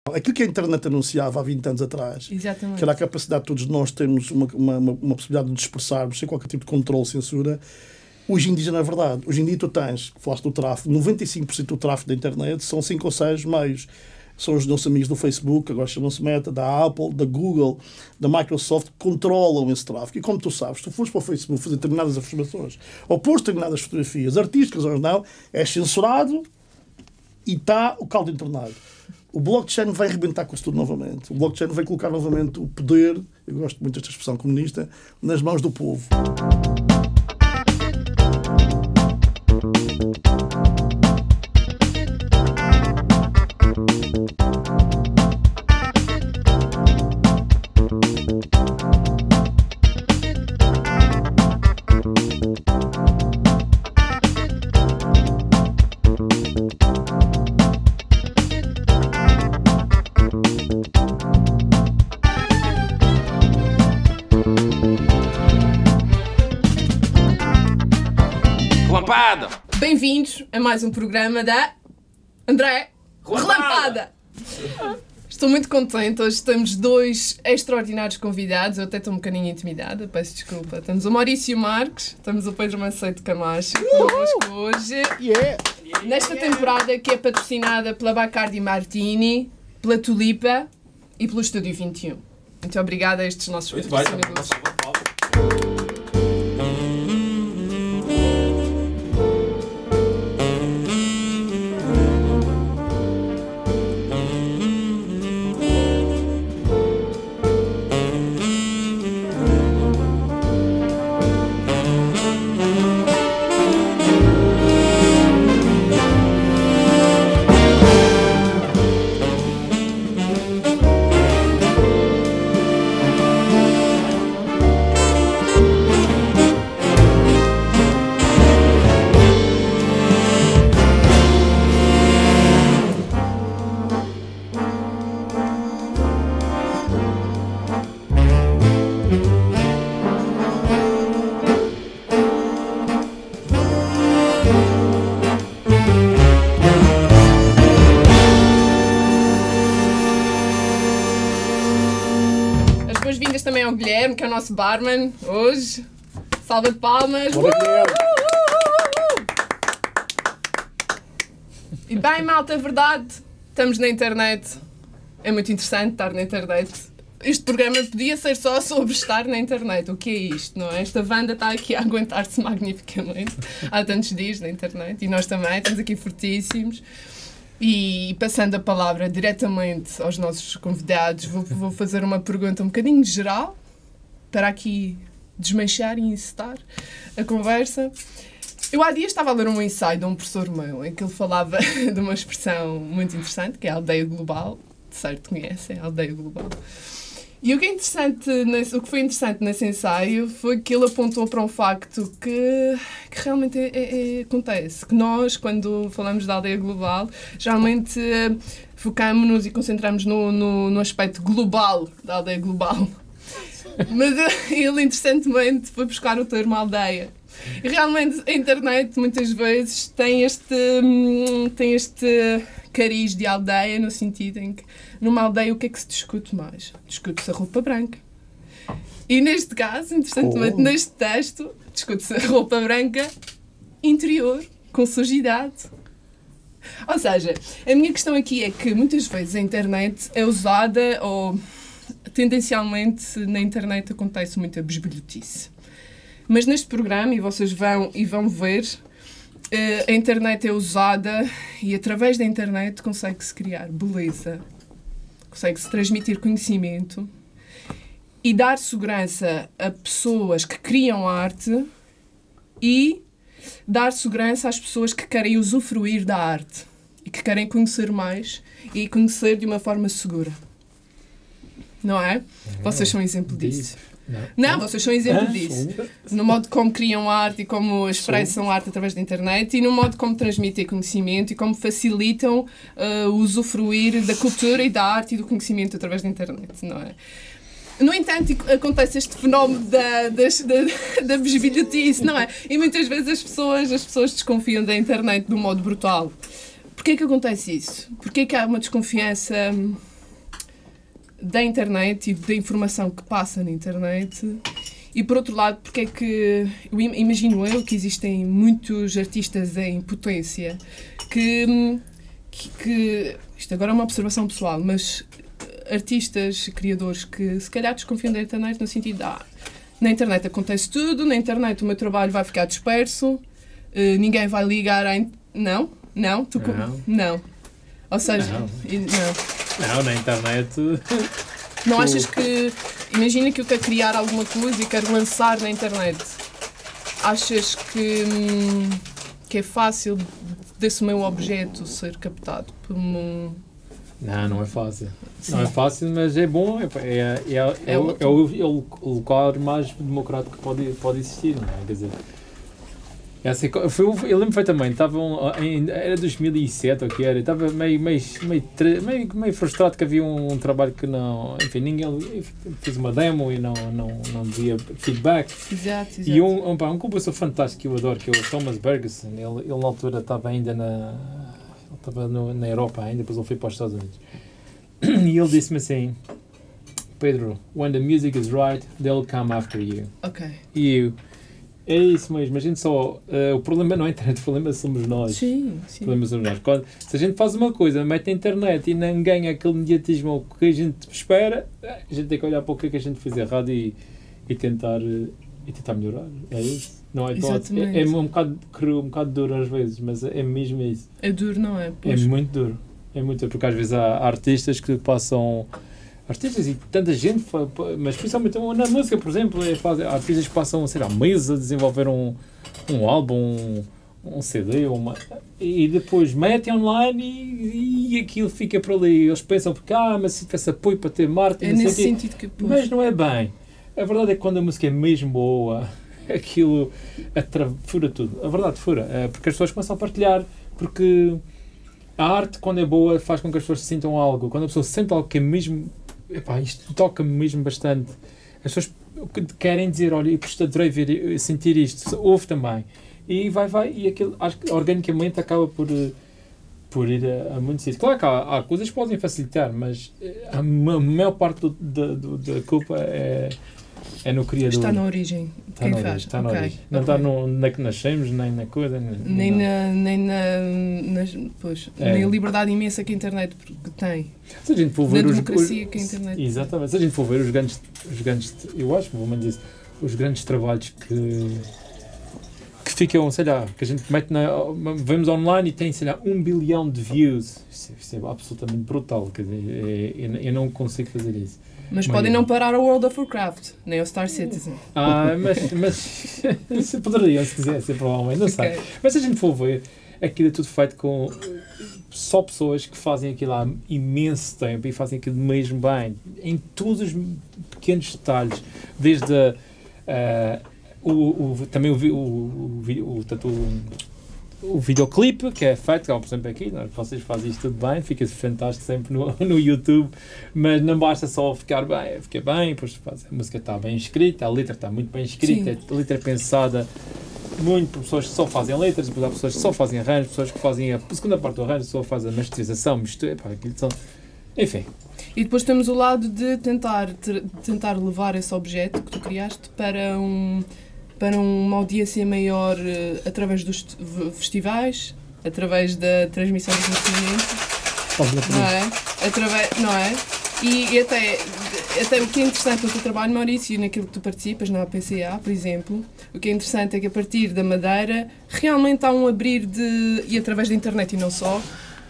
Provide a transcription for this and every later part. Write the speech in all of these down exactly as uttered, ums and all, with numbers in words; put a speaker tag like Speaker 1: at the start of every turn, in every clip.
Speaker 1: Aquilo que a internet anunciava há vinte anos atrás,
Speaker 2: Exatamente.
Speaker 1: que era a capacidade de todos nós termos uma, uma, uma possibilidade de nos expressarmos sem qualquer tipo de controle, censura, hoje em dia não é verdade. Hoje em dia tu tens, falaste do tráfego, noventa e cinco por cento do tráfego da internet são cinco ou seis meios. São os nossos amigos do Facebook, agora chamam-se Meta, da Apple, da Google, da Microsoft, que controlam esse tráfego. E como tu sabes, se tu fores para o Facebook fazer determinadas afirmações ou pôr determinadas fotografias, artísticas ou não, é censurado e está o caldo entornado. O blockchain vai arrebentar com isso tudo novamente. O blockchain vai colocar novamente o poder, eu gosto muito desta expressão comunista, nas mãos do povo.
Speaker 2: Bem-vindos a mais um programa da André Relampada. Estou muito contente, hoje temos dois extraordinários convidados, eu até estou um bocadinho intimidada, peço desculpa. Temos o Maurício Marques, temos o Pedro Macedo Camacho connosco hoje,
Speaker 1: Yeah.
Speaker 2: nesta temporada que é patrocinada pela Bacardi Martini, pela Tulipa e pelo Estúdio vinte e um. Muito obrigada a estes nossos
Speaker 3: Muito bem,
Speaker 2: patrocinadores. Também ao Guilherme, que é o nosso barman hoje. Salva de palmas. Uh, uh, uh, uh. E bem, malta, é verdade. Estamos na internet. É muito interessante estar na internet. Este programa podia ser só sobre estar na internet. O que é isto, não é? Esta banda está aqui a aguentar-se magnificamente há tantos dias na internet. E nós também estamos aqui fortíssimos. E passando a palavra diretamente aos nossos convidados, vou, vou fazer uma pergunta um bocadinho geral, para aqui desmanchar e incitar a conversa. Eu há dias estava a ler um ensaio de um professor meu, em que ele falava de uma expressão muito interessante, que é a aldeia global. De certo conhecem a aldeia global. E o que, é interessante nesse, o que foi interessante nesse ensaio foi que ele apontou para um facto que, que realmente é, é, é, acontece. Que nós, quando falamos da aldeia global, geralmente uh, focamos-nos e concentramos no, no, no aspecto global da aldeia global. Mas uh, ele, interessantemente, foi buscar o termo aldeia. E realmente a internet, muitas vezes, tem este, hum, tem este cariz de aldeia, no sentido em que numa aldeia o que é que se discute mais? Discute-se a roupa branca. E neste caso, interessantemente, oh. neste texto, discute-se a roupa branca interior, com sujidade. Ou seja, a minha questão aqui é que muitas vezes a internet é usada, ou tendencialmente na internet acontece muita besbilhotice. Mas neste programa, e vocês vão, e vão ver, a internet é usada e através da internet consegue-se criar beleza, consegue-se transmitir conhecimento e dar segurança a pessoas que criam arte e dar segurança às pessoas que querem usufruir da arte e que querem conhecer mais e conhecer de uma forma segura. Não é? Vocês são exemplo disso. Não, não, vocês são exemplo disso. No modo como criam arte e como expressam arte através da internet e no modo como transmitem conhecimento e como facilitam uh, o usufruir da cultura e da arte e do conhecimento através da internet, não é? No entanto, acontece este fenómeno da, da, da, da besbilhotice, não é? E muitas vezes as pessoas, as pessoas desconfiam da internet de um modo brutal. Porquê que acontece isso? Porquê que há uma desconfiança da internet e da informação que passa na internet. E, por outro lado, porque é que, eu imagino eu, que existem muitos artistas em potência que, que, que, isto agora é uma observação pessoal, mas artistas, criadores que se calhar desconfiam da internet no sentido de, ah, na internet acontece tudo, na internet o meu trabalho vai ficar disperso, uh, ninguém vai ligar a... In... Não, não, tu...
Speaker 3: não.
Speaker 2: não. Ou seja,
Speaker 3: não,
Speaker 2: não.
Speaker 3: não na internet...
Speaker 2: Não achas que... Imagina que eu quero criar alguma coisa e quero lançar na internet. Achas que, hum, que é fácil desse meu objeto ser captado por um...
Speaker 3: Não, não é fácil.
Speaker 2: Sim.
Speaker 3: Não é fácil, mas é bom. É, é, é, é, é, o, é, o, é o lugar mais democrático que pode, pode existir, não é? Quer dizer... Essa, foi, eu lembro perfeitamente, estava em, era dois mil e sete ou que era, estava meio, meio, meio, meio, meio frustrado que havia um, um trabalho que não, enfim, ninguém fez uma demo e não, não, não dizia feedback.
Speaker 2: Exato, exato.
Speaker 3: E um, um, um compositor fantástico que eu adoro, que é o Thomas Bergerson, ele, ele na altura estava ainda na, ele estava no, na Europa ainda, depois ele foi para os Estados Unidos. E ele disse-me assim, Pedro, when the music is right, they'll come after you.
Speaker 2: Ok.
Speaker 3: E eu, é isso mesmo, a gente só... Uh, o problema não é a internet, o problema somos nós.
Speaker 2: Sim, sim.
Speaker 3: O problema somos nós. Quando, se a gente faz uma coisa, mete na internet e não ganha aquele mediatismo que a gente espera, a gente tem que olhar para o que é que a gente fez errado e, e, tentar, e tentar melhorar. É isso. Não é, é, é um, bocado, um bocado duro às vezes, mas é mesmo isso.
Speaker 2: É duro, não é?
Speaker 3: Pois. É muito duro. É muito duro, porque às vezes há artistas que passam... Artistas e tanta gente, mas principalmente na música, por exemplo, é, faz, artistas que passam, sei lá, meses a desenvolver um, um álbum, um, um C D, uma, e depois metem online e, e aquilo fica por ali. Eles pensam, porque, ah, mas se tivesse apoio para ter marketing,
Speaker 2: é nesse sentido que... Pois.
Speaker 3: Mas não é bem. A verdade é que quando a música é mesmo boa, aquilo atra, fura tudo. A verdade fura, é porque as pessoas começam a partilhar, porque a arte, quando é boa, faz com que as pessoas sintam algo. Quando a pessoa sente algo que é mesmo... Epá, isto toca-me mesmo bastante. As pessoas querem dizer, olha, eu adorei ver, sentir isto, ouve também. E vai, vai, e aquilo, acho que organicamente acaba por, por ir a, a muitos sítios. Claro que há, há coisas que podem facilitar, mas a, a maior parte do, da, do, da culpa é, é no criador.
Speaker 2: Está na origem.
Speaker 3: Está
Speaker 2: Quem
Speaker 3: na
Speaker 2: faz?
Speaker 3: Origem, está
Speaker 2: okay.
Speaker 3: na origem. Não
Speaker 2: okay.
Speaker 3: está no, na que nascemos, nem na coisa. Nem,
Speaker 2: nem, na, nem na, nas, pois, é. nem a liberdade imensa que a internet tem.
Speaker 3: Se a gente for ver
Speaker 2: na
Speaker 3: os,
Speaker 2: democracia
Speaker 3: os,
Speaker 2: que a internet
Speaker 3: exatamente. Se a gente for ver os grandes, os grandes eu acho, vou dizer, os grandes trabalhos que, que ficam, sei lá, que a gente mete na... Vemos online e tem, sei lá, um bilhão de views. Isso, isso é absolutamente brutal. Quer dizer, é, eu, eu não consigo fazer isso.
Speaker 2: Mas podem não parar o World of Warcraft, nem o Star Citizen.
Speaker 3: Ah, mas, mas se poderiam, se quisessem, provavelmente, não sei. Okay. Mas se a gente for ver, aquilo é tudo feito com só pessoas que fazem aquilo há imenso tempo e fazem aquilo mesmo bem, em todos os pequenos detalhes, desde a, uh, o, o, também o, o, o, o, o o videoclipe que é feito, como por exemplo aqui, não, vocês fazem isto tudo bem, fica fantástico sempre no, no YouTube, mas não basta só ficar bem, fica bem, depois faz, a música está bem escrita, a letra está muito bem escrita, Sim. a letra é pensada muito por pessoas que só fazem letras, depois há pessoas que só fazem arranjos, pessoas que fazem a segunda parte do arranjo, só fazem a masterização, mistura, pá, aquilo são, enfim.
Speaker 2: E depois temos o lado de tentar, de tentar levar esse objeto que tu criaste para um... para uma audiência maior uh, através dos festivais, através da transmissão dos conhecimentos, não é? Através, não é? E, e até, até o que é interessante no teu trabalho, Maurício, e naquilo que tu participas, na A P C A, por exemplo, o que é interessante é que a partir da Madeira realmente há um abrir de, e através da internet e não só,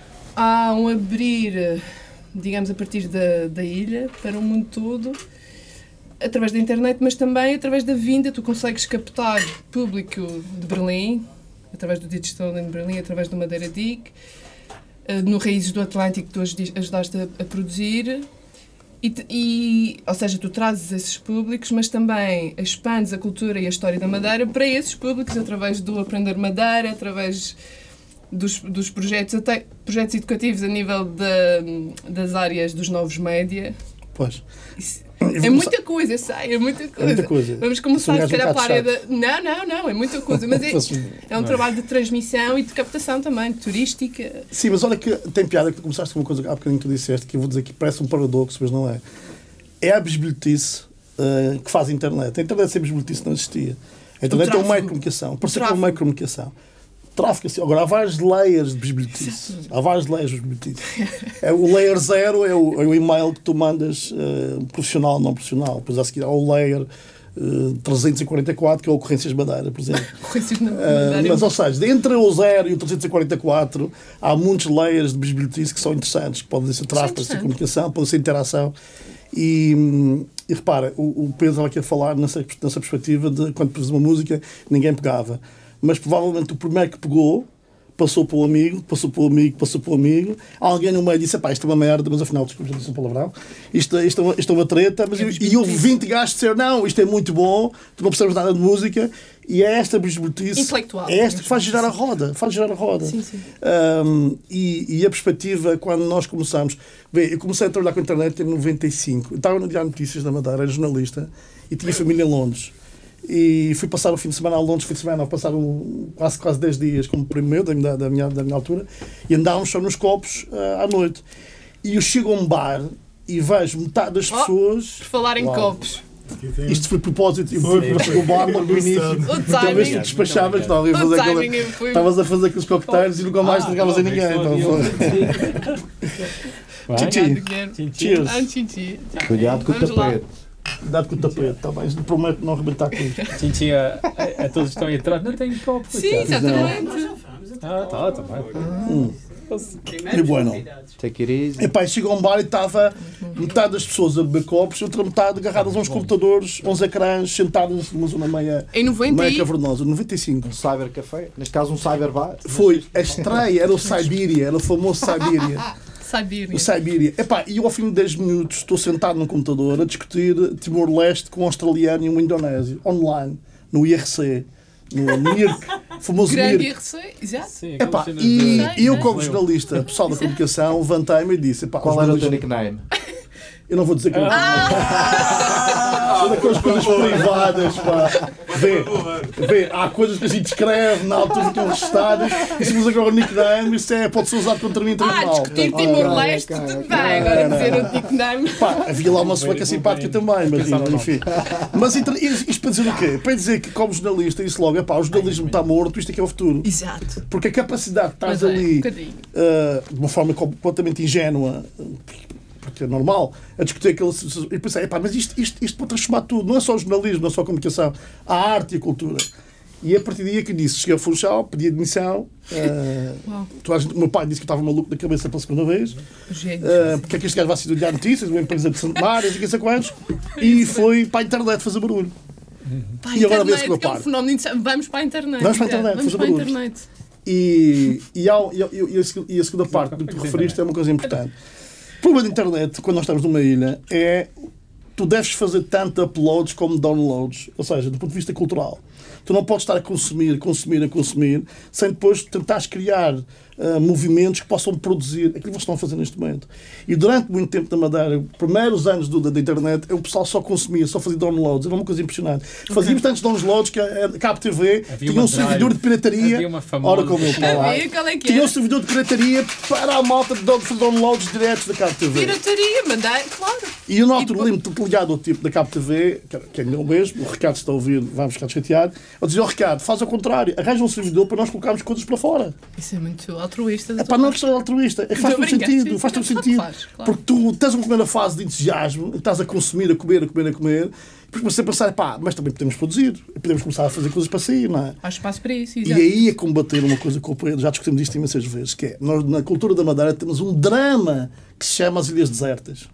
Speaker 2: há um abrir, digamos, a partir da, da ilha para o mundo todo, através da internet, mas também através da vinda. Tu consegues captar público de Berlim, através do Digital em Berlim, através do Madeira D I C, no Raízes do Atlântico que tu ajudaste a, a produzir, e, e, ou seja, tu trazes esses públicos, mas também expandes a cultura e a história da Madeira para esses públicos, através do Aprender Madeira, através dos, dos projetos, até projetos educativos a nível de, das áreas dos novos média,
Speaker 1: Pois.
Speaker 2: Isso, é muita coisa, eu sei, é muita coisa.
Speaker 1: É muita coisa.
Speaker 2: Vamos começar, se calhar,
Speaker 1: um
Speaker 2: para a área da... Não, não, não, é muita coisa. Mas é, é um trabalho de transmissão e de captação também, de turística.
Speaker 1: Sim, mas olha que tem piada que tu começaste com uma coisa há bocadinho que tu disseste, que eu vou dizer que parece um paradoxo, mas não é. É a bisbilhotice uh, que faz a internet. A internet sem bisbilhotice não existia. A internet é um meio de comunicação. Por ser um meio de comunicação. Tráfico, assim. Agora, há vários layers de bisbilhotice. Há vários layers de bisbilhotice. É, o layer zero é o, é o e-mail que tu mandas uh, profissional ou não profissional. Depois, a seguir, há o layer uh, trezentos e quarenta e quatro, que é o Ocorrências Madeira, por exemplo.
Speaker 2: Ocorrências na
Speaker 1: Uh,
Speaker 2: Madeira.
Speaker 1: mas, ou seja, entre o zero e o trezentos e quarenta e quatro, há muitos layers de bisbilhotice que são interessantes. Que podem ser tráfico, podem ser comunicação, podem ser interação. E, e repara, o, o Pedro estava aqui a falar nessa, nessa perspectiva de quando pôs uma música, ninguém pegava. Mas provavelmente o primeiro que pegou passou para o amigo, passou para o amigo, passou para o amigo. Alguém no meio disse: pá, isto é uma merda, mas afinal, desculpa, já disse um palavrão. Isto, isto, é, uma, isto é uma treta. Mas, é e houve vinte gajos que disseram: não, isto é muito bom, tu não percebes nada de música. E é esta bisbilhotice,
Speaker 2: intelectual.
Speaker 1: É esta que faz girar a roda. Faz girar a roda.
Speaker 2: Sim, sim.
Speaker 1: Um, e, e a perspectiva, quando nós começamos. Bem, eu comecei a trabalhar com a internet em noventa e cinco. Eu estava no Diário de Notícias da Madeira, era jornalista, e tinha família em Londres. E fui passar o fim de semana a Londres, fim de semana, passaram quase, quase dez dias como primeiro da minha, da, minha, da minha altura, e andávamos só nos copos uh, à noite. E eu chego a um bar e vejo metade das pessoas.
Speaker 2: Oh, por falar em
Speaker 1: Uau.
Speaker 2: Copos.
Speaker 1: Isto foi de propósito, o bar no início. Talvez tu despachavas, estavas a fazer aqueles coquetéis e nunca mais entregavas a ninguém. Tchim,
Speaker 2: tchim.
Speaker 4: Cuidado com o tapete.
Speaker 1: Cuidado com o tapete, está bem? Prometo não arrebentar com isto.
Speaker 3: Tchim, tchim, a, a, a todos que estão aí atrás, não tem copo.
Speaker 2: Sim, exatamente.
Speaker 3: Ah, tá, tá bem.
Speaker 1: Hum. E bueno.
Speaker 4: Take it easy.
Speaker 1: Epá, chegou a um bar e estava metade das pessoas a beber copos, outra metade agarradas a uns computadores, a uns ecrãs, sentadas numa zona meia,
Speaker 2: em noventa
Speaker 1: meia cavernosa. noventa e cinco.
Speaker 4: Um cybercafé, neste caso um cyberbar.
Speaker 1: Foi a estreia, era o Siberia, era o famoso Siberia.
Speaker 2: Siberia.
Speaker 1: O Siberia. Epá, e eu ao fim de dez minutos estou sentado no computador a discutir Timor-Leste com um australiano e um indonésio, online, no I R C. No, no I R C, famoso
Speaker 2: Grande
Speaker 1: I
Speaker 2: I
Speaker 1: R C.
Speaker 2: R C, exato.
Speaker 3: Sim,
Speaker 1: Epá,
Speaker 3: cenas
Speaker 1: e
Speaker 3: de-
Speaker 1: eu, como jornalista, pessoal da comunicação, levantei-me e disse: epá,
Speaker 4: Qual
Speaker 1: os
Speaker 4: era o teu
Speaker 1: jornalistas-
Speaker 4: nickname?
Speaker 1: Eu não vou dizer que eu São daquelas coisas privadas, pá. Vê, vê, há coisas que a gente escreve na altura que estão registadas e se usa agora o nickname, isso é, pode ser usado contra mim em
Speaker 2: Ah,
Speaker 1: tribunal.
Speaker 2: discutir
Speaker 1: Portanto,
Speaker 2: Timor-Leste,
Speaker 4: ok,
Speaker 2: tudo
Speaker 4: ok.
Speaker 2: bem. Agora dizer o nickname.
Speaker 1: Pá, havia lá uma sueca simpática também, mas
Speaker 3: Pensava
Speaker 1: enfim. Mas entre- isto para dizer o quê? Para dizer que, como jornalista, isso logo é pá, o jornalismo está morto, isto aqui é o futuro.
Speaker 2: Exato.
Speaker 1: Porque a capacidade de estás
Speaker 2: Mas é, um
Speaker 1: ali
Speaker 2: bocadinho.
Speaker 1: uh, de uma forma completamente ingênua, porque é normal, a discutir aquele. E pensei, epá, mas isto, isto, isto pode transformar tudo, não é só o jornalismo, não é só a comunicação, a arte e a cultura. E a partir daí é que disse: cheguei ao Funchal, pedi admissão. Uh, toda a gente- o meu pai disse que eu estava maluco da cabeça pela segunda vez.
Speaker 2: Gente.
Speaker 1: Uh, porque é que este gajo vai ser do Diário de Notícias, uma empresa de centenários, e que sei quantos, e foi para a internet fazer barulho.
Speaker 2: Para a
Speaker 1: E agora vê-se
Speaker 2: internet,
Speaker 1: que eu
Speaker 2: que é um
Speaker 1: paro.
Speaker 2: fenómeno interessante. Vamos para a internet.
Speaker 1: Vamos para a internet,
Speaker 2: Vamos
Speaker 1: fazer
Speaker 2: para a
Speaker 1: barulhos.
Speaker 2: internet.
Speaker 1: E, e, há- e, e- e a, seg- e a segunda parte do que tu referiste é uma coisa importante. O problema da internet, quando nós estamos numa ilha, é tu deves fazer tanto uploads como downloads, ou seja, do ponto de vista cultural. Tu não podes estar a consumir, a consumir, a consumir, sem depois tentares criar uh, movimentos que possam produzir aquilo que eles estão a fazer neste momento. E durante muito tempo na Madeira, os primeiros anos do, da, da internet, o pessoal só consumia, só fazia downloads. Era uma coisa impressionante. Fazíamos tantos downloads que a, a Cabo T V
Speaker 3: Havia
Speaker 1: tinha
Speaker 3: uma
Speaker 1: um servidor
Speaker 3: drive.
Speaker 1: de pirataria.
Speaker 3: Havia uma famosa-
Speaker 1: Ora, como eu falar.
Speaker 2: Havia, qual é que
Speaker 1: Tinha um
Speaker 2: é?
Speaker 1: servidor de pirataria para a malta de down- fazer downloads diretos da Cabo T V.
Speaker 2: Pirataria, mandar, claro.
Speaker 1: E eu na altura
Speaker 2: E
Speaker 1: lembro-me de ligado ao tipo da Cabo T V, que que é meu mesmo, o Ricardo está a ouvir, vamos ficar chateado. Eu dizia: ó Ricardo, faz ao contrário, arranja um servidor para nós colocarmos coisas para fora.
Speaker 2: Isso é muito altruísta. da
Speaker 1: É
Speaker 2: tua
Speaker 1: para não é
Speaker 2: parte.
Speaker 1: questão altruísta, é que faz
Speaker 2: Estou
Speaker 1: todo
Speaker 2: a brincar,
Speaker 1: sentido,
Speaker 2: sim,
Speaker 1: faz todo
Speaker 2: sim,
Speaker 1: sentido.
Speaker 2: faz, claro.
Speaker 1: Porque tu tens uma primeira fase de entusiasmo, estás a consumir, a comer, a comer, a comer, e depois começas a pensar: pá, mas também podemos produzir, podemos começar a fazer coisas para sair, não é?
Speaker 2: Há espaço para isso,
Speaker 1: E
Speaker 2: exato.
Speaker 1: aí é combater uma coisa que o Pedro, já discutimos isto imensas vezes, que é, nós na cultura da Madeira temos um drama que se chama as Ilhas Desertas.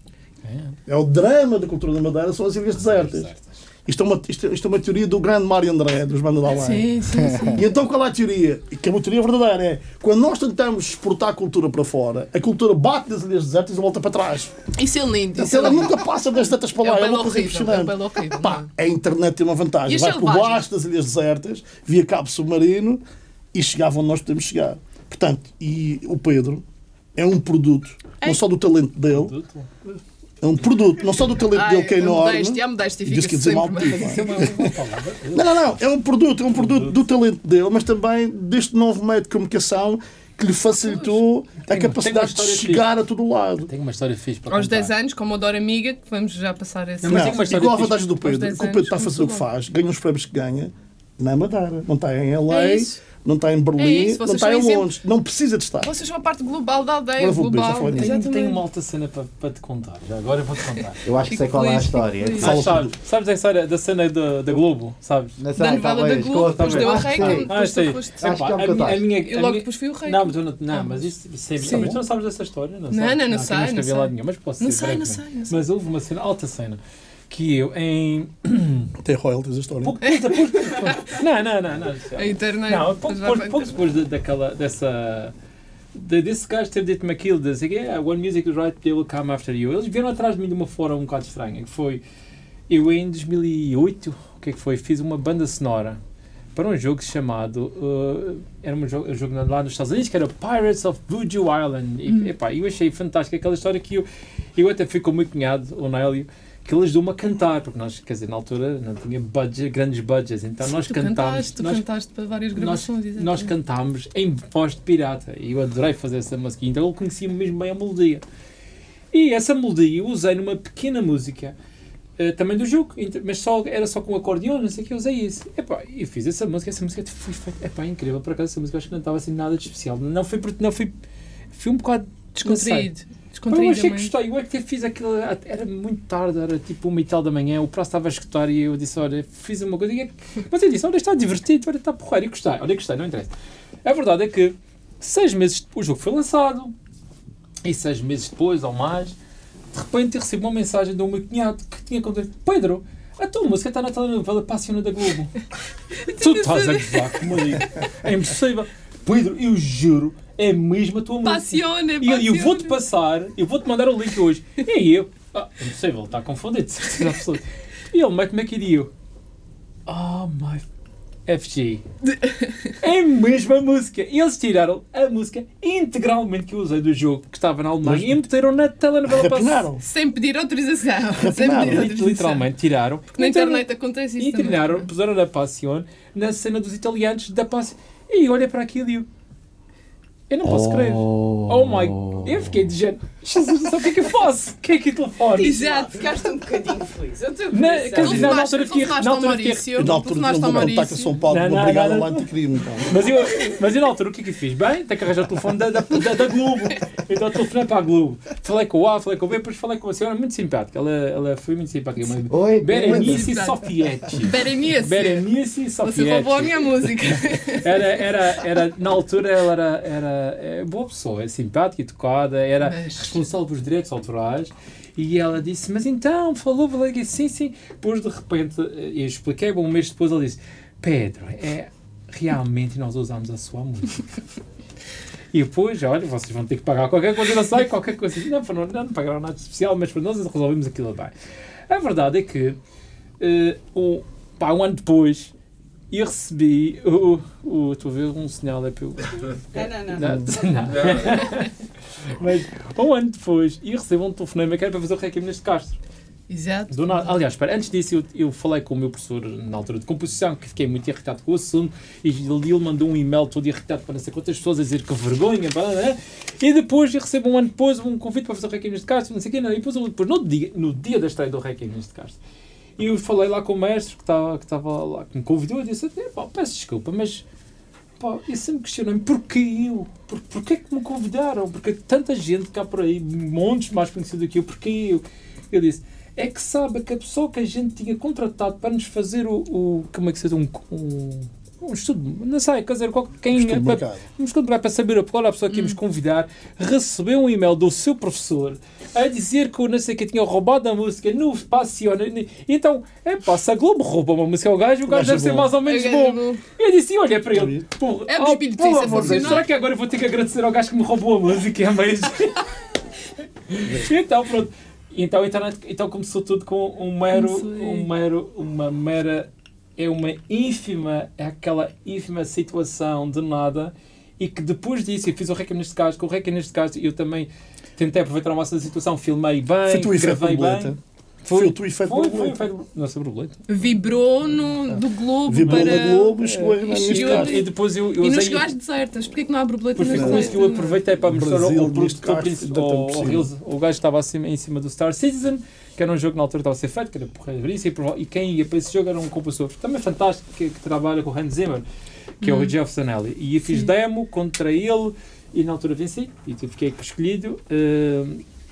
Speaker 1: É o drama da cultura da Madeira, são as Ilhas Desertas. Isto é uma, isto, é- isto é uma teoria do grande Mário André, dos Bandas da Além.
Speaker 2: Sim, sim, sim.
Speaker 1: E então qual é a teoria? E que é uma teoria verdadeira, é quando nós tentamos exportar a cultura para fora, a cultura bate nas Ilhas Desertas e volta para trás.
Speaker 2: Isso é lindo. Isso
Speaker 1: Então
Speaker 2: é
Speaker 1: ela
Speaker 2: lindo.
Speaker 1: nunca passa das tantas para lá,
Speaker 2: É
Speaker 1: é,
Speaker 2: um
Speaker 1: uma
Speaker 2: belo
Speaker 1: coisa
Speaker 2: horrível,
Speaker 1: impressionante.
Speaker 2: é um belo horrível,
Speaker 1: Pá,
Speaker 2: não é?
Speaker 1: a internet tem uma vantagem,
Speaker 2: E as
Speaker 1: vai por
Speaker 2: selvagens?
Speaker 1: baixo das Ilhas Desertas, via cabo submarino e chegava onde nós podemos chegar. Portanto, e o Pedro é um produto, não
Speaker 2: Ei.
Speaker 1: só do talento dele, É um produto, não só do talento dele que é enorme.
Speaker 2: Modéstia, a modéstia
Speaker 1: Disse que
Speaker 2: fica
Speaker 1: ia dizer mal
Speaker 2: sempre
Speaker 1: de
Speaker 2: bem.
Speaker 1: ti,
Speaker 3: Isso é uma, uma palavra.
Speaker 1: Não, não, não. É um produto, é um produto do talento dele, mas também deste novo meio de comunicação que lhe facilitou a
Speaker 3: Tem-
Speaker 1: capacidade
Speaker 3: tem uma
Speaker 1: de
Speaker 3: história
Speaker 1: chegar a todo lado.
Speaker 3: Tenho uma história fixe para
Speaker 2: Aos
Speaker 3: contar.
Speaker 2: dez anos, como Odor Amiga, que vamos já passar esse.
Speaker 3: Não, mas
Speaker 1: Não,
Speaker 3: tem uma história
Speaker 1: igual a
Speaker 3: fixe.
Speaker 1: vantagem do
Speaker 2: Aos
Speaker 1: Pedro,
Speaker 2: dez
Speaker 1: que o Pedro
Speaker 2: anos
Speaker 1: está a fazer o que
Speaker 2: começou
Speaker 1: faz, ganha os prémios que ganha na Madeira, não está em L A,
Speaker 2: É isso.
Speaker 1: não está em
Speaker 2: É
Speaker 1: Berlim,
Speaker 2: isso,
Speaker 1: não
Speaker 2: vocês
Speaker 1: está em
Speaker 2: são exemplo-
Speaker 1: Londres, não precisa de estar.
Speaker 2: Vocês são a parte global da aldeia,
Speaker 1: Agora vou beber, já
Speaker 2: global.
Speaker 1: falei nisso.
Speaker 3: Tenho,
Speaker 2: Exatamente.
Speaker 3: tenho uma alta cena para, para te contar. Já agora eu vou-te contar.
Speaker 4: Eu acho que sei
Speaker 2: Fico
Speaker 4: qual é a
Speaker 2: feliz,
Speaker 4: história.
Speaker 2: fico feliz.
Speaker 1: Fala
Speaker 3: Ah, sabes,
Speaker 1: tudo.
Speaker 3: sabes a história da cena da, da Globo, sabes?
Speaker 4: Não sei,
Speaker 2: Da novela da
Speaker 4: talvez,
Speaker 2: Globo, depois
Speaker 4: talvez.
Speaker 2: deu a
Speaker 4: Acho que
Speaker 2: Reiki,
Speaker 4: sei.
Speaker 3: Ah,
Speaker 2: depois
Speaker 3: sei.
Speaker 2: tu foste.
Speaker 4: Acho que é o que
Speaker 3: a, minha, a
Speaker 4: contaste.
Speaker 3: minha,
Speaker 2: E
Speaker 3: a
Speaker 2: logo
Speaker 3: minha-
Speaker 2: depois fui o Reiki.
Speaker 3: Não, mas, eu não, não,
Speaker 2: Ah,
Speaker 3: mas isso sempre.
Speaker 1: Sim.
Speaker 3: Mas tu não sabes dessa história? Não,
Speaker 2: Não,
Speaker 3: sabes?
Speaker 2: não, não
Speaker 3: que
Speaker 2: sei,
Speaker 3: não
Speaker 2: não
Speaker 3: escrevi
Speaker 2: sei.
Speaker 3: lá nenhuma, mas posso
Speaker 2: Não
Speaker 3: dizer
Speaker 2: sei, não
Speaker 3: brevemente.
Speaker 2: sei, não sei.
Speaker 3: Mas houve uma cena, alta cena, que eu em.
Speaker 1: Tem royalties a história.
Speaker 3: Pouco depois, depois, não, não, não, não.
Speaker 2: A internet.
Speaker 3: Não, pouco
Speaker 2: Depois vai-
Speaker 3: depois, pouco depois de- daquela, dessa... De, desse gajo ter dito-me aquilo, de dizer, yeah, when music is right, they will come after you. Eles vieram atrás de mim de uma forma um bocado estranha, que foi, eu em dois mil e oito, o que é que foi, fiz uma banda sonora para um jogo chamado, uh, era um jogo, um jogo lá nos Estados Unidos, que era Pirates of Voodoo Island. E,
Speaker 2: Hum.
Speaker 3: epá, eu achei fantástica aquela história que eu, eu até fui com o meu cunhado, o Nélio, que ele ajudou-me a cantar, porque nós, quer dizer, na altura não tinha budget, grandes budgets, então nós
Speaker 2: tu
Speaker 3: cantámos,
Speaker 2: cantaste, tu
Speaker 3: nós,
Speaker 2: cantaste para várias
Speaker 3: nós,
Speaker 2: gravações. exatamente.
Speaker 3: nós cantámos em voz de pirata, e eu adorei fazer essa música, então ele conhecia mesmo bem a melodia. E essa melodia eu usei numa pequena música, eh, também do jogo, ent- mas só, era só com acordeão, não sei o que, eu usei isso. Epá, e fiz essa música, essa música foi feita, epá, incrível, por acaso essa música acho que não estava assim nada de especial, não foi, porque- não foi, foi um bocado
Speaker 2: Descontraído.
Speaker 3: Pá, eu
Speaker 2: Descontraído.
Speaker 3: achei que
Speaker 2: mas-
Speaker 3: gostei, eu é que fiz aquilo, era muito tarde, era tipo uma e tal da manhã, o prazo estava a escutar e eu disse, olha, fiz uma coisa, e é que- mas eu disse, olha, está divertido, olha, está porreiro, e gostei, olha, gostei, não interessa. A verdade é que, seis meses, o jogo foi lançado, e seis meses depois, ou mais, de repente eu recebi uma mensagem de um meu cunhado que tinha contado, Pedro, a tua música está na telenovela Passiona da Globo. Tu estás a gozar comigo. É impossível. Pedro, eu juro, é mesmo a tua música.
Speaker 2: Passione,
Speaker 3: E eu, eu vou-te
Speaker 2: passione.
Speaker 3: passar, eu vou-te mandar o link hoje. E aí eu, ah, é impossível, ele está confundido, de certeza absoluta. E ele mete-me aqui e eu, oh my F G. É a mesma música. E eles tiraram a música integralmente que eu usei do jogo, que estava na Alemanha,
Speaker 1: Mas-
Speaker 3: e meteram na telenovela passada.
Speaker 1: Rapinaram.
Speaker 2: Sem pedir autorização. Sem
Speaker 1: Rapinaram.
Speaker 2: pedir autorização.
Speaker 3: Literalmente tiraram.
Speaker 2: Na internet acontece isso
Speaker 3: E
Speaker 2: também.
Speaker 3: tiraram, puseram na Passione, na cena dos italianos da Passione. E olha para aquilo e eu, eu não posso crer. Oh my... Eu fiquei de género, Jesus, não sei o que é que eu faço. O que é que eu telefone?
Speaker 2: Exato, ficaste um bocadinho feliz. Eu estou
Speaker 3: Na- quer dizer, na altura fiquei- na
Speaker 2: telefonaste ao
Speaker 3: altura fiquei-
Speaker 2: Maurício.
Speaker 1: E na altura
Speaker 2: telefonaste
Speaker 1: não
Speaker 2: ao
Speaker 1: deu contacto a
Speaker 2: Maurício.
Speaker 1: São Paulo,
Speaker 3: Não,
Speaker 1: uma
Speaker 3: não,
Speaker 1: brigada
Speaker 3: não,
Speaker 1: lá
Speaker 3: não.
Speaker 1: anticrime. Então.
Speaker 3: Mas eu, mas eu na altura o que é que eu fiz? Bem, tenho que arranjar o telefone da, da, da, da Globo. Então eu telefonei para a Globo. Falei com o A, falei com o B, depois falei com a senhora muito simpática. Ela, ela foi muito simpática. Uma
Speaker 4: Oi,
Speaker 3: Berenice
Speaker 2: Muito
Speaker 3: Sofietti.
Speaker 2: Berenice.
Speaker 3: Berenice
Speaker 2: Você roubou a
Speaker 3: Sofietti.
Speaker 2: minha música.
Speaker 3: Era, era, era, na altura ela era, era é, boa pessoa, é simpática, educada, era
Speaker 2: Mas-
Speaker 3: responsável pelos direitos autorais. E ela disse, mas então, falou, falei, disse, sim, sim. Depois de repente, eu expliquei, um mês depois ela disse, Pedro, é, realmente nós usamos a sua música. E depois, olha, vocês vão ter que pagar qualquer coisa, não sei, qualquer coisa. Não, não, não pagaram nada especial, mas para nós resolvemos aquilo bem. A verdade é que, uh, um, pá, um ano depois, eu recebi o, o... Estou a ver um sinal, é para eu...
Speaker 2: Não, não, não.
Speaker 3: Não, não. Mas um ano depois, eu recebo um telefonema que era para fazer o Reiki neste Castro.
Speaker 2: Exato.
Speaker 3: Do nada. Aliás, espera, antes disso eu, eu falei com o meu professor na altura de composição, que fiquei muito irritado com o assunto, e ele, ele mandou um e-mail todo irritado para não sei quantas pessoas a dizer que vergonha, blá, blá, blá. E depois eu recebo um ano depois um convite para fazer o Reiki neste Castro, não sei o quê, não. E depois, depois no, dia, no dia da estreia do Reiki neste Castro, e eu falei lá com o mestre que estava, que estava lá, que me convidou, e disse, pá, peço desculpa, mas pá, eu sempre questionei-me, porquê eu? Por, porquê que me convidaram? Porque tanta gente cá por aí, montes mais conhecido que eu, porquê eu? Eu disse, é que sabe que a pessoa que a gente tinha contratado para nos fazer o, o como é que se diz, um, um, um estudo, não sei, quer dizer, qual- quem
Speaker 1: Estudo de
Speaker 3: para,
Speaker 1: mercado.
Speaker 3: um estudo de mercado para saber qual era a pessoa que íamos convidar, recebeu um e-mail do seu professor a dizer que o não sei que tinha roubado a música no Passione. Então, é pá, se a Globo rouba uma música ao gajo, o gajo
Speaker 1: gajo é
Speaker 3: deve ser
Speaker 1: bom.
Speaker 3: mais ou menos
Speaker 2: O gajo é
Speaker 3: bom.
Speaker 2: bom.
Speaker 3: Eu disse, olha para ele, porra,
Speaker 2: É do
Speaker 3: oh,
Speaker 2: espírito,
Speaker 3: pelo
Speaker 2: isso é
Speaker 3: amor de Deus,
Speaker 2: funcional.
Speaker 3: será que agora eu vou ter que agradecer ao gajo que me roubou a música? É mesmo? Então, pronto. Então, a internet, então começou tudo com um mero,
Speaker 2: Comecei.
Speaker 3: um mero, uma mera, é uma ínfima, é aquela ínfima situação de nada, e que depois disso, eu fiz o Reiki neste caso, com o Reiki neste caso, eu também tentei aproveitar ao máximo da situação, filmei bem,
Speaker 1: Foi tu efeito
Speaker 3: gravei
Speaker 1: borboleta.
Speaker 3: bem.
Speaker 1: Foi o teu efeito
Speaker 3: Foi, foi,
Speaker 1: borboleta.
Speaker 3: foi, nossa, borboleta.
Speaker 2: Vibrou no, do Globo
Speaker 1: Vibrou
Speaker 2: para...
Speaker 1: na Globo e chegou
Speaker 3: É,
Speaker 1: na
Speaker 2: e
Speaker 1: neste
Speaker 2: chegou-
Speaker 1: caso.
Speaker 3: E depois eu, eu
Speaker 2: E não
Speaker 3: usei...
Speaker 2: chegou às desertas. Porquê que não há borboleta
Speaker 3: Porque
Speaker 2: nas
Speaker 3: com isso que eu
Speaker 2: desertas?
Speaker 3: aproveitei para mostrar ao,
Speaker 1: Brasil,
Speaker 3: ao
Speaker 1: neste
Speaker 3: produtor
Speaker 1: caso,
Speaker 3: principal,
Speaker 1: ainda
Speaker 3: ao,
Speaker 1: tem
Speaker 3: ao
Speaker 1: possível.
Speaker 3: Reels, o gajo estava acima, em cima do Star Citizen, que era um jogo que na altura estava a ser feito, que era porra isso, e, prova- e quem ia para esse jogo era um compositor também fantástico, que, que trabalha com o Hans Zimmer, que é o
Speaker 2: Hum.
Speaker 3: Jeff Zanelli. E eu fiz
Speaker 2: Sim.
Speaker 3: demo contra ele, e na altura venci, e fiquei escolhido, eh,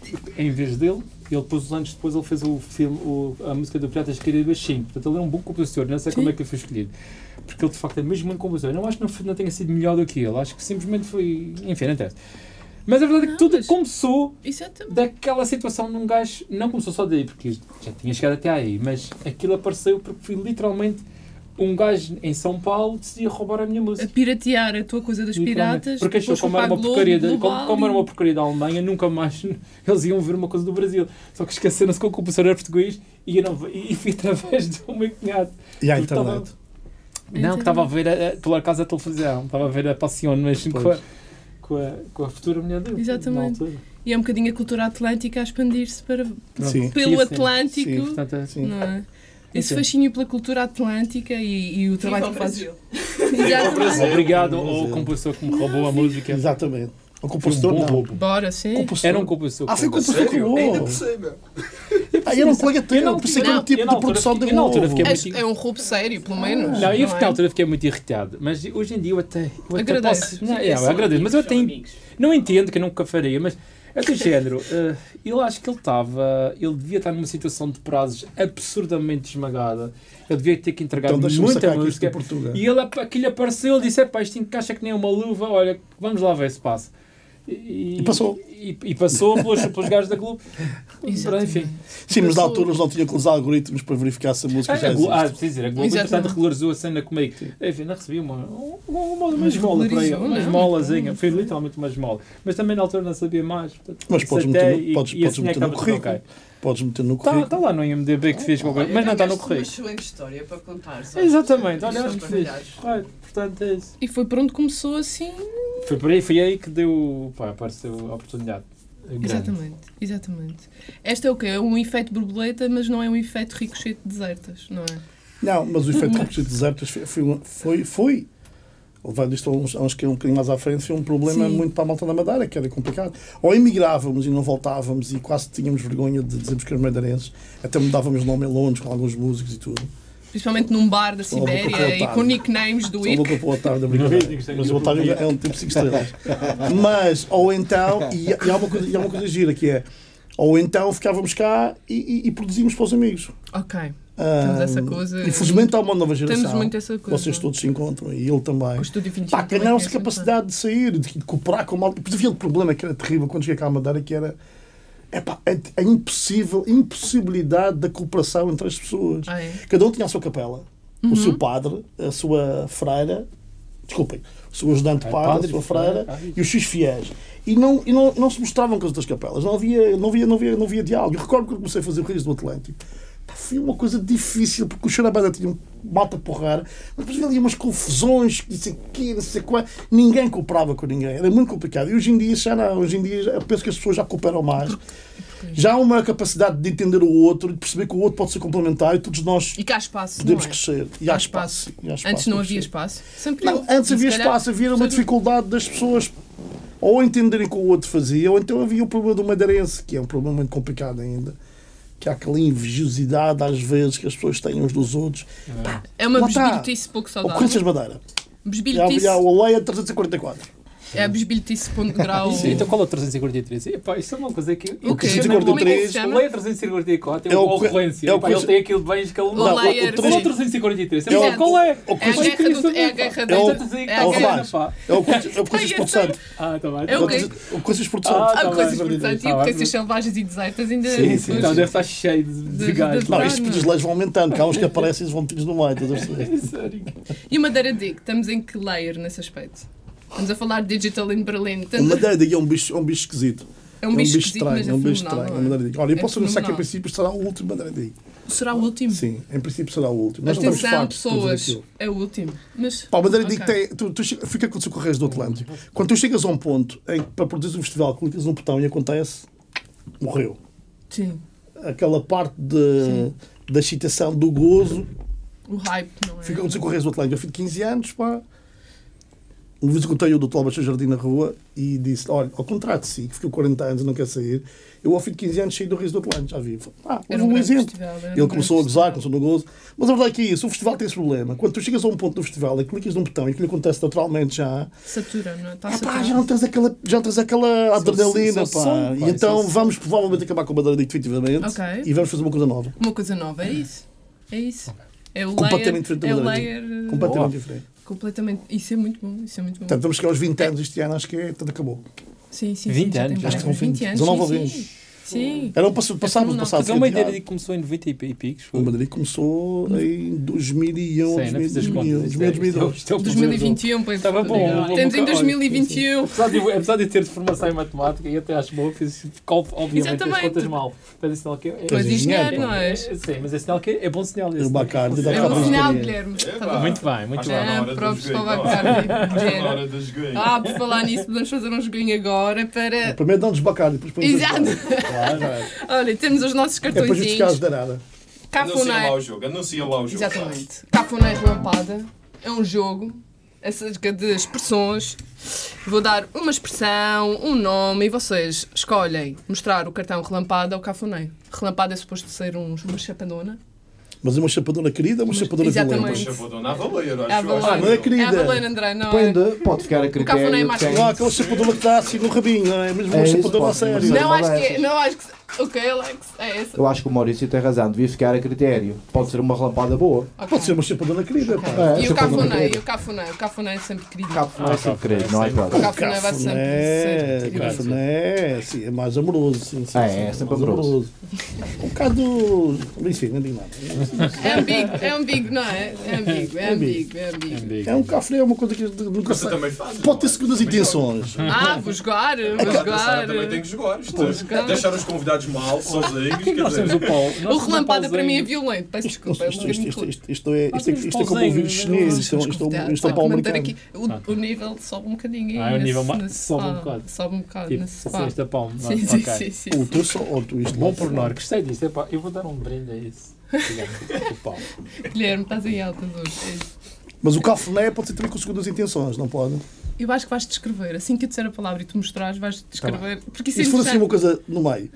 Speaker 3: em vez dele. Ele, depois, anos depois, ele fez o filme, o, a música do Piratas do Caribe cinco. Portanto, ele é um bom compositor. Não sei
Speaker 2: Sim.
Speaker 3: como é que ele foi escolhido. Porque ele, de facto, é mesmo um bom compositor. Eu não acho que não, foi- não tenha sido melhor do que ele. Acho que simplesmente foi... Enfim, não interessa. Mas a verdade é que
Speaker 2: Não,
Speaker 3: tudo
Speaker 2: mas-
Speaker 3: começou
Speaker 2: Isso é também.
Speaker 3: daquela situação num gajo... Não começou só daí, porque já tinha chegado até aí. Mas aquilo apareceu porque foi literalmente um gajo em São Paulo que decidia roubar a minha
Speaker 2: A
Speaker 3: música.
Speaker 2: piratear a tua coisa dos
Speaker 3: Literalmente.
Speaker 2: piratas.
Speaker 3: Porque achou
Speaker 2: depois foi
Speaker 3: como era
Speaker 2: para
Speaker 3: uma
Speaker 2: a Globo,
Speaker 3: porcaria, de, como,
Speaker 2: global
Speaker 3: como era
Speaker 2: e-
Speaker 3: uma porcaria da Alemanha, nunca mais eles iam ver uma coisa do Brasil. Só que esqueceram-se que o compositor era português e, eu não, e fui através do meu cunhado.
Speaker 1: E à
Speaker 3: Porque estava-
Speaker 1: internet.
Speaker 3: Não, que estava a ver a, a, pela casa da televisão, estava a ver a Passion mesmo com a,
Speaker 1: Pois.
Speaker 3: com, a, com a futura mulher dele.
Speaker 2: Exatamente.
Speaker 3: na altura.
Speaker 2: E é um bocadinho a cultura atlântica a expandir-se para,
Speaker 1: Sim.
Speaker 2: pelo
Speaker 3: Sim, sim.
Speaker 2: Atlântico.
Speaker 1: Sim,
Speaker 3: Portanto, é-
Speaker 1: Sim.
Speaker 2: Não é? Esse
Speaker 3: Sim.
Speaker 2: fascínio pela cultura atlântica e, e o trabalho que fazes.
Speaker 3: Obrigado, Obrigado ao
Speaker 1: Brasil.
Speaker 3: compositor que me roubou a música.
Speaker 1: Exatamente. O
Speaker 3: Foi um
Speaker 1: compositor
Speaker 3: bom
Speaker 1: não.
Speaker 3: roubo.
Speaker 2: Bora, sim.
Speaker 1: Compositor.
Speaker 3: Era um compositor.
Speaker 1: Ah, foi o
Speaker 3: que roubou.
Speaker 1: compositor que
Speaker 5: Sério? Ainda
Speaker 1: roubou.
Speaker 5: por cima.
Speaker 1: Ah, era um colega teu.
Speaker 3: Eu não-
Speaker 1: Eu pensei que era
Speaker 2: não,
Speaker 1: um tipo
Speaker 3: eu na
Speaker 1: de
Speaker 3: altura
Speaker 1: produção
Speaker 3: fiquei-
Speaker 1: de
Speaker 3: eu na altura
Speaker 1: Globo.
Speaker 3: fiquei
Speaker 2: É, é um roubo sério, pelo menos.
Speaker 3: Não, eu
Speaker 2: é?
Speaker 3: na altura fiquei muito irritado, mas hoje em dia eu até, eu até
Speaker 2: Agradeço.
Speaker 3: posso... Não, é, eu agradeço, mas eu até en- não entendo, que eu nunca faria, mas é do género, eh, eu acho que ele estava, ele devia estar numa situação de prazos absurdamente esmagada, ele devia ter que entregar
Speaker 1: Então deixa-me
Speaker 3: muita
Speaker 1: sacar aqui isto de
Speaker 3: música,
Speaker 1: Portugal.
Speaker 3: e ele, aquilo apareceu, ele disse, epá, isto encaixa que nem uma luva, olha, vamos lá ver se passa. E,
Speaker 1: E passou.
Speaker 3: E, e passou pelos, pelos gajos da Globo.
Speaker 2: Exatamente.
Speaker 3: Enfim.
Speaker 1: Sim, mas na
Speaker 2: Passou.
Speaker 1: altura eles não tinham aqueles algoritmos para verificar se a música
Speaker 3: Ah,
Speaker 1: já
Speaker 3: a Globo, ah,
Speaker 1: existe.
Speaker 3: preciso dizer, a Globo,
Speaker 2: Exatamente.
Speaker 3: entretanto, regularizou a cena comigo. Enfim, não recebi uma, uma, uma, uma
Speaker 2: Mas
Speaker 3: esmola por aí,
Speaker 2: regularizou,
Speaker 3: uma
Speaker 2: não?
Speaker 3: esmolazinha. Foi literalmente uma esmola. Mas também na altura não sabia mais. Portanto,
Speaker 1: Mas podes
Speaker 3: aceitei
Speaker 1: meter no,
Speaker 3: e-
Speaker 1: podes,
Speaker 3: e
Speaker 1: podes
Speaker 3: assim é
Speaker 1: meter
Speaker 3: que
Speaker 1: no
Speaker 3: estava tudo
Speaker 1: currículo.
Speaker 3: ok.
Speaker 1: Podes meter no
Speaker 3: Está
Speaker 1: currículo.
Speaker 3: tá lá no I M D B que fez qualquer coisa, mas não está no currículo.
Speaker 6: Uma excelente história para contar.
Speaker 3: Exatamente, olha, acho que
Speaker 6: Estamos
Speaker 3: fez. Correto, portanto é isso.
Speaker 2: E foi por onde começou assim.
Speaker 3: Foi por aí, foi aí que deu, pá, apareceu a oportunidade. Grande.
Speaker 2: Exatamente, exatamente. Este é o quê? É um efeito borboleta, mas não é um efeito ricochete de desertas, não é?
Speaker 1: Não, mas o efeito de desertas foi, foi, uma- foi, foi levando isto a uns, a uns que um bocadinho mais à frente, foi um problema
Speaker 2: Sim.
Speaker 1: muito para a malta da Madeira, que era complicado. Ou emigrávamos e não voltávamos e quase tínhamos vergonha de dizermos que éramos madeirenses, até mudávamos o nome em Londres com alguns músicos e tudo.
Speaker 2: Principalmente num bar da
Speaker 1: Só uma boca para
Speaker 2: Sibéria
Speaker 1: o
Speaker 2: e
Speaker 1: otário.
Speaker 2: com nicknames do
Speaker 1: Só
Speaker 2: I R
Speaker 1: vou
Speaker 2: C.
Speaker 1: para o Otário da brincadeira. Mas o Otário é um tipo cinco estrelas. Mas, ou então, e, e há uma coisa, e há uma coisa gira que é, ou então ficávamos cá e, e, e produzíamos para os amigos.
Speaker 2: Ok,
Speaker 1: Ah,
Speaker 2: Temos essa coisa-
Speaker 1: Infelizmente há uma nova geração.
Speaker 2: temos muito essa coisa.
Speaker 1: Vocês todos se encontram e ele também.
Speaker 2: O Estúdio vinte e cinco
Speaker 1: Pá,
Speaker 2: também
Speaker 1: ganharam-se
Speaker 2: conhece
Speaker 1: capacidade de sair, de, de cooperar com a malta. Depois havia o problema que era terrível quando cheguei cá à Madeira, que era epá, a, a impossível, impossibilidade da cooperação entre as pessoas.
Speaker 2: Ah, é?
Speaker 1: Cada um tinha a sua capela,
Speaker 2: Uhum.
Speaker 1: o seu padre, a sua freira, desculpem, o seu ajudante
Speaker 3: É,
Speaker 1: padre,
Speaker 3: padre,
Speaker 1: a sua
Speaker 3: freira,
Speaker 1: freira
Speaker 3: ah, isso.
Speaker 1: e os seus fiéis. E não, e não, não se mostravam com as outras capelas, não havia, não havia, não havia, não havia diálogo. Eu recordo que eu comecei a fazer o Reis do Atlântico. Pá, foi uma coisa difícil, porque o Xarabada tinha um malta porrar, mas depois havia umas confusões, não sei quê, não sei qual. Ninguém cooperava com ninguém, era muito complicado. E hoje em dia já não, hoje em dia eu penso que as pessoas já cooperam mais. Já há uma capacidade de entender o outro, de perceber que o outro pode ser complementar e todos nós
Speaker 2: E cá há espaço,
Speaker 1: podemos
Speaker 2: não é?
Speaker 1: crescer. E há
Speaker 2: Há
Speaker 1: espaço. E há espaço
Speaker 2: Antes não
Speaker 1: para
Speaker 2: havia
Speaker 1: crescer.
Speaker 2: espaço. Sempre
Speaker 1: Não,
Speaker 2: houve.
Speaker 1: antes
Speaker 2: E
Speaker 1: havia
Speaker 2: se calhar,
Speaker 1: espaço, havia uma
Speaker 2: sabe-
Speaker 1: dificuldade das pessoas ou entenderem o que o outro fazia, ou então havia o problema do madeirense, que é um problema muito complicado ainda. Que há aquela invejosidade às vezes que as pessoas têm uns dos outros.
Speaker 2: É uma
Speaker 1: Lá está.
Speaker 2: besbilhotice pouco
Speaker 1: Ou
Speaker 2: saudável.
Speaker 1: Corinthians Madeira. Já
Speaker 2: Besbilhotice.
Speaker 1: havia o Leia trezentos e quarenta e quatro.
Speaker 2: É a besbilhotice ponto de grau.
Speaker 3: Sim, então qual é o trezentos e quarenta e três? Epá, isso é uma coisa que...
Speaker 2: O quê?
Speaker 1: trezentos e quarenta e três,
Speaker 2: Como é que se
Speaker 3: O
Speaker 2: chama?
Speaker 3: Leia trezentos e quarenta e quatro é
Speaker 1: É o
Speaker 3: uma
Speaker 1: que-
Speaker 3: ocorrência.
Speaker 1: é o
Speaker 3: Epá,
Speaker 1: que-
Speaker 3: ele tem aquilo de bens que ele
Speaker 2: O
Speaker 3: não...
Speaker 2: Leia-
Speaker 3: Qual é o trezentos e quarenta e três?
Speaker 1: É o-
Speaker 3: Qual é?
Speaker 1: o
Speaker 2: É a
Speaker 1: Corinthians-
Speaker 2: guerra do... É a guerra
Speaker 1: É o-
Speaker 2: da...
Speaker 3: É
Speaker 2: É a
Speaker 1: o
Speaker 2: guerra...
Speaker 1: Rebais. É o Corinthians é o Corinthians Porto Santo.
Speaker 3: Ah, está bem.
Speaker 2: É o quê?
Speaker 1: O Corinthians Porto Santo.
Speaker 3: Ah,
Speaker 2: Há
Speaker 3: tá
Speaker 2: coisas
Speaker 3: bem,
Speaker 2: importantes.
Speaker 3: tá
Speaker 2: E
Speaker 3: bem.
Speaker 2: potências selvagens e desertas ainda...
Speaker 3: Sim, sim. Então deve estar cheio de,
Speaker 2: De-
Speaker 3: de gajos.
Speaker 2: de-
Speaker 1: Não,
Speaker 2: Ah,
Speaker 1: isto
Speaker 2: não.
Speaker 1: os leis vão aumentando, que há uns que aparecem e vão metidos no meio. Estás a perceber?
Speaker 3: Sério.
Speaker 2: E o Madeira Dig, estamos em que layer nesse aspecto? Estamos a falar de Digital in Berlin.
Speaker 1: O
Speaker 2: Estamos-
Speaker 1: Madeira é um bicho, é um bicho esquisito.
Speaker 2: É um bicho esquisito,
Speaker 1: estranho,
Speaker 2: mas
Speaker 1: é um bicho
Speaker 2: fenomenal,
Speaker 1: estranho.
Speaker 2: não
Speaker 1: É
Speaker 2: é?
Speaker 1: uma Mandradica. Olha, eu
Speaker 2: É
Speaker 1: posso anunciar que em
Speaker 2: fenomenal.
Speaker 1: princípio será o último Mandradica.
Speaker 2: Será o último?
Speaker 1: Sim, em princípio será o último. Nós não estamos
Speaker 2: Atenção,
Speaker 1: fartos de fazer
Speaker 2: pessoas.
Speaker 1: aquilo.
Speaker 2: É o último. Mas,
Speaker 1: Pá, o Mandradica
Speaker 2: ok.
Speaker 1: tem. Tu, tu, che- fica com os Correios do Atlântico. Quando tu chegas a um ponto em que para produzir um festival clicas num botão e acontece, morreu.
Speaker 2: Sim.
Speaker 1: Aquela parte de, da excitação, do gozo,
Speaker 2: O hype, não é?
Speaker 1: fica com os Correios do Atlântico. Eu fiz quinze anos, pá. Uma vez eu contei o doutor Alberto Jardim na rua e disse: olha, ao contrário de si, que ficou quarenta anos e não quer sair, eu ao fim de quinze anos saí do Rio do Atlântico, já vi. Ah,
Speaker 2: Era
Speaker 1: um,
Speaker 2: um
Speaker 1: um
Speaker 2: grande
Speaker 1: exemplo.
Speaker 2: festival, era um
Speaker 1: Ele começou a
Speaker 2: grande
Speaker 1: gozar,
Speaker 2: festival.
Speaker 1: começou no gozo. Mas a verdade é que é isso, o festival tem esse problema. Quando tu chegas a um ponto do festival e clicas num botão e aquilo acontece naturalmente já,
Speaker 2: Satura, não é? Está
Speaker 1: ah, pá,
Speaker 2: saturado.
Speaker 1: já não tens aquela, já não tens aquela adrenalina,
Speaker 3: só
Speaker 1: pá.
Speaker 3: som, pá,
Speaker 1: E então
Speaker 3: só som.
Speaker 1: vamos provavelmente acabar com o Mandradica definitivamente
Speaker 2: Ok.
Speaker 1: e vamos fazer uma coisa nova.
Speaker 2: Uma coisa nova, é isso. É isso. É o
Speaker 1: Completamente
Speaker 2: layer,
Speaker 1: diferente do
Speaker 2: é o
Speaker 1: Mandradica.
Speaker 2: layer, eh,
Speaker 1: Completamente
Speaker 3: Boa.
Speaker 1: diferente.
Speaker 2: completamente. Isso é muito bom, isso é muito bom.
Speaker 1: Portanto, vamos chegar aos vinte anos este ano, acho que é, portanto, acabou.
Speaker 2: Sim, sim,
Speaker 3: vinte
Speaker 2: sim, já
Speaker 3: anos,
Speaker 2: tem
Speaker 3: já
Speaker 2: vários.
Speaker 1: estão
Speaker 2: vinte anos.
Speaker 1: dezanove ou
Speaker 2: sim,
Speaker 1: vinte.
Speaker 2: sim. Sim.
Speaker 1: Era um passado, passado,
Speaker 2: não,
Speaker 1: passado.
Speaker 3: Mas é uma
Speaker 1: adiado.
Speaker 3: ideia que começou em noventa e picos.
Speaker 1: O Madrid começou em dois mil e um,
Speaker 3: Sim, não fiz as
Speaker 1: dois mil e um,
Speaker 3: contas.
Speaker 1: dois mil e dois.
Speaker 3: Isto é- isto é o
Speaker 2: dois mil e
Speaker 3: problema.
Speaker 2: vinte e um, pois.
Speaker 3: Estava bom,
Speaker 2: Temos
Speaker 3: vou-
Speaker 2: em
Speaker 3: vou-
Speaker 2: dois mil e vinte e um.
Speaker 3: Apesar de, apesar de eu ter formação em matemática e até acho boa, fiz obviamente as
Speaker 2: Exatamente.
Speaker 3: contas mal. Mas é sinal que é,
Speaker 2: Pois
Speaker 1: és
Speaker 2: engenheiro,
Speaker 1: engenheiro,
Speaker 2: não és?
Speaker 3: Sim, mas é sinal que é, é bom sinal esse.
Speaker 1: O Bacardi dá
Speaker 2: É
Speaker 1: cabo
Speaker 2: um
Speaker 1: da
Speaker 2: sinal,
Speaker 1: engenharia.
Speaker 2: Guilherme. Tá
Speaker 5: Epá.
Speaker 2: bom.
Speaker 3: Muito bem, muito
Speaker 5: Acho
Speaker 3: bem.
Speaker 5: que está na
Speaker 2: Ah,
Speaker 5: hora
Speaker 2: próprios
Speaker 5: dos
Speaker 2: para o
Speaker 5: ganhos.
Speaker 2: Bacardi.
Speaker 5: Está na hora dos ganhos.
Speaker 2: Ah, por falar nisso, podemos fazer um joguinho agora para.
Speaker 1: Primeiro dá-nos Bacardi, depois põe
Speaker 2: Exato.
Speaker 3: Claro, é.
Speaker 2: Olha, temos os nossos
Speaker 1: É para justificar as
Speaker 2: cartõezinhos.
Speaker 1: darada.
Speaker 5: Anuncia lá
Speaker 2: Cafuné.
Speaker 5: o jogo, anuncia lá o jogo.
Speaker 2: Exatamente. Cafuné Relampada é um jogo acerca de expressões. Vou dar uma expressão, um nome e vocês escolhem mostrar o cartão relampada ou cafuné. Relampada é suposto ser um, uma chapadona.
Speaker 1: Mas é uma chapadona querida ou uma chapadona
Speaker 2: Exatamente.
Speaker 1: violenta?
Speaker 5: Poxa, vou dar a valer, acho.
Speaker 2: É a
Speaker 5: acho
Speaker 2: Valena.
Speaker 1: Ah, não é
Speaker 5: que-
Speaker 1: querida.
Speaker 2: É a Valena André, não é?
Speaker 4: Depende, pode ficar a
Speaker 2: cafuné é
Speaker 4: critério
Speaker 2: mais
Speaker 4: de quem...
Speaker 1: Não há aquela chapadona que dá assim no rabinho, não é? Mesmo uma
Speaker 4: É isso,
Speaker 1: chapadona a
Speaker 4: pode ser
Speaker 1: sério.
Speaker 4: uma
Speaker 2: Não, acho que é.
Speaker 4: dessas.
Speaker 2: Não, acho que. Ok, Alex, é essa.
Speaker 4: Eu acho que o Maurício tem razão, devia ficar a critério. Pode ser uma relampada boa.
Speaker 2: Ok.
Speaker 1: Pode ser uma chapadona querida, pá.
Speaker 4: É,
Speaker 2: E o
Speaker 4: chapadona
Speaker 2: cafuné,
Speaker 4: querida.
Speaker 2: e o cafuné, o cafuné é sempre querido.
Speaker 4: Cabo não é
Speaker 3: Ah,
Speaker 4: sempre
Speaker 3: cafuné,
Speaker 4: querido, não é
Speaker 3: sim.
Speaker 2: O
Speaker 4: claro.
Speaker 2: cafuné vai sempre
Speaker 1: Cafuné,
Speaker 2: ser querido.
Speaker 1: cafuné, sim, é mais amoroso. Sim, sim,
Speaker 4: É,
Speaker 1: sim,
Speaker 4: é sempre
Speaker 1: mais
Speaker 4: amoroso.
Speaker 1: Um bocado. Enfim, não digo nada.
Speaker 2: É ambíguo, é ambíguo, não é? É ambíguo, é ambíguo, é ambíguo.
Speaker 1: É um cafuné, é uma coisa que nunca
Speaker 5: Você
Speaker 1: sei.
Speaker 5: também faz.
Speaker 1: Pode ter
Speaker 5: não é?
Speaker 1: segundas
Speaker 5: Também
Speaker 1: intenções.
Speaker 2: Ah, vou jogar, vou
Speaker 5: joga. A
Speaker 2: jogar.
Speaker 5: Sara também tem que jogar. Isto,
Speaker 2: jogar.
Speaker 5: deixar os convidados mal, sozinhos.
Speaker 3: Porquê que
Speaker 5: quer
Speaker 3: nós temos
Speaker 5: dizer,
Speaker 3: o Paulo?
Speaker 2: O relampada para mim é violento, peço
Speaker 1: Isto,
Speaker 2: desculpa.
Speaker 1: isto, isto, isto, isto, isto é, isto, é,
Speaker 3: Nós
Speaker 1: isto é
Speaker 3: temos
Speaker 1: como ouvir
Speaker 3: pauzinho,
Speaker 1: chinês,
Speaker 3: não
Speaker 1: isto, é- isto, é- isto é um pau americano.
Speaker 2: O, o nível sobe um bocadinho.
Speaker 3: Ah,
Speaker 2: aí
Speaker 3: o
Speaker 2: nesse-
Speaker 3: nível ma-
Speaker 2: nesse
Speaker 3: sobe um
Speaker 2: spa.
Speaker 3: bocado.
Speaker 2: Sobe um bocado
Speaker 3: Tipo,
Speaker 2: nesse spa.
Speaker 3: assim, esta palma.
Speaker 2: Sim,
Speaker 3: Ah,
Speaker 2: sim,
Speaker 3: ok.
Speaker 2: sim, sim.
Speaker 1: O teu só, ou tu isto.
Speaker 3: Bom pormenor, gostei disto. Epá, eu vou dar um brinde a isso. Digamos, o Paulo.
Speaker 2: Guilherme, estás em alta hoje. é isso.
Speaker 1: Mas o cafuné pode ser também com segundas intenções, não pode?
Speaker 2: Eu acho que vais descrever. Assim que eu disser a palavra e tu mostrares, vais descrever. Porque isso
Speaker 1: E
Speaker 2: é
Speaker 1: se for assim uma
Speaker 2: interessante.
Speaker 1: coisa no meio?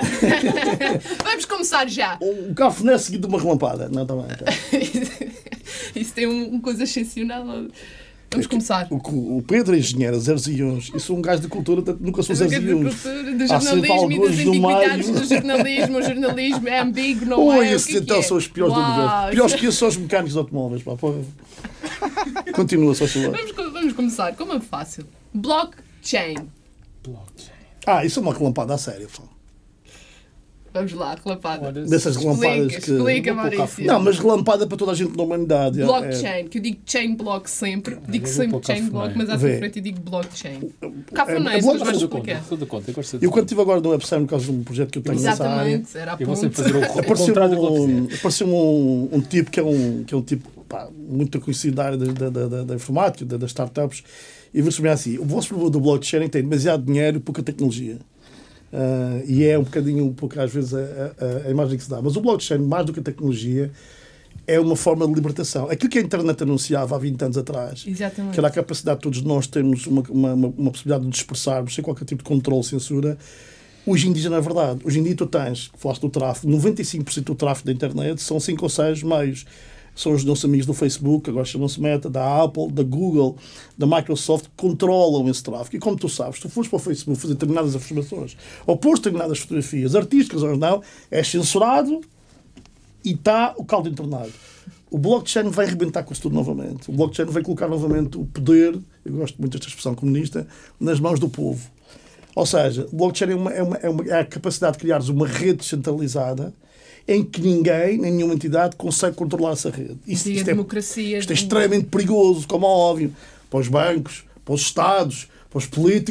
Speaker 2: Vamos começar já.
Speaker 1: Um cafuné seguido de uma relampada. Não, está bem. ok.
Speaker 2: Isso tem um- uma coisa excepcional. Vamos começar.
Speaker 1: O, o Pedro é engenheiro, zeros e uns. Eu sou um gajo de cultura, portanto nunca sou
Speaker 2: Da
Speaker 1: zeros e uns.
Speaker 2: cultura, do
Speaker 1: Há sempre
Speaker 2: jornalismo e das
Speaker 1: alguns no
Speaker 2: antiguidades
Speaker 1: meio.
Speaker 2: do jornalismo. O jornalismo é ambíguo, não
Speaker 1: Oi,
Speaker 2: é? O
Speaker 1: esses
Speaker 2: que é que
Speaker 1: então
Speaker 2: é?
Speaker 1: são os piores do
Speaker 2: Uau,
Speaker 1: universo. Piores que esses são os mecânicos de automóveis. Pá, porra. Continua, só favor.
Speaker 2: Vamos, co- vamos começar. Como é fácil? Blockchain.
Speaker 3: Blockchain.
Speaker 1: Ah, isso é uma relampada a sério. Pá.
Speaker 2: Vamos lá, relapada.
Speaker 3: Olha,
Speaker 1: Dessas relampadas
Speaker 2: Explica,
Speaker 1: que.
Speaker 2: explica,
Speaker 3: Vou pôr
Speaker 2: Maurício.
Speaker 1: Não, mas relampada para toda a gente na humanidade. É-
Speaker 2: Blockchain, que eu digo chain block sempre. Digo
Speaker 3: eu vou
Speaker 2: sempre
Speaker 3: pôr
Speaker 2: chain
Speaker 3: cafuné.
Speaker 2: block, mas à
Speaker 1: Vê.
Speaker 2: sua frente eu digo blockchain.
Speaker 1: é-
Speaker 2: Cafuné,
Speaker 1: é
Speaker 2: se
Speaker 1: bloco-
Speaker 2: nos vais
Speaker 3: Sou do conta,
Speaker 2: explicar.
Speaker 3: sou do conta. Eu gosto de
Speaker 1: Eu quando estive agora no website por causa de um projeto que eu tenho nessa área,
Speaker 2: Exatamente, era a
Speaker 3: Eu vou sempre
Speaker 2: ponte.
Speaker 3: fazer o, o
Speaker 1: apareceu
Speaker 3: contrário do que eu
Speaker 1: um,
Speaker 3: quiser.
Speaker 1: apareceu um, um tipo que é um, que é um tipo pá, muito conhecido da área da, da, da, da informática, da- das startups, e vou subir assim: o vosso problema do blockchain tem demasiado dinheiro e pouca tecnologia. Uh, e é um bocadinho, um pouco às vezes, a, a, a imagem que se dá. Mas o blockchain, mais do que a tecnologia, é uma forma de libertação. Aquilo que a internet anunciava há vinte anos atrás,
Speaker 2: Exatamente.
Speaker 1: que era a capacidade de todos nós termos uma, uma, uma, uma possibilidade de nos expressarmos sem qualquer tipo de controle, censura. Hoje em dia, na verdade, hoje em dia tu tens, falaste do tráfego, noventa e cinco por cento do tráfego da internet são cinco ou seis meios. São os nossos amigos do Facebook, agora chamam-se Meta, da Apple, da Google, da Microsoft, que controlam esse tráfego. E como tu sabes, se tu fores para o Facebook fazer determinadas afirmações, ou pôs determinadas fotografias artísticas ou não, é censurado e está o caldo entornado. O blockchain vai arrebentar com isso tudo novamente. O blockchain vai colocar novamente o poder, eu gosto muito desta expressão comunista, nas mãos do povo. Ou seja, o blockchain é, uma, é, uma, é, uma, é a capacidade de criares uma rede descentralizada em que ninguém, nem nenhuma entidade, consegue controlar essa rede. Isto,
Speaker 2: E a
Speaker 1: isto, é,
Speaker 2: democracia.
Speaker 1: isto é extremamente perigoso, como é óbvio, para os bancos, para os Estados, para os políticos.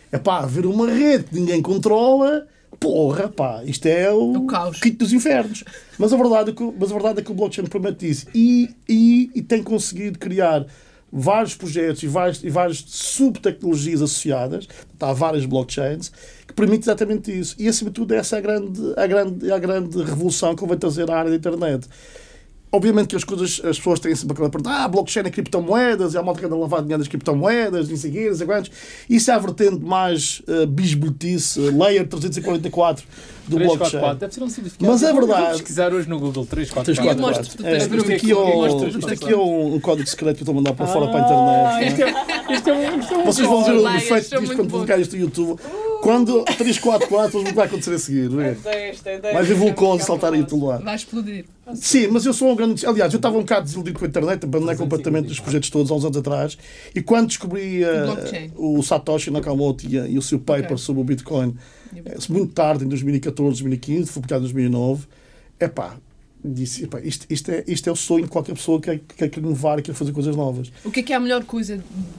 Speaker 1: É pá, haver uma rede que ninguém controla, porra, pá, isto é o,
Speaker 2: O caos.
Speaker 1: quinto dos infernos. Mas a verdade é que, mas a verdade é que o blockchain permite isso. E, e, e tem conseguido criar vários projetos e várias, e várias subtecnologias associadas, há várias blockchains, que permitem exatamente isso. E, acima de tudo, essa é a grande, a grande, a grande revolução que vai trazer à área da internet. Obviamente que as coisas, as pessoas têm sempre aquela pergunta, ah, blockchain é criptomoedas, e há uma malta que anda a lavar dinheiro das criptomoedas, não sei o quê, não sei quantos. Isso é a vertente mais uh, bisbilhotice, uh, layer trezentos e quarenta e quatro do blockchain.
Speaker 3: Deve ser um significado.
Speaker 1: Mas é
Speaker 3: Vou
Speaker 1: verdade.
Speaker 3: pesquisar hoje no Google três quatro
Speaker 1: Três,
Speaker 3: quatro.
Speaker 1: quatro,
Speaker 2: mostro-te,
Speaker 1: quatro.
Speaker 2: tu tens
Speaker 1: É,
Speaker 2: de
Speaker 1: isto
Speaker 2: ver
Speaker 1: aqui é,
Speaker 2: o-
Speaker 1: um,
Speaker 2: mostro-te,
Speaker 1: isto aqui é um, um código secreto que eu estou a mandar para fora para a
Speaker 3: Ah,
Speaker 1: internet.
Speaker 3: isto é, isto é um, isto é um
Speaker 1: Vocês vão ver o
Speaker 2: Layers
Speaker 1: efeito
Speaker 2: são
Speaker 1: disto
Speaker 2: muito
Speaker 1: quando
Speaker 2: bons.
Speaker 1: publicar isto no YouTube. Quando trezentos e quarenta e quatro, o que vai acontecer a seguir? Não é?
Speaker 6: Desta, desta,
Speaker 1: Vai ver vulcões saltarem tudo lá.
Speaker 2: Vai explodir.
Speaker 1: Sim, mas eu sou um grande... Aliás, eu estava um bocado desiludido com a internet, abandonei completamente os projetos todos há uns anos atrás, e quando descobri uh,
Speaker 2: blockchain.
Speaker 1: o Satoshi Nakamoto e, a- e o seu paper
Speaker 2: Ok.
Speaker 1: sobre o Bitcoin, eh, muito tarde, em dois mil e catorze, dois mil e quinze, foi publicado em dois mil e nove, epá, disse, epá, isto, isto, é, isto é o sonho de qualquer pessoa que quer, que quer inovar e quer fazer coisas novas.
Speaker 2: O que é que é a melhor coisa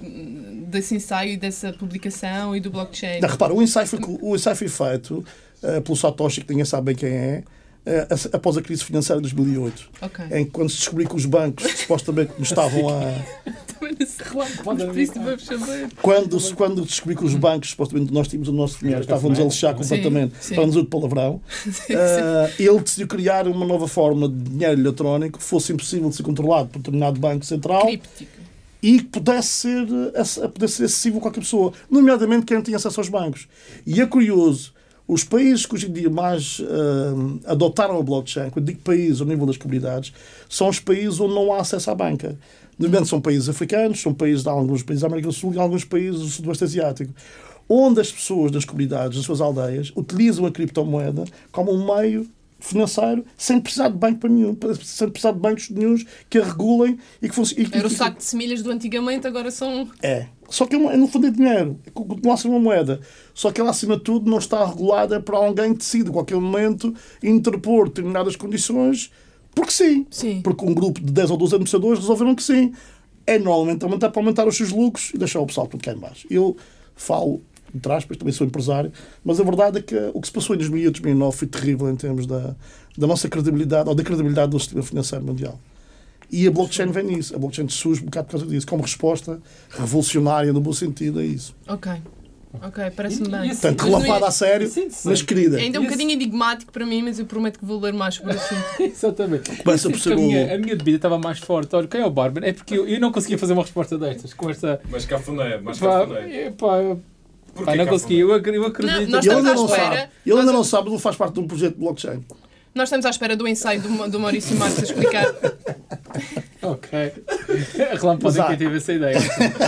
Speaker 2: desse ensaio e dessa publicação e do blockchain?
Speaker 1: Não, repara, o ensaio foi, o ensaio foi feito uh, pelo Satoshi, que ninguém sabe bem quem é, uh, após a crise financeira de dois mil e oito,
Speaker 2: Ok.
Speaker 1: em que quando se descobriu que os bancos supostamente nos estavam a...
Speaker 2: Também não sei. Mas por isso vamos saber.
Speaker 1: Quando, se- quando descobri que os bancos, supostamente nós tínhamos o nosso dinheiro, estavam-nos a lixar completamente,
Speaker 2: Sim, sim.
Speaker 1: para nos uso de palavrão, eh, ele decidiu criar uma nova forma de dinheiro eletrónico que fosse impossível de ser controlado por determinado banco central
Speaker 2: Críptico.
Speaker 1: e que pudesse ser, ac- pudesse ser acessível a qualquer pessoa, nomeadamente quem não tinha acesso aos bancos. E é curioso, os países que hoje em dia mais eh, adotaram a blockchain, quando digo países ao nível das comunidades, são os países onde não há acesso à banca. Normalmente são países africanos, são países de alguns países da América do Sul e alguns países do Sudoeste Asiático, onde as pessoas das comunidades, das suas aldeias, utilizam a criptomoeda como um meio financeiro sem precisar de banco para nenhum, sem precisar de bancos nenhuns que a regulem e que funcionem.
Speaker 2: Era o saco de semilhas do antigamente, agora são.
Speaker 1: É. Só que é uma- no fundo é dinheiro. Continua a ser uma moeda. Só que ela, acima de tudo, não está regulada para alguém que decide, a qualquer momento, interpor determinadas condições, porque sim.
Speaker 2: Sim.
Speaker 1: Porque um grupo de dez ou doze administradores resolveram que sim. É normalmente aumentar, para aumentar os seus lucros e deixar o pessoal tudo cá em baixo. Eu falo, entre aspas, também sou empresário, mas a verdade é que o que se passou em dois mil e oito, dois mil e nove foi terrível em termos da, da nossa credibilidade, ou da credibilidade do sistema financeiro mundial. E a blockchain vem nisso. A blockchain surge um bocado por causa disso, como resposta revolucionária, no bom sentido, a isso.
Speaker 2: Ok. Ok, parece-me
Speaker 3: E- e
Speaker 2: bem.
Speaker 3: assim,
Speaker 1: Portanto,
Speaker 2: Mas não
Speaker 1: relapada
Speaker 2: é-
Speaker 1: a sério,
Speaker 3: Isso é interessante.
Speaker 1: mas querida.
Speaker 2: Ainda é um
Speaker 3: Esse-
Speaker 2: bocadinho enigmático para mim, mas eu prometo que vou ler mais sobre o assunto.
Speaker 3: Exatamente.
Speaker 1: Começa
Speaker 3: Eu
Speaker 1: por
Speaker 3: sinto
Speaker 1: ser
Speaker 3: que a,
Speaker 1: o-
Speaker 3: minha, a minha bebida estava mais forte. Olha, quem é o Barber? É porque eu, eu não conseguia fazer uma resposta destas. Com esta.
Speaker 5: Mas cafuné, mas
Speaker 3: Pá,
Speaker 5: cafuné.
Speaker 3: é, pá, eu-
Speaker 5: Porquê
Speaker 3: pá, não
Speaker 5: cafuné?
Speaker 3: consegui. Eu, ac- eu acredito.
Speaker 2: Não, nós
Speaker 1: E ele
Speaker 2: estamos
Speaker 1: ainda
Speaker 2: à
Speaker 1: não
Speaker 2: espera.
Speaker 1: sabe. Ele ainda
Speaker 2: Nós-
Speaker 1: não sabe, não faz parte de um projeto de blockchain.
Speaker 2: Nós estamos à espera do ensaio do, do Maurício Marques a explicar.
Speaker 3: Ok. Relâmpago
Speaker 1: há-
Speaker 3: quem teve essa ideia.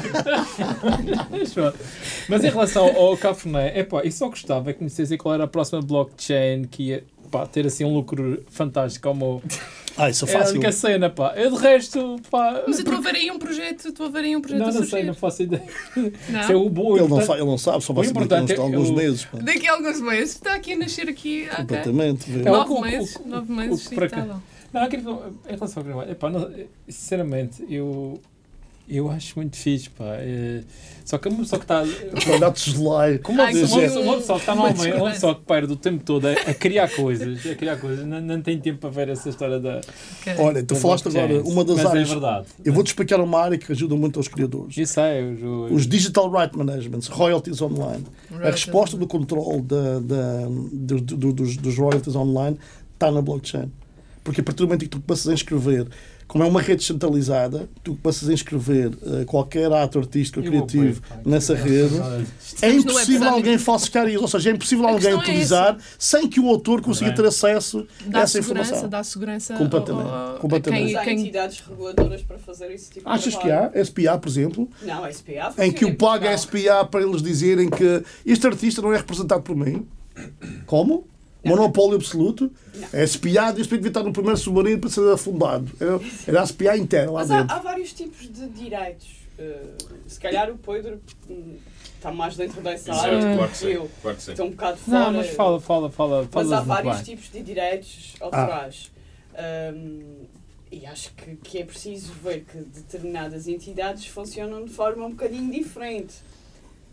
Speaker 3: Mas pronto. Mas em relação ao cafuné, é pá, eu só gostava que me dissessem qual era a próxima blockchain que ia pá, ter assim um lucro fantástico como.
Speaker 1: Ah, isso é
Speaker 3: É a
Speaker 1: fácil.
Speaker 3: única cena, pá. Eu de resto, pá.
Speaker 2: Mas eu estou a ver aí um projeto, estou a ver aí um projeto
Speaker 3: Não,
Speaker 2: a
Speaker 3: não
Speaker 2: surgir.
Speaker 3: sei, não faço ideia.
Speaker 2: Não?
Speaker 3: Isso é o bom.
Speaker 1: Ele não,
Speaker 3: importante-
Speaker 1: fa- ele não sabe, só vai
Speaker 3: o
Speaker 1: saber daqui a uns
Speaker 3: importante é
Speaker 1: alguns
Speaker 3: eu-
Speaker 1: meses. pá.
Speaker 2: Daqui a alguns meses. Está aqui a nascer aqui. ok.
Speaker 1: Completamente. vê.
Speaker 3: É o-
Speaker 2: Nove
Speaker 3: o- o-
Speaker 2: meses.
Speaker 3: o-
Speaker 2: Nove
Speaker 3: o-
Speaker 2: meses.
Speaker 3: o-
Speaker 2: sim,
Speaker 3: para
Speaker 2: tá
Speaker 3: cá.
Speaker 2: lá.
Speaker 3: Não, aquele, em relação ao gravado, epá, não, sinceramente, eu, eu acho muito fixe, pá. É, só que uma pessoa que está.
Speaker 1: Mandar-te gelai.
Speaker 3: Como uma
Speaker 2: Ai,
Speaker 3: pessoa,
Speaker 2: como-
Speaker 3: uma pessoa que está
Speaker 2: uma
Speaker 3: no meio, uma
Speaker 2: desgraça.
Speaker 3: pessoa que perde o tempo todo a, a criar coisas, a criar coisas, não, não tem tempo para ver essa história da.
Speaker 2: Ok.
Speaker 1: Olha, tu
Speaker 3: da
Speaker 1: falaste
Speaker 3: blockchain.
Speaker 1: agora, uma das
Speaker 3: Mas
Speaker 1: áreas.
Speaker 3: é verdade.
Speaker 1: Eu vou-te explicar uma área que ajuda muito aos criadores.
Speaker 3: Isso é, os, os,
Speaker 1: Os Digital Right Managements, Royalties Online. A resposta do controle da, da, do- do- dos, dos royalties online está na blockchain. Porque a partir do momento em que tu começas a inscrever, como é uma rede centralizada, tu começas a inscrever uh, qualquer ato artístico ou
Speaker 3: eu vou
Speaker 1: criativo
Speaker 3: pôr, pá,
Speaker 1: nessa
Speaker 3: que-
Speaker 1: rede, é
Speaker 2: Estamos no
Speaker 1: impossível
Speaker 2: website.
Speaker 1: alguém falsificar isso. Ou seja, é impossível
Speaker 2: A
Speaker 1: alguém
Speaker 2: questão é
Speaker 1: utilizar sem que o autor consiga
Speaker 3: Bem.
Speaker 1: ter acesso a
Speaker 2: Dá
Speaker 1: essa
Speaker 2: segurança,
Speaker 1: informação.
Speaker 2: dá segurança
Speaker 1: Completamente,
Speaker 2: ao- ao- a
Speaker 1: completamente.
Speaker 2: quem-
Speaker 6: Mas há
Speaker 2: quem-
Speaker 6: entidades reguladoras para fazer esse tipo de
Speaker 1: Achas que
Speaker 6: trabalho.
Speaker 1: há? S P A, por exemplo,
Speaker 6: Não, a S P A
Speaker 1: em que o
Speaker 6: funciona em
Speaker 1: paga
Speaker 6: Portugal.
Speaker 1: S P A para eles dizerem que este artista não é representado por mim. Como? Monopólio absoluto. A S P A diz que devia estar no primeiro submarino para ser afundado. Era, era a S P A inteira lá
Speaker 6: Mas há,
Speaker 1: dentro.
Speaker 6: há vários tipos de direitos. Uh, se calhar o Pedro hum, está mais dentro dessa área
Speaker 5: Exato,
Speaker 6: do
Speaker 5: claro que
Speaker 6: que
Speaker 5: sim.
Speaker 6: eu.
Speaker 5: Claro que sim.
Speaker 6: Estou um bocado fora.
Speaker 3: Não, mas fala, fala, fala.
Speaker 6: Mas
Speaker 3: fala
Speaker 6: há vários
Speaker 3: bem.
Speaker 6: tipos de direitos autorais. Um, e acho que, que é preciso ver que determinadas entidades funcionam de forma um bocadinho diferente.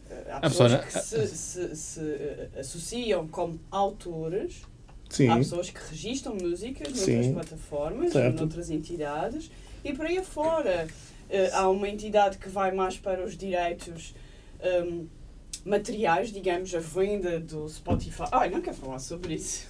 Speaker 6: há
Speaker 3: A
Speaker 6: pessoas
Speaker 3: pessoa-
Speaker 6: que se, se, se uh, associam como autores,
Speaker 1: Sim.
Speaker 6: há pessoas que registram música noutras
Speaker 1: Sim.
Speaker 6: plataformas,
Speaker 1: Certo.
Speaker 6: noutras entidades, e por aí afora. Uh, há uma entidade que vai mais para os direitos um, materiais, digamos, a venda do Spotify. Ai, não quero falar sobre isso.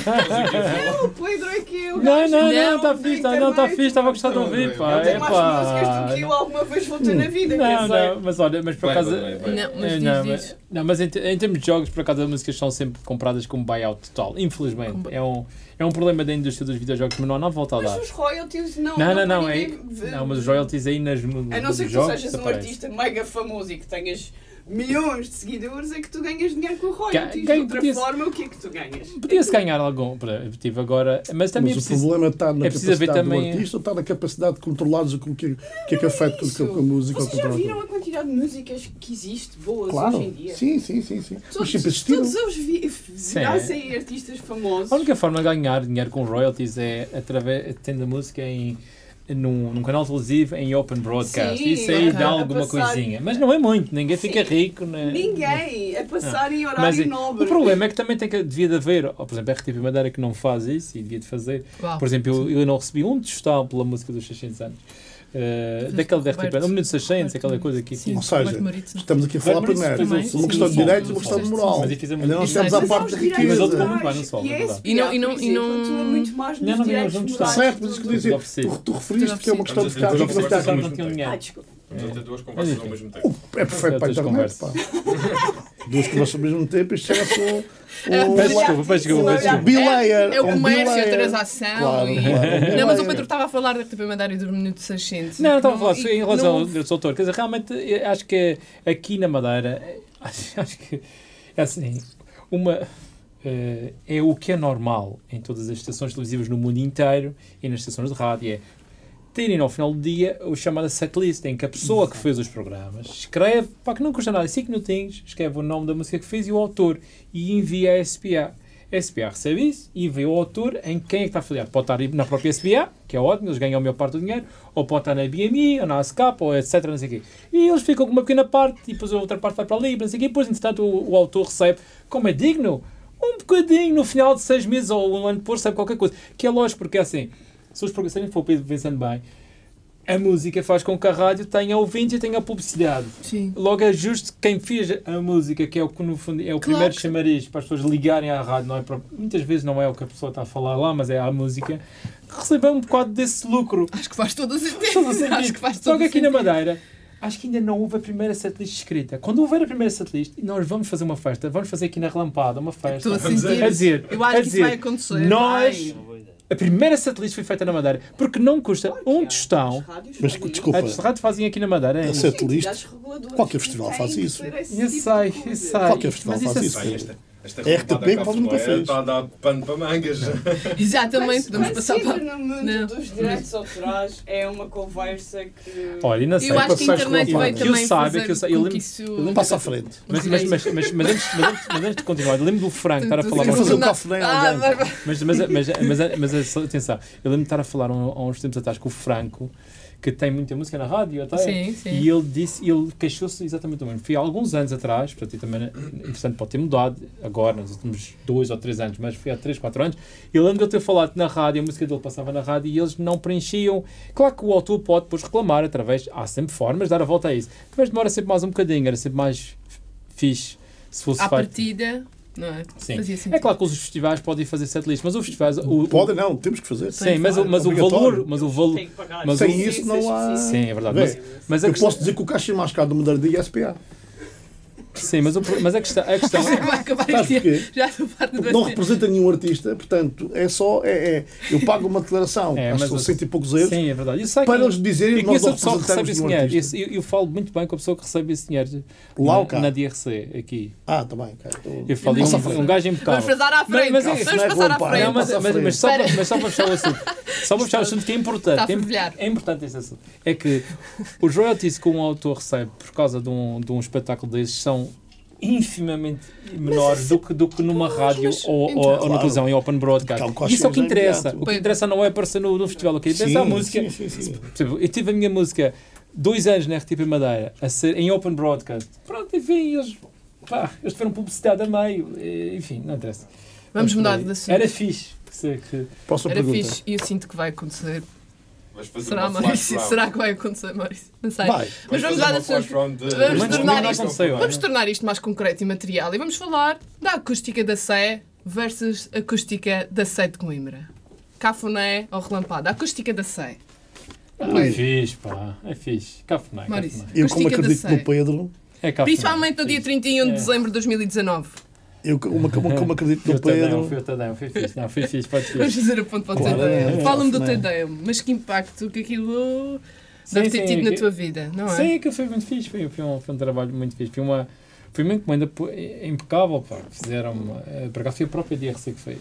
Speaker 6: Não, o Pedro é que eu.
Speaker 3: Não, não, não,
Speaker 2: Não,
Speaker 3: está
Speaker 6: da
Speaker 3: fixe, tá- não, está
Speaker 6: internet.
Speaker 3: fixe, estava a gostar de
Speaker 5: Não,
Speaker 3: ouvir,
Speaker 5: não,
Speaker 3: pá.
Speaker 6: Ele tem
Speaker 3: É
Speaker 6: mais músicas
Speaker 3: pá.
Speaker 6: do que eu alguma vez vou ter na vida,
Speaker 3: Não,
Speaker 6: quer dizer.
Speaker 3: não, mas olha, mas por
Speaker 5: Vai,
Speaker 3: acaso.
Speaker 5: vai, vai.
Speaker 2: Não, mas
Speaker 3: eh,
Speaker 2: diz,
Speaker 3: não,
Speaker 2: diz.
Speaker 3: mas, não, mas em, te- em termos de jogos, por acaso as músicas são sempre compradas como buyout total, infelizmente.
Speaker 2: Como-
Speaker 3: É um, é um problema da indústria dos videojogos, mas não há não volta a dar.
Speaker 6: Mas os royalties não.
Speaker 3: Não, não,
Speaker 6: dá
Speaker 3: não,
Speaker 6: para
Speaker 3: é,
Speaker 6: ninguém ver.
Speaker 3: não, mas os royalties aí nas nos
Speaker 6: A não ser que tu
Speaker 3: jogos
Speaker 6: sejas um
Speaker 3: desaparece.
Speaker 6: artista mega famoso e que tenhas milhões de seguidores, é que tu ganhas dinheiro com royalties.
Speaker 3: Ganha-
Speaker 6: de outra
Speaker 3: podia-se-
Speaker 6: forma, o que é que tu ganhas?
Speaker 3: Podia-se ganhar algum, por exemplo, tive agora, mas também é
Speaker 1: Mas o
Speaker 3: preciso.
Speaker 1: problema está na
Speaker 3: é preciso haver
Speaker 1: capacidade
Speaker 3: também-
Speaker 1: do artista ou está na capacidade de controlares o que, o que, o que é que afeta com, com, com a música ou
Speaker 6: Vocês
Speaker 1: com
Speaker 6: já
Speaker 1: o
Speaker 6: viram a quantidade de músicas que existe boas
Speaker 1: Claro,
Speaker 6: hoje em dia?
Speaker 1: sim, sim, sim, sim. Mas
Speaker 6: Todos,
Speaker 1: sempre existiram.
Speaker 6: todos eles vi- virassem artistas famosos.
Speaker 3: A única forma de ganhar dinheiro com royalties é através tendo a música em num, num canal televisivo em open broadcast.
Speaker 6: Sim,
Speaker 3: Isso aí
Speaker 6: ok.
Speaker 3: dá
Speaker 6: A
Speaker 3: alguma
Speaker 6: passar-
Speaker 3: coisinha, mas não é muito, ninguém fica
Speaker 6: Sim.
Speaker 3: rico. Né?
Speaker 6: Ninguém a passar em
Speaker 3: Mas
Speaker 6: horário
Speaker 3: é-
Speaker 6: nobre.
Speaker 3: o problema é que também tem que, devia de haver, ou, por exemplo, a R T P Madeira que não faz isso e devia de fazer.
Speaker 2: Uau.
Speaker 3: Por exemplo, eu, eu não recebi um tostão pela música dos seiscentos anos. Uh, daquele da R T P,
Speaker 2: Roberto-
Speaker 3: um minuto seiscentos,
Speaker 2: Roberto
Speaker 3: aquela coisa aqui.
Speaker 2: Sim,
Speaker 1: Ou seja,
Speaker 2: Roberto Marito.
Speaker 1: Estamos aqui a falar
Speaker 3: Mas
Speaker 1: primeiro.
Speaker 3: também,
Speaker 1: Uma
Speaker 3: sim,
Speaker 1: questão de
Speaker 3: sim,
Speaker 1: direitos e
Speaker 3: sim,
Speaker 1: uma questão de
Speaker 2: sim,
Speaker 1: moral.
Speaker 3: mas eu fiz a
Speaker 1: Ainda não
Speaker 3: música.
Speaker 1: chegamos à
Speaker 2: Mas
Speaker 1: parte
Speaker 6: os
Speaker 1: da
Speaker 6: direitos
Speaker 3: Mas outro
Speaker 1: riqueza.
Speaker 3: como vai, não só,
Speaker 6: e
Speaker 3: é
Speaker 6: a
Speaker 3: verdade.
Speaker 6: S P A,
Speaker 2: E não- e não-
Speaker 6: por
Speaker 2: e não-
Speaker 6: exemplo, atua muito mais
Speaker 3: Não,
Speaker 6: nos
Speaker 3: não,
Speaker 6: direitos
Speaker 3: não, não
Speaker 6: morais.
Speaker 3: está.
Speaker 1: Certo, mas isso que eu dizer,
Speaker 3: Oferecido.
Speaker 1: tu, tu referiste que é uma questão de
Speaker 5: Estamos a
Speaker 1: ficar
Speaker 5: dizer
Speaker 1: rico,
Speaker 5: duas
Speaker 1: mas está
Speaker 5: coisas ao
Speaker 3: não
Speaker 5: mesmo
Speaker 3: tinham
Speaker 5: tempo.
Speaker 3: dinheiro.
Speaker 6: Ah, desculpa.
Speaker 5: Estamos a ter duas conversas ao mesmo tempo.
Speaker 1: É perfeito para a
Speaker 3: Outras
Speaker 1: internet, pá. Duas conversas ao mesmo tempo, isto chega-se ao...
Speaker 3: Peço desculpa, peço desculpa, peço desculpa.
Speaker 1: Bilayer.
Speaker 2: É o comércio, a
Speaker 1: Bilayer.
Speaker 2: transação.
Speaker 1: Claro,
Speaker 2: e-
Speaker 1: claro.
Speaker 2: Não, mas o
Speaker 1: Bilayer.
Speaker 2: Pedro estava a falar da R T P Madeira e do Minuto seiscentos.
Speaker 3: Não, não estava a falar
Speaker 2: e-
Speaker 3: em relação
Speaker 2: não-
Speaker 3: ao direito de autor. Quer dizer, realmente, eu acho que aqui na Madeira, eh, acho, acho que é assim, uma, eh, é o que é normal em todas as estações televisivas no mundo inteiro e nas estações de rádio, é terem ao final do dia o chamado setlist, em que a pessoa que fez os programas escreve, pá, que não custa nada, cinco minutinhos, escreve o nome da música que fez e o autor, e envia a S P A. A S P A recebe isso e vê o autor em quem é que está afiliado. Pode estar na própria S P A, que é ótimo, eles ganham a maior parte do dinheiro, ou pode estar na B M I, ou na ASCAP, ou etc, não sei o quê. E eles ficam com uma pequena parte, e depois a outra parte vai para ali, não sei o quê, e depois, entretanto, o, o autor recebe, como é digno, um bocadinho no final de seis meses ou um ano depois, recebe qualquer coisa. Que é lógico, porque é assim, se os programas, se a gente for pensando bem, a música faz com que a rádio tenha ouvintes e tenha publicidade.
Speaker 2: Sim.
Speaker 3: Logo é justo que quem fez a música, que é o que no fundo é o
Speaker 2: Claro
Speaker 3: primeiro
Speaker 2: que-
Speaker 3: chamariz para as pessoas ligarem à rádio, não é para, muitas vezes não é o que a pessoa está a falar lá, mas é a música, que receba um bocado desse lucro.
Speaker 2: Acho que faz todo o
Speaker 3: Todo o
Speaker 2: sentido.
Speaker 3: sentido.
Speaker 2: Acho que faz
Speaker 3: Só
Speaker 2: todo
Speaker 3: que
Speaker 2: o
Speaker 3: aqui na
Speaker 2: sentido.
Speaker 3: Madeira, acho que ainda não houve a primeira setlist escrita. Quando houver a primeira setlist, nós vamos fazer uma festa, vamos fazer aqui na Relampada uma festa.
Speaker 2: Estou a
Speaker 5: Vamos
Speaker 2: sentir.
Speaker 3: a dizer,
Speaker 2: Eu acho
Speaker 3: a
Speaker 2: que isso
Speaker 3: dizer,
Speaker 2: vai acontecer.
Speaker 3: nós,
Speaker 2: Vai.
Speaker 3: a primeira setlist foi feita na Madeira, porque não custa
Speaker 6: Claro que
Speaker 3: um
Speaker 6: há.
Speaker 3: tostão.
Speaker 6: As rádios
Speaker 1: Mas,
Speaker 6: faziam.
Speaker 1: desculpa,
Speaker 3: As rádios fazem aqui na Madeira. É
Speaker 1: a
Speaker 3: isso.
Speaker 1: setlist,
Speaker 6: Entidades reguladoras
Speaker 1: qualquer festival
Speaker 6: têm
Speaker 1: faz
Speaker 6: que
Speaker 1: isso.
Speaker 6: ter esse
Speaker 3: Eu
Speaker 6: tipo de
Speaker 3: sei,
Speaker 6: coisa.
Speaker 3: eu sei.
Speaker 1: Qualquer festival
Speaker 3: Mas isso
Speaker 1: faz
Speaker 3: é
Speaker 1: isso.
Speaker 5: Bem, esta, esta
Speaker 1: A R T P
Speaker 5: Relampada
Speaker 1: como nunca
Speaker 5: Café
Speaker 1: fez.
Speaker 5: está a dar pano para mangas.
Speaker 2: Exatamente, podemos
Speaker 6: Mas
Speaker 2: passar para.
Speaker 6: sempre no mundo
Speaker 2: Não.
Speaker 6: dos direitos autorais é uma conversa que...
Speaker 3: Olha, e não sei.
Speaker 2: Eu acho que a
Speaker 1: passaste
Speaker 2: internet
Speaker 1: com a
Speaker 2: vai
Speaker 1: Wanda.
Speaker 2: também
Speaker 3: Eu sabe
Speaker 2: fazer
Speaker 3: que eu sei- eu
Speaker 2: com
Speaker 3: lembro-
Speaker 2: que isso...
Speaker 3: eu lembro-
Speaker 1: passa à frente.
Speaker 3: Mas, mas, mas, mas, mas, antes, mas, antes, mas antes de continuar, eu lembro do Franco estar a
Speaker 2: Tu-
Speaker 3: falar
Speaker 2: tu-
Speaker 3: aos
Speaker 1: fazer um
Speaker 2: não-
Speaker 1: café em
Speaker 2: Ah,
Speaker 1: alguém.
Speaker 2: vai- vai.
Speaker 3: Mas, mas, mas, mas, mas, mas atenção, eu lembro de estar a falar há uns tempos atrás com o Franco, que tem muita música na rádio até,
Speaker 2: Sim, sim.
Speaker 3: e ele disse, ele queixou-se exatamente do mesmo. Foi há alguns anos atrás, portanto, e também, interessante, pode ter mudado agora, nos últimos dois ou três anos, mas foi há três, quatro anos. Eu lembro de ele ter falado na rádio, a música dele passava na rádio e eles não preenchiam. Claro que o autor pode depois reclamar através, há sempre formas de dar a volta a isso, mas demora sempre mais um bocadinho, era sempre mais fixe se fosse
Speaker 2: À
Speaker 3: feito.
Speaker 2: partida, não é?
Speaker 3: Sim.
Speaker 2: Fazia sentido.
Speaker 3: É claro que os festivais podem fazer setlist, mas os festivais... O, o-
Speaker 1: Podem, não, temos que fazer.
Speaker 3: Sim, mas, o, mas o
Speaker 1: Obrigatório.
Speaker 3: valor... Mas o valor
Speaker 6: Tem que pagar.
Speaker 3: mas
Speaker 1: Sem
Speaker 3: o-
Speaker 1: isso não há...
Speaker 3: sim, é verdade.
Speaker 1: Vê,
Speaker 3: Mas, mas a
Speaker 1: Eu
Speaker 3: questão,
Speaker 1: posso dizer que o caixa mais caro do Madeira de S P A.
Speaker 3: sim, mas, o, mas a questão... A questão
Speaker 2: Vai acabar
Speaker 1: Sabes
Speaker 2: este ano.
Speaker 1: porquê?
Speaker 2: Já estou parte do
Speaker 1: Porque não
Speaker 2: ano.
Speaker 1: representa nenhum artista, portanto, é só... É, é, eu pago uma declaração,
Speaker 3: É,
Speaker 1: acho que
Speaker 3: mas
Speaker 1: são
Speaker 3: o-
Speaker 1: cento e poucos euros,
Speaker 3: sim, é verdade. Eu sei
Speaker 1: para
Speaker 3: que,
Speaker 1: eles dizerem
Speaker 3: eu
Speaker 1: que nós
Speaker 3: conheço
Speaker 1: não
Speaker 3: a pessoa que recebe
Speaker 1: representamos
Speaker 3: esse
Speaker 1: nenhum
Speaker 3: dinheiro.
Speaker 1: artista.
Speaker 3: Esse- Eu, eu falo muito bem com a pessoa que recebe esse dinheiro
Speaker 1: Lá
Speaker 3: na,
Speaker 1: ou cá?
Speaker 3: na D R C, aqui.
Speaker 1: Ah, está bem. Okay. Então,
Speaker 3: Eu falei
Speaker 1: passa à
Speaker 3: um,
Speaker 1: frente.
Speaker 3: um gajo
Speaker 2: Vamos
Speaker 3: impecável.
Speaker 2: passar à frente.
Speaker 3: Mas- mas
Speaker 2: Vamos
Speaker 3: é-
Speaker 1: não é
Speaker 2: passar à
Speaker 1: bom, pá.
Speaker 2: frente.
Speaker 3: Não, mas,
Speaker 1: passa à
Speaker 3: mas,
Speaker 1: frente.
Speaker 3: mas, só para, mas só para fechar o assunto, só para fechar o assunto que é importante.
Speaker 2: Está a
Speaker 3: é,
Speaker 2: fervilhar.
Speaker 3: é importante esse assunto. É que os royalties que um autor recebe por causa de um, de um espetáculo desses são infimamente menores do que, do que numa rádio
Speaker 2: mas-
Speaker 3: ou,
Speaker 2: então,
Speaker 3: ou, ou na
Speaker 1: claro.
Speaker 3: televisão em open broadcast.
Speaker 1: Porque há um
Speaker 3: Isso é o que
Speaker 1: coste
Speaker 3: interessa.
Speaker 1: imediato.
Speaker 3: O que interessa não é aparecer no, no festival. O que interessa é a música.
Speaker 1: Sim, sim, sim.
Speaker 3: Por exemplo, eu tive a minha música dois anos na R T P Madeira, a ser, em Open Broadcast. Pronto, enfim, eles, pá, eles tiveram publicidade a meio. Enfim, não interessa.
Speaker 2: Vamos
Speaker 3: Mas,
Speaker 2: mudar de assunto.
Speaker 3: Era fixe. Que, que...
Speaker 1: Posso
Speaker 2: Era
Speaker 1: pergunta?
Speaker 2: fixe e eu sinto que vai acontecer.
Speaker 5: Vais fazer
Speaker 2: Será,
Speaker 5: uma
Speaker 2: Maurício?
Speaker 5: flash round.
Speaker 2: Será que vai acontecer, Maurício? Não sei.
Speaker 1: Vai.
Speaker 2: Mas
Speaker 5: Vais
Speaker 2: vamos
Speaker 5: fazer
Speaker 2: dar
Speaker 5: uma
Speaker 2: assunto.
Speaker 5: flash round de-
Speaker 2: Vamos
Speaker 5: de-
Speaker 2: tornar
Speaker 5: de-
Speaker 2: isto-
Speaker 3: aconteceu,
Speaker 2: Vamos
Speaker 3: é?
Speaker 2: tornar isto mais concreto e material e vamos falar da acústica da Sé versus a acústica da Sé de Coimbra. Cafuné ou relampada? A acústica da Sé.
Speaker 3: Ah, é fixe, pá. É fixe. Cafuné.
Speaker 2: Maurício.
Speaker 3: Cafuné.
Speaker 1: Eu, como
Speaker 2: Acústica
Speaker 1: acredito
Speaker 2: da Sé.
Speaker 1: no Pedro,
Speaker 3: É cafuné.
Speaker 2: Principalmente no dia
Speaker 3: Fixe.
Speaker 2: trinta e um de
Speaker 3: É.
Speaker 2: dezembro de dois mil e dezanove.
Speaker 1: eu, como, como, como acredito
Speaker 3: Foi
Speaker 1: no
Speaker 3: o Tadeu,
Speaker 1: Pedro,
Speaker 3: foi o Tadeu, foi fixe. Não, foi fixe, pode
Speaker 2: Vamos
Speaker 3: fixe.
Speaker 2: fazer a ponto para o
Speaker 1: Claro,
Speaker 2: Tadeu.
Speaker 1: é,
Speaker 2: Fala-me do
Speaker 1: Cafuné.
Speaker 2: Tadeu, mas que impacto que aquilo
Speaker 3: Sim,
Speaker 2: deve ter
Speaker 3: sim,
Speaker 2: tido na
Speaker 3: que-
Speaker 2: tua vida, não é?
Speaker 3: Sim, aquilo foi muito fixe. Foi, foi, um, foi um trabalho muito fixe. Foi uma, foi uma encomenda pô- impecável, pá. Fizeram, uh, para cá foi a própria D R C que fez.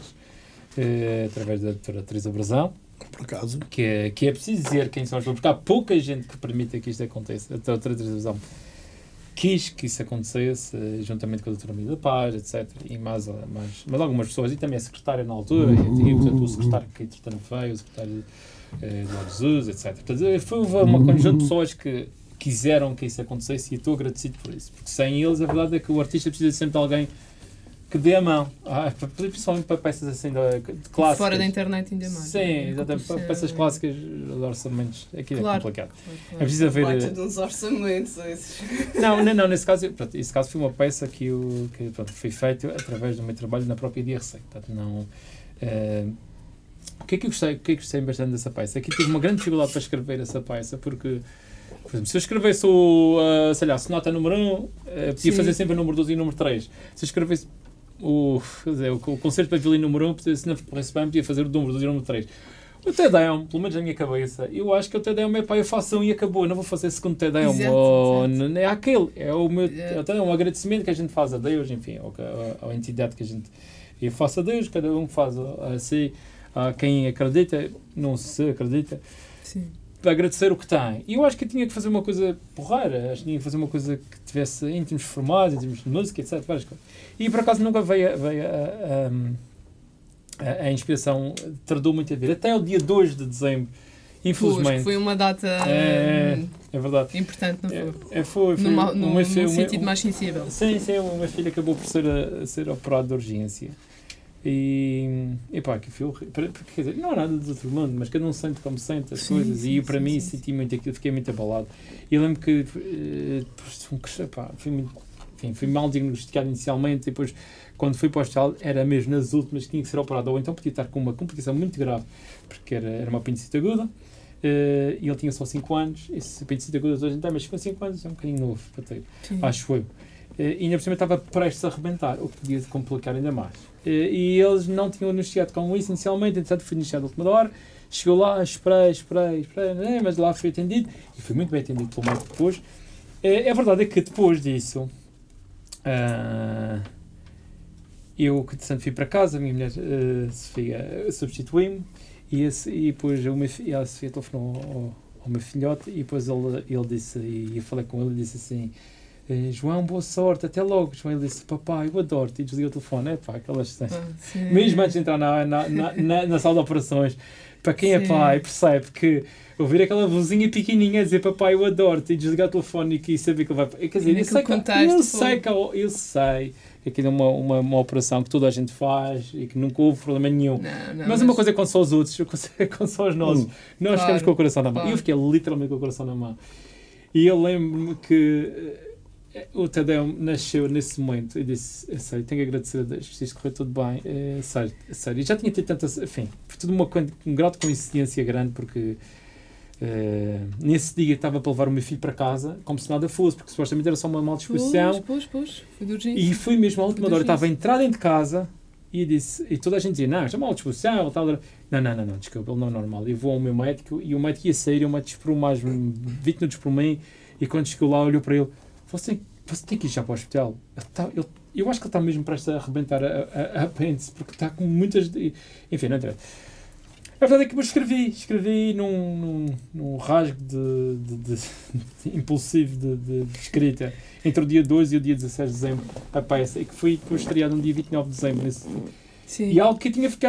Speaker 3: Uh, através da doutora Teresa Brazão.
Speaker 1: por acaso,
Speaker 3: Que é, que é preciso dizer quem são as pessoas, porque há pouca gente que permita que isto aconteça. A doutora Teresa Brazão quis que isso acontecesse, eh, juntamente com a doutora Mila Paz, etcétera. E mais, mais, mais algumas pessoas, e também a secretária na altura, e, e portanto, o secretário que entretanto veio, o secretário eh, Eduardo Jesus, etcétera. Portanto, foi uma conjunto de pessoas que quiseram que isso acontecesse e eu estou agradecido por isso. Porque sem eles, a verdade é que o artista precisa sempre de alguém que dê a mão, ah, principalmente para peças assim de, de clássicas.
Speaker 2: Fora da internet ainda mais.
Speaker 3: Sim, exatamente, para peças clássicas, os orçamentos, aquilo
Speaker 2: Claro.
Speaker 3: é complicado.
Speaker 2: Claro,
Speaker 3: É
Speaker 2: claro.
Speaker 3: preciso haver...
Speaker 6: Baita de uns orçamentos esses.
Speaker 3: Não, não, não, nesse caso, pronto, esse caso foi uma peça que, eu, que pronto, foi feita através do meu trabalho na própria D R C. Portanto, não... eh, o que é que eu gostei, o que é que gostei bastante dessa peça? É que eu tive uma grande dificuldade para escrever essa peça, porque... Por exemplo, se eu escrevesse o, uh, sei lá, sonata número um, uh, podia
Speaker 2: Sim.
Speaker 3: fazer sempre o número dois e o número três. Se eu escrevesse o, quer dizer, o, o concerto para violino número um, se não corresse bem, podia fazer o número dois e o número três. O Tedeum, pelo menos na minha cabeça, eu acho que o Tedeum é pá, eu faço um e acabou, eu não vou fazer segundo Tedeum.
Speaker 2: Exato,
Speaker 3: Ou,
Speaker 2: exato.
Speaker 3: n- é aquele, é o meu
Speaker 2: Exato.
Speaker 3: o Tedeum, um agradecimento que a gente faz a Deus, enfim, ou à, à entidade que a gente eu faço a Deus, cada um faz assim, a quem acredita, não se acredita.
Speaker 2: Sim.
Speaker 3: Para agradecer o que tem. E eu acho que eu tinha que fazer uma coisa porreira, acho que tinha que fazer uma coisa que tivesse íntimos formados, íntimos de música, etcétera. Várias coisas. E por acaso nunca veio, veio a, a, a, a inspiração, tardou muito a vir. Até o dia dois de dezembro, infelizmente.
Speaker 2: Pois, foi uma data
Speaker 3: É,
Speaker 2: hum,
Speaker 3: é verdade.
Speaker 2: importante, não
Speaker 3: É,
Speaker 2: foi?
Speaker 3: é, foi, foi
Speaker 2: Numa-
Speaker 3: o
Speaker 2: num,
Speaker 3: meu
Speaker 2: num
Speaker 3: filho- o meu-
Speaker 2: sentido mais sensível.
Speaker 3: Sim, sim, o meu filho acabou por ser, a, a ser operado de urgência. E, e pá, que foi horrível. Para- porque, quer dizer, não há nada de outro mundo, mas cada um sente como sente as
Speaker 2: Sim,
Speaker 3: coisas.
Speaker 2: sim,
Speaker 3: e eu, para
Speaker 2: sim,
Speaker 3: mim,
Speaker 2: sim,
Speaker 3: senti muito aquilo, fiquei muito abalado. E eu lembro que eh, depois, um crescer, pá, fui, muito, enfim, fui mal diagnosticado inicialmente. E depois, quando fui para o hospital, era mesmo nas últimas que tinha que ser operado. Ou então podia estar com uma complicação muito grave, porque era, era uma apendicite aguda. eh, e ele tinha só cinco anos. Esse apendicite aguda hoje em dia, mas com cinco anos é um bocadinho novo para ter.
Speaker 2: Sim.
Speaker 3: Acho eu. Eh, E ainda por cima estava prestes a arrebentar, o que podia complicar ainda mais. Eh, E eles não tinham anunciado com isso inicialmente, entretanto fui anunciado à última hora, chegou lá, esperei, esperei, esperei, né, mas lá fui atendido, e fui muito bem atendido pelo médico depois. Eh, A verdade é que depois disso, ah, eu, que entretanto fui para casa, a minha mulher, eh, Sofia, eh, substituiu-me, e, esse- e depois o meu, fi- a Sofia telefonou ao, ao meu filhote, e depois ele, ele disse, e eu falei com ele, e disse assim, Eh, João, boa sorte, até logo. João, ele disse, papai, eu adoro-te. E desligou o telefone. É pá, aquelas cenas.
Speaker 2: Ah, sim.
Speaker 3: Mesmo antes de entrar na, na, na, na, na sala de operações, para quem é
Speaker 2: Sim.
Speaker 3: pai, percebe que ouvir aquela vozinha pequenininha a dizer, papai, eu adoro-te, e desligar o telefone e que saber que ele vai... Quer dizer,
Speaker 2: E
Speaker 3: eu
Speaker 2: naquele
Speaker 3: sei, que,
Speaker 2: contexto,
Speaker 3: eu,
Speaker 2: foi-
Speaker 3: sei que, eu, eu sei que aquilo é uma, uma, uma operação que toda a gente faz e que nunca houve problema nenhum.
Speaker 2: Não, não,
Speaker 3: Mas uma coisa é quando são os outros, outra coisa é quando são os nossos.
Speaker 1: Hum.
Speaker 3: Nós
Speaker 2: Claro,
Speaker 3: ficamos com o coração na mão. E
Speaker 2: claro.
Speaker 3: eu fiquei literalmente com o coração na mão. E eu lembro-me que eh, o Tadeu nasceu nesse momento e disse, é sério, tenho que agradecer a Deus, se isto correu tudo bem, é sério, é sério. E já tinha tido tantas, enfim, foi tudo uma, coin- um grau de coincidência grande, porque eh, nesse dia estava para levar o meu filho para casa, como se nada fosse, porque supostamente era só uma mal disposição.
Speaker 2: Pois, pois, pois. Foi de urgência.
Speaker 3: E fui mesmo à última
Speaker 2: Foi
Speaker 3: hora,
Speaker 2: de
Speaker 3: estava a
Speaker 2: urgência.
Speaker 3: entrar dentro de casa e disse, e toda a gente dizia, não, isto é mal disposição, ele estava... Não, não, não, não, desculpa, ele não é normal. Eu vou ao meu médico e o médico ia sair, e o médico esperou mais vinte minutos por mim, e quando chegou lá olhou para ele, você, você tem que ir já para o hospital. Ele está, ele, eu acho que ele está mesmo prestes a arrebentar a, a, a apêndice, porque está com muitas... Enfim, não interessa. A verdade é que eu escrevi, escrevi num, num, num rasgo de, de, de, de impulsivo de, de, de escrita entre o dia dois e o dia dezasseis de dezembro, a peça, e que foi depois estreada no dia vinte e nove de dezembro. Nesse,
Speaker 2: Sim.
Speaker 3: e algo que eu tinha ficado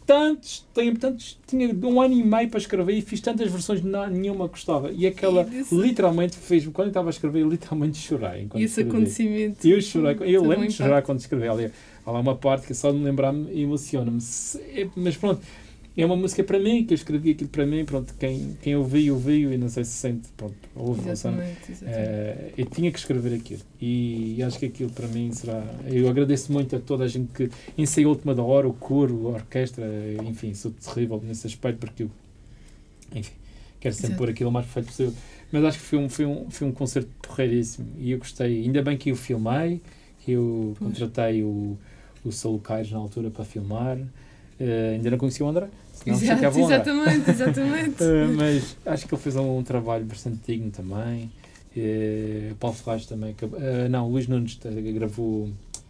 Speaker 3: tantos tempos, tantos, tinha um ano e meio para escrever e fiz tantas versões, não, nenhuma gostava. E aquela
Speaker 2: E
Speaker 3: literalmente fez, quando eu estava a escrever, eu literalmente chorei.
Speaker 2: E esse
Speaker 3: escrevi.
Speaker 2: acontecimento.
Speaker 3: Eu chorei, eu
Speaker 2: Teve
Speaker 3: lembro
Speaker 2: um
Speaker 3: de chorar quando escrevi. Ali, há lá uma parte que só de lembrar-me emociona-me. Mas pronto, é uma música para mim, que eu escrevi aquilo para mim, pronto, quem, quem ouviu, ouviu e não sei se sente, pronto, ouve, não sei.
Speaker 2: Exatamente, exatamente.
Speaker 3: Uh, eu tinha que escrever aquilo e acho que aquilo para mim será. Eu agradeço muito a toda a gente que ensaiou a última da hora, o coro, a orquestra, enfim, sou terrível nesse aspecto porque eu, enfim, quero sempre
Speaker 2: Exato.
Speaker 3: pôr aquilo o mais perfeito possível. Mas acho que foi um, foi um, foi um concerto porreiríssimo e eu gostei. Ainda bem que eu filmei, que eu
Speaker 2: Pois.
Speaker 3: contratei o, o Saulo Caires na altura para filmar. Uh, ainda não conhecia o André. Senão
Speaker 2: Exato,
Speaker 3: chateava o André.
Speaker 2: exatamente, exatamente.
Speaker 3: Uh, mas acho que ele fez um, um trabalho bastante digno também. Uh, Paulo Ferraz também. Que, uh, não, o Luís Nunes uh, gravou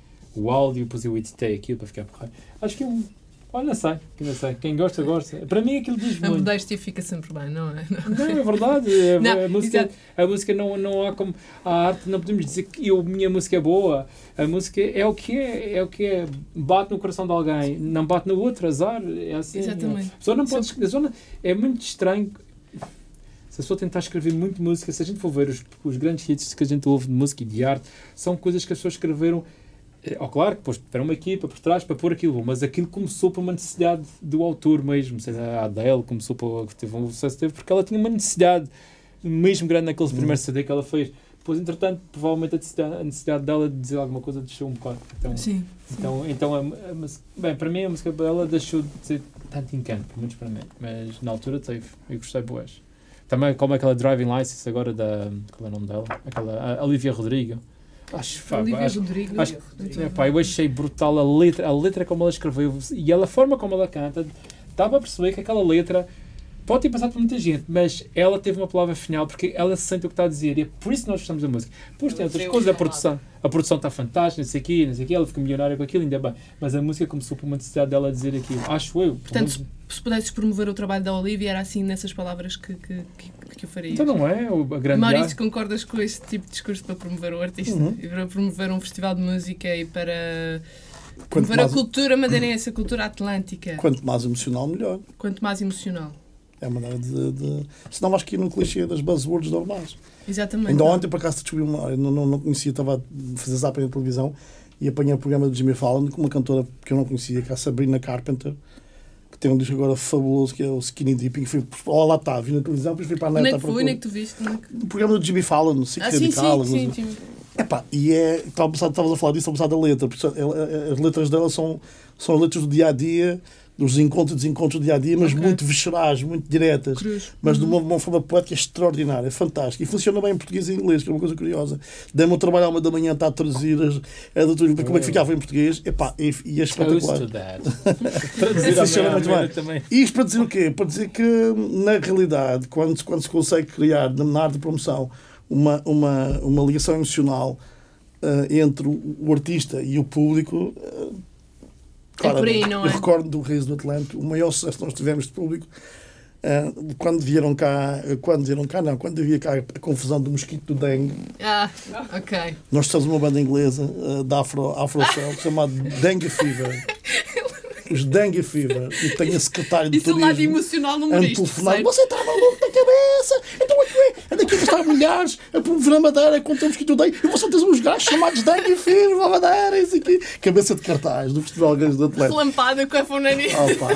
Speaker 3: o áudio, depois eu editei aquilo para ficar porreiro. Acho que é um. Olha, não sei, que não sei. Quem gosta, gosta. Para mim aquilo diz
Speaker 2: A
Speaker 3: muito.
Speaker 2: modéstia fica sempre bem, não é? Não.
Speaker 3: Não, é verdade. A,
Speaker 2: Não,
Speaker 3: a música,
Speaker 2: exato.
Speaker 3: a música não, não há como. A arte, não podemos dizer que eu, minha música é boa. A música é o que é, é o que é. Bate no coração de alguém, não bate no outro, azar. É assim.
Speaker 2: Exatamente.
Speaker 3: A pessoa não pode. A pessoa, é muito estranho. Se a pessoa tentar escrever muito música, se a gente for ver os, os grandes hits que a gente ouve de música e de arte, são coisas que as pessoas escreveram. Oh, claro que depois tiveram uma equipa por trás para pôr aquilo, mas aquilo começou por uma necessidade do autor mesmo. Seja, a Adele começou por, teve um sucesso teve porque ela tinha uma necessidade mesmo grande naqueles primeiros C D que ela fez. Depois, entretanto, provavelmente a necessidade, a necessidade dela de dizer alguma coisa deixou um bocado. Então,
Speaker 2: Sim.
Speaker 3: então, então a, a, música- bem, para mim a música dela deixou de ter tanto encanto, pelo menos para mim. Mas na altura teve, eu gostei boas. Também como aquela Driving License agora da. Qual é o nome dela? Aquela a Olivia Rodrigo. Acho, pá,
Speaker 2: Olivia
Speaker 3: acho,
Speaker 2: Rodrigo.
Speaker 3: acho- é, pá, eu achei brutal a letra, a letra como ela escreveu e ela, a forma como ela canta, dava a perceber que aquela letra pode ter passado por muita gente, mas ela teve uma palavra final porque ela sente o que está a dizer e é por isso que nós gostamos da música. Depois tem
Speaker 6: Ela
Speaker 3: outras
Speaker 6: deu
Speaker 3: coisas, a
Speaker 6: uma
Speaker 3: produção, a produção está fantástica, não sei o quê, não sei o quê, ela fica milionária com aquilo, ainda bem, mas a música começou por uma necessidade dela dizer aquilo, acho eu.
Speaker 2: Portanto, se, se pudesses promover o trabalho da Olivia, era assim nessas palavras que, que, que, que o farias.
Speaker 3: Então não é o- a grande
Speaker 2: Maurício,
Speaker 3: arte.
Speaker 2: concordas com este tipo de discurso para promover o artista?
Speaker 1: Uhum.
Speaker 2: E para promover um festival de música e para
Speaker 1: Quanto
Speaker 2: promover
Speaker 1: mais,
Speaker 2: a cultura madeirense, a cultura atlântica?
Speaker 1: quanto mais emocional, melhor.
Speaker 2: Quanto mais emocional.
Speaker 1: É a maneira de. de... Senão vais aqui no clichê das buzzwords normais.
Speaker 2: Exatamente.
Speaker 1: Ainda ontem, por acaso, descobri uma. Eu não, não, não conhecia, estava a fazer zapping na televisão e apanhei o programa do Jimmy Fallon com uma cantora que eu não conhecia, que é a Sabrina Carpenter, que tem um disco agora fabuloso que é o Skinny Dipping. Fui, oh, lá está, vi na televisão, depois fui para a net.
Speaker 2: Nem
Speaker 1: à
Speaker 2: que foi,
Speaker 1: procura.
Speaker 2: nem que tu viste. Nem que...
Speaker 1: O programa do Jimmy Fallon, no Cic
Speaker 2: Ah, sim,
Speaker 1: Radical.
Speaker 2: sim, sim,
Speaker 1: coisa-
Speaker 2: sim.
Speaker 1: Epá, e é. Estavas a falar disso, estava a da letra. porque ela- As letras dela são, são as letras do dia a dia, dos encontros e desencontros do dia a dia, mas
Speaker 2: Ok.
Speaker 1: muito viscerais, muito diretas.
Speaker 2: Cruz.
Speaker 1: Mas de
Speaker 2: Uhum.
Speaker 1: uma, uma forma poética extraordinária, é fantástico. E funciona bem em português e em inglês, que é uma coisa curiosa. Dei-me o trabalho à uma da manhã, está a traduzir as, a doutora, ver como é que ficava em português. Epá, e, e é
Speaker 3: Toast
Speaker 1: espetacular.
Speaker 3: to that. Traduzir à
Speaker 1: Funciona
Speaker 3: minha
Speaker 1: muito
Speaker 3: maneira
Speaker 1: bem.
Speaker 3: também.
Speaker 1: E isto para dizer o quê? Para dizer que, na realidade, quando, quando se consegue criar, na, na arte de promoção, uma, uma, uma ligação emocional eh, entre o, o artista e o público, uh,
Speaker 2: É por aí, não é?
Speaker 1: Eu recordo do Reis do Atlântico, o maior sucesso que nós tivemos de público, uh, quando vieram cá, quando vieram cá, não, quando havia cá a confusão do mosquito do dengue.
Speaker 2: Ah, ok.
Speaker 1: Nós estamos uma banda inglesa uh, da Afro, Afro Cell, chamada Dengue Fever. Os Dengue Fever. E tenho a secretária de
Speaker 2: Isso é o lado
Speaker 1: turismo
Speaker 2: emocional no
Speaker 1: a
Speaker 2: humorista.
Speaker 1: telefonar.
Speaker 2: percebes?
Speaker 1: Você está maluco da cabeça? Então aqui é, anda aqui a gastar milhares a promover a Madeira contra o mosquito do dengue. E você tem uns gajos chamados Dengue Fever na Madeira. Isso aqui. Cabeça de cartaz do Festival Gays do Atlético.
Speaker 2: Relampada com a fonania.
Speaker 1: Oh, pá.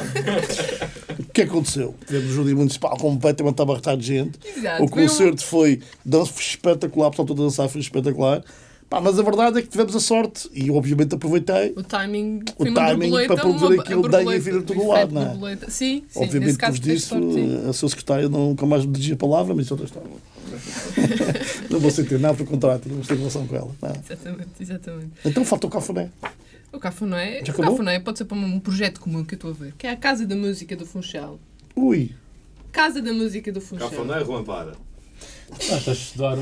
Speaker 1: O que aconteceu? Tivemos o Júri Municipal completamente abarrotado de gente.
Speaker 2: Exato.
Speaker 1: O concerto foi, dança, foi espetacular, portanto, a dançar foi espetacular. Pá, mas a verdade é que tivemos a sorte e eu, obviamente, aproveitei.
Speaker 2: O timing
Speaker 1: O
Speaker 2: foi uma
Speaker 1: timing
Speaker 2: borboleta,
Speaker 1: para promover
Speaker 2: uma,
Speaker 1: aquilo
Speaker 2: a
Speaker 1: daí
Speaker 2: borboleta,
Speaker 1: a vir a todo
Speaker 2: o
Speaker 1: lado,
Speaker 2: efeito
Speaker 1: não é?
Speaker 2: borboleta. Sim, sim.
Speaker 1: Obviamente,
Speaker 2: nesse caso,
Speaker 1: depois
Speaker 2: tens
Speaker 1: disso,
Speaker 2: sorte, sim.
Speaker 1: a sua secretária nunca mais me dirigia a palavra, mas isso é outra história. Não vou sentir nada para o contrato, não vou ter relação com ela. Não.
Speaker 2: Exatamente, exatamente.
Speaker 1: Então falta o cafuné.
Speaker 2: O Cafuné,
Speaker 1: Já
Speaker 2: o
Speaker 1: acabou?
Speaker 2: Cafuné pode ser para um projeto comum que eu estou a ver, que é a Casa da Música do Funchal.
Speaker 1: Ui,
Speaker 2: Casa da Música do Funchal.
Speaker 5: Cafuné, relampada.
Speaker 3: Ah, estás a estudar o.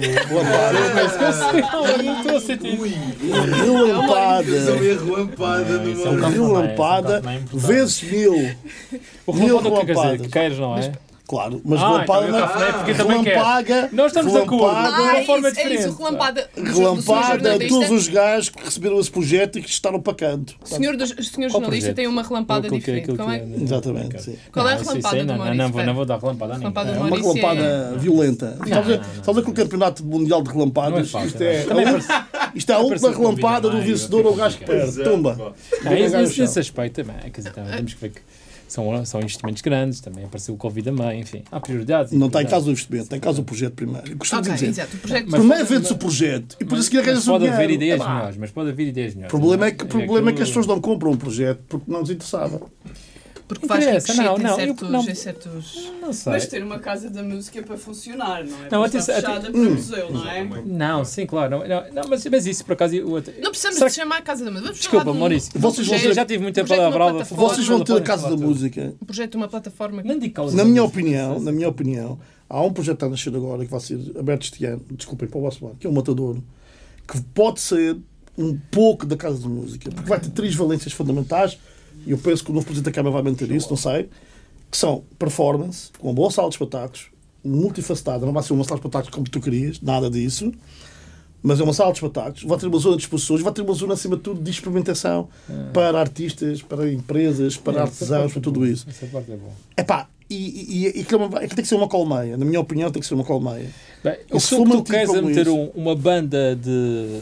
Speaker 3: Não estou a sentir.
Speaker 1: relampada.
Speaker 5: relampada
Speaker 3: Não, isso é um
Speaker 1: Relampada
Speaker 3: cafuné, isso é um cafuné importante.
Speaker 1: vezes mil.
Speaker 3: O
Speaker 1: Mil
Speaker 3: relampada o que quer dizer?
Speaker 1: relampada.
Speaker 3: Que queres, não é?
Speaker 1: Claro, mas
Speaker 3: Ah,
Speaker 1: relampada
Speaker 3: então eu
Speaker 1: não
Speaker 3: cafuné porque também quero.
Speaker 1: relampaga.
Speaker 3: Nós estamos de acordo.
Speaker 1: relampada-
Speaker 3: de uma
Speaker 2: Ah,
Speaker 3: forma
Speaker 2: é isso, é
Speaker 3: diferente.
Speaker 2: isso, relampada.
Speaker 1: Relampada,
Speaker 2: O
Speaker 1: todos os gajos que receberam esse projeto e que estaram para canto.
Speaker 2: senhor, dos, o senhor
Speaker 3: Qual
Speaker 2: jornalista
Speaker 3: projeto?
Speaker 2: tem uma relampada
Speaker 3: Aquilo que é-
Speaker 2: diferente.
Speaker 3: aquilo
Speaker 2: Qual
Speaker 3: que
Speaker 2: é,
Speaker 3: é, né?
Speaker 1: Exatamente,
Speaker 3: Ok.
Speaker 1: sim.
Speaker 2: qual é a
Speaker 3: Não, isso- isso
Speaker 2: relampada
Speaker 3: aí
Speaker 2: do
Speaker 3: não, não,
Speaker 2: Maurício?
Speaker 3: não, vou, não vou dar relampada a ninguém.
Speaker 2: Relampada
Speaker 1: É
Speaker 2: do
Speaker 1: uma
Speaker 2: Maurício
Speaker 1: relampada
Speaker 2: é-
Speaker 1: violenta. Estás a ver-
Speaker 3: não, não,
Speaker 1: estás a ver que o campeonato mundial de
Speaker 3: Não é
Speaker 1: relampadas,
Speaker 3: fácil.
Speaker 1: isto é,
Speaker 3: Também
Speaker 1: a
Speaker 3: parece-
Speaker 1: isto é a última
Speaker 3: parece um
Speaker 1: relampada do
Speaker 3: Covid a
Speaker 1: vencedor
Speaker 3: meio,
Speaker 1: ao gajo que
Speaker 3: fica
Speaker 1: perde. Tumba.
Speaker 3: Não,
Speaker 1: Fica
Speaker 3: isso,
Speaker 1: o gajo
Speaker 3: isso,
Speaker 1: no
Speaker 3: nesse
Speaker 1: chão.
Speaker 3: aspecto também. Quer dizer, também temos que ver que são, são investimentos grandes, também apareceu o Covid a meio, enfim. Há prioridades. e
Speaker 1: Não está em
Speaker 3: prioridades.
Speaker 1: casa o investimento, está em casa o projeto primeiro. Eu costumo
Speaker 2: Ok,
Speaker 1: dizer.
Speaker 2: exato. O projeto
Speaker 3: Mas-
Speaker 1: Primeiro vende-se o projeto e depois a seguir
Speaker 3: Mas
Speaker 1: arranjas o
Speaker 3: pode haver
Speaker 1: dinheiro.
Speaker 3: ideias
Speaker 1: Epá,
Speaker 3: melhores, mas pode haver ideias melhores.
Speaker 1: O problema é que, o
Speaker 3: aquilo-
Speaker 1: problema é que as pessoas não compram um projeto porque não lhes interessava.
Speaker 2: porque faz
Speaker 3: interessa,
Speaker 2: ricochete
Speaker 3: não,
Speaker 2: em
Speaker 3: não, eu-
Speaker 2: certos...
Speaker 3: não.
Speaker 2: em certos...
Speaker 3: Não sei.
Speaker 6: Mas ter uma casa da música para funcionar, não é?
Speaker 3: Não,
Speaker 6: Para
Speaker 3: até-
Speaker 6: estar
Speaker 3: até-
Speaker 6: fechada para museu, não é?
Speaker 3: Não, sim, claro. Não, não, não, mas, mas isso, por acaso... Eu, até-
Speaker 2: Não precisamos
Speaker 3: Será
Speaker 2: de chamar a Casa da Música. Vamos
Speaker 3: Desculpa,
Speaker 2: falar de um-
Speaker 3: Maurício.
Speaker 2: de um
Speaker 1: Vocês vão
Speaker 2: projeto-
Speaker 3: eu já tive muita
Speaker 2: um projeto de uma
Speaker 3: palavra.
Speaker 2: plataforma.
Speaker 1: Vocês vão ter a Casa da Música.
Speaker 2: Um projeto de uma plataforma...
Speaker 3: Não digo causa
Speaker 1: Na
Speaker 3: da
Speaker 1: minha
Speaker 3: música.
Speaker 1: opinião, na minha opinião, há um projeto que está a nascer agora que vai ser aberto este ano, desculpem, para o vosso lado, que é o Matador, que pode ser um pouco da Casa da Música, porque vai ter três valências fundamentais, e eu penso que o novo Presidente da Câmara vai manter isso, não sei, que são performance, com uma boa sala de espetáculos, multifacetada, não vai ser uma sala de espetáculos como tu querias, nada disso, mas é uma sala de espetáculos, vai ter uma zona de exposições, vai ter uma zona, acima de tudo, de experimentação para artistas, para empresas, para
Speaker 3: É,
Speaker 1: artesãos,
Speaker 3: essa parte
Speaker 1: para
Speaker 3: é
Speaker 1: tudo
Speaker 3: boa.
Speaker 1: isso.
Speaker 3: Essa parte é boa.
Speaker 1: Epá, e, e, e, e aquilo é uma- aquilo tem que ser uma colmeia. Na minha opinião, tem que ser uma colmeia.
Speaker 3: Bem,
Speaker 1: E
Speaker 3: o
Speaker 1: se
Speaker 3: que
Speaker 1: for
Speaker 3: tu
Speaker 1: mantido
Speaker 3: queres é
Speaker 1: como
Speaker 3: meter
Speaker 1: isso?
Speaker 3: um- uma banda de,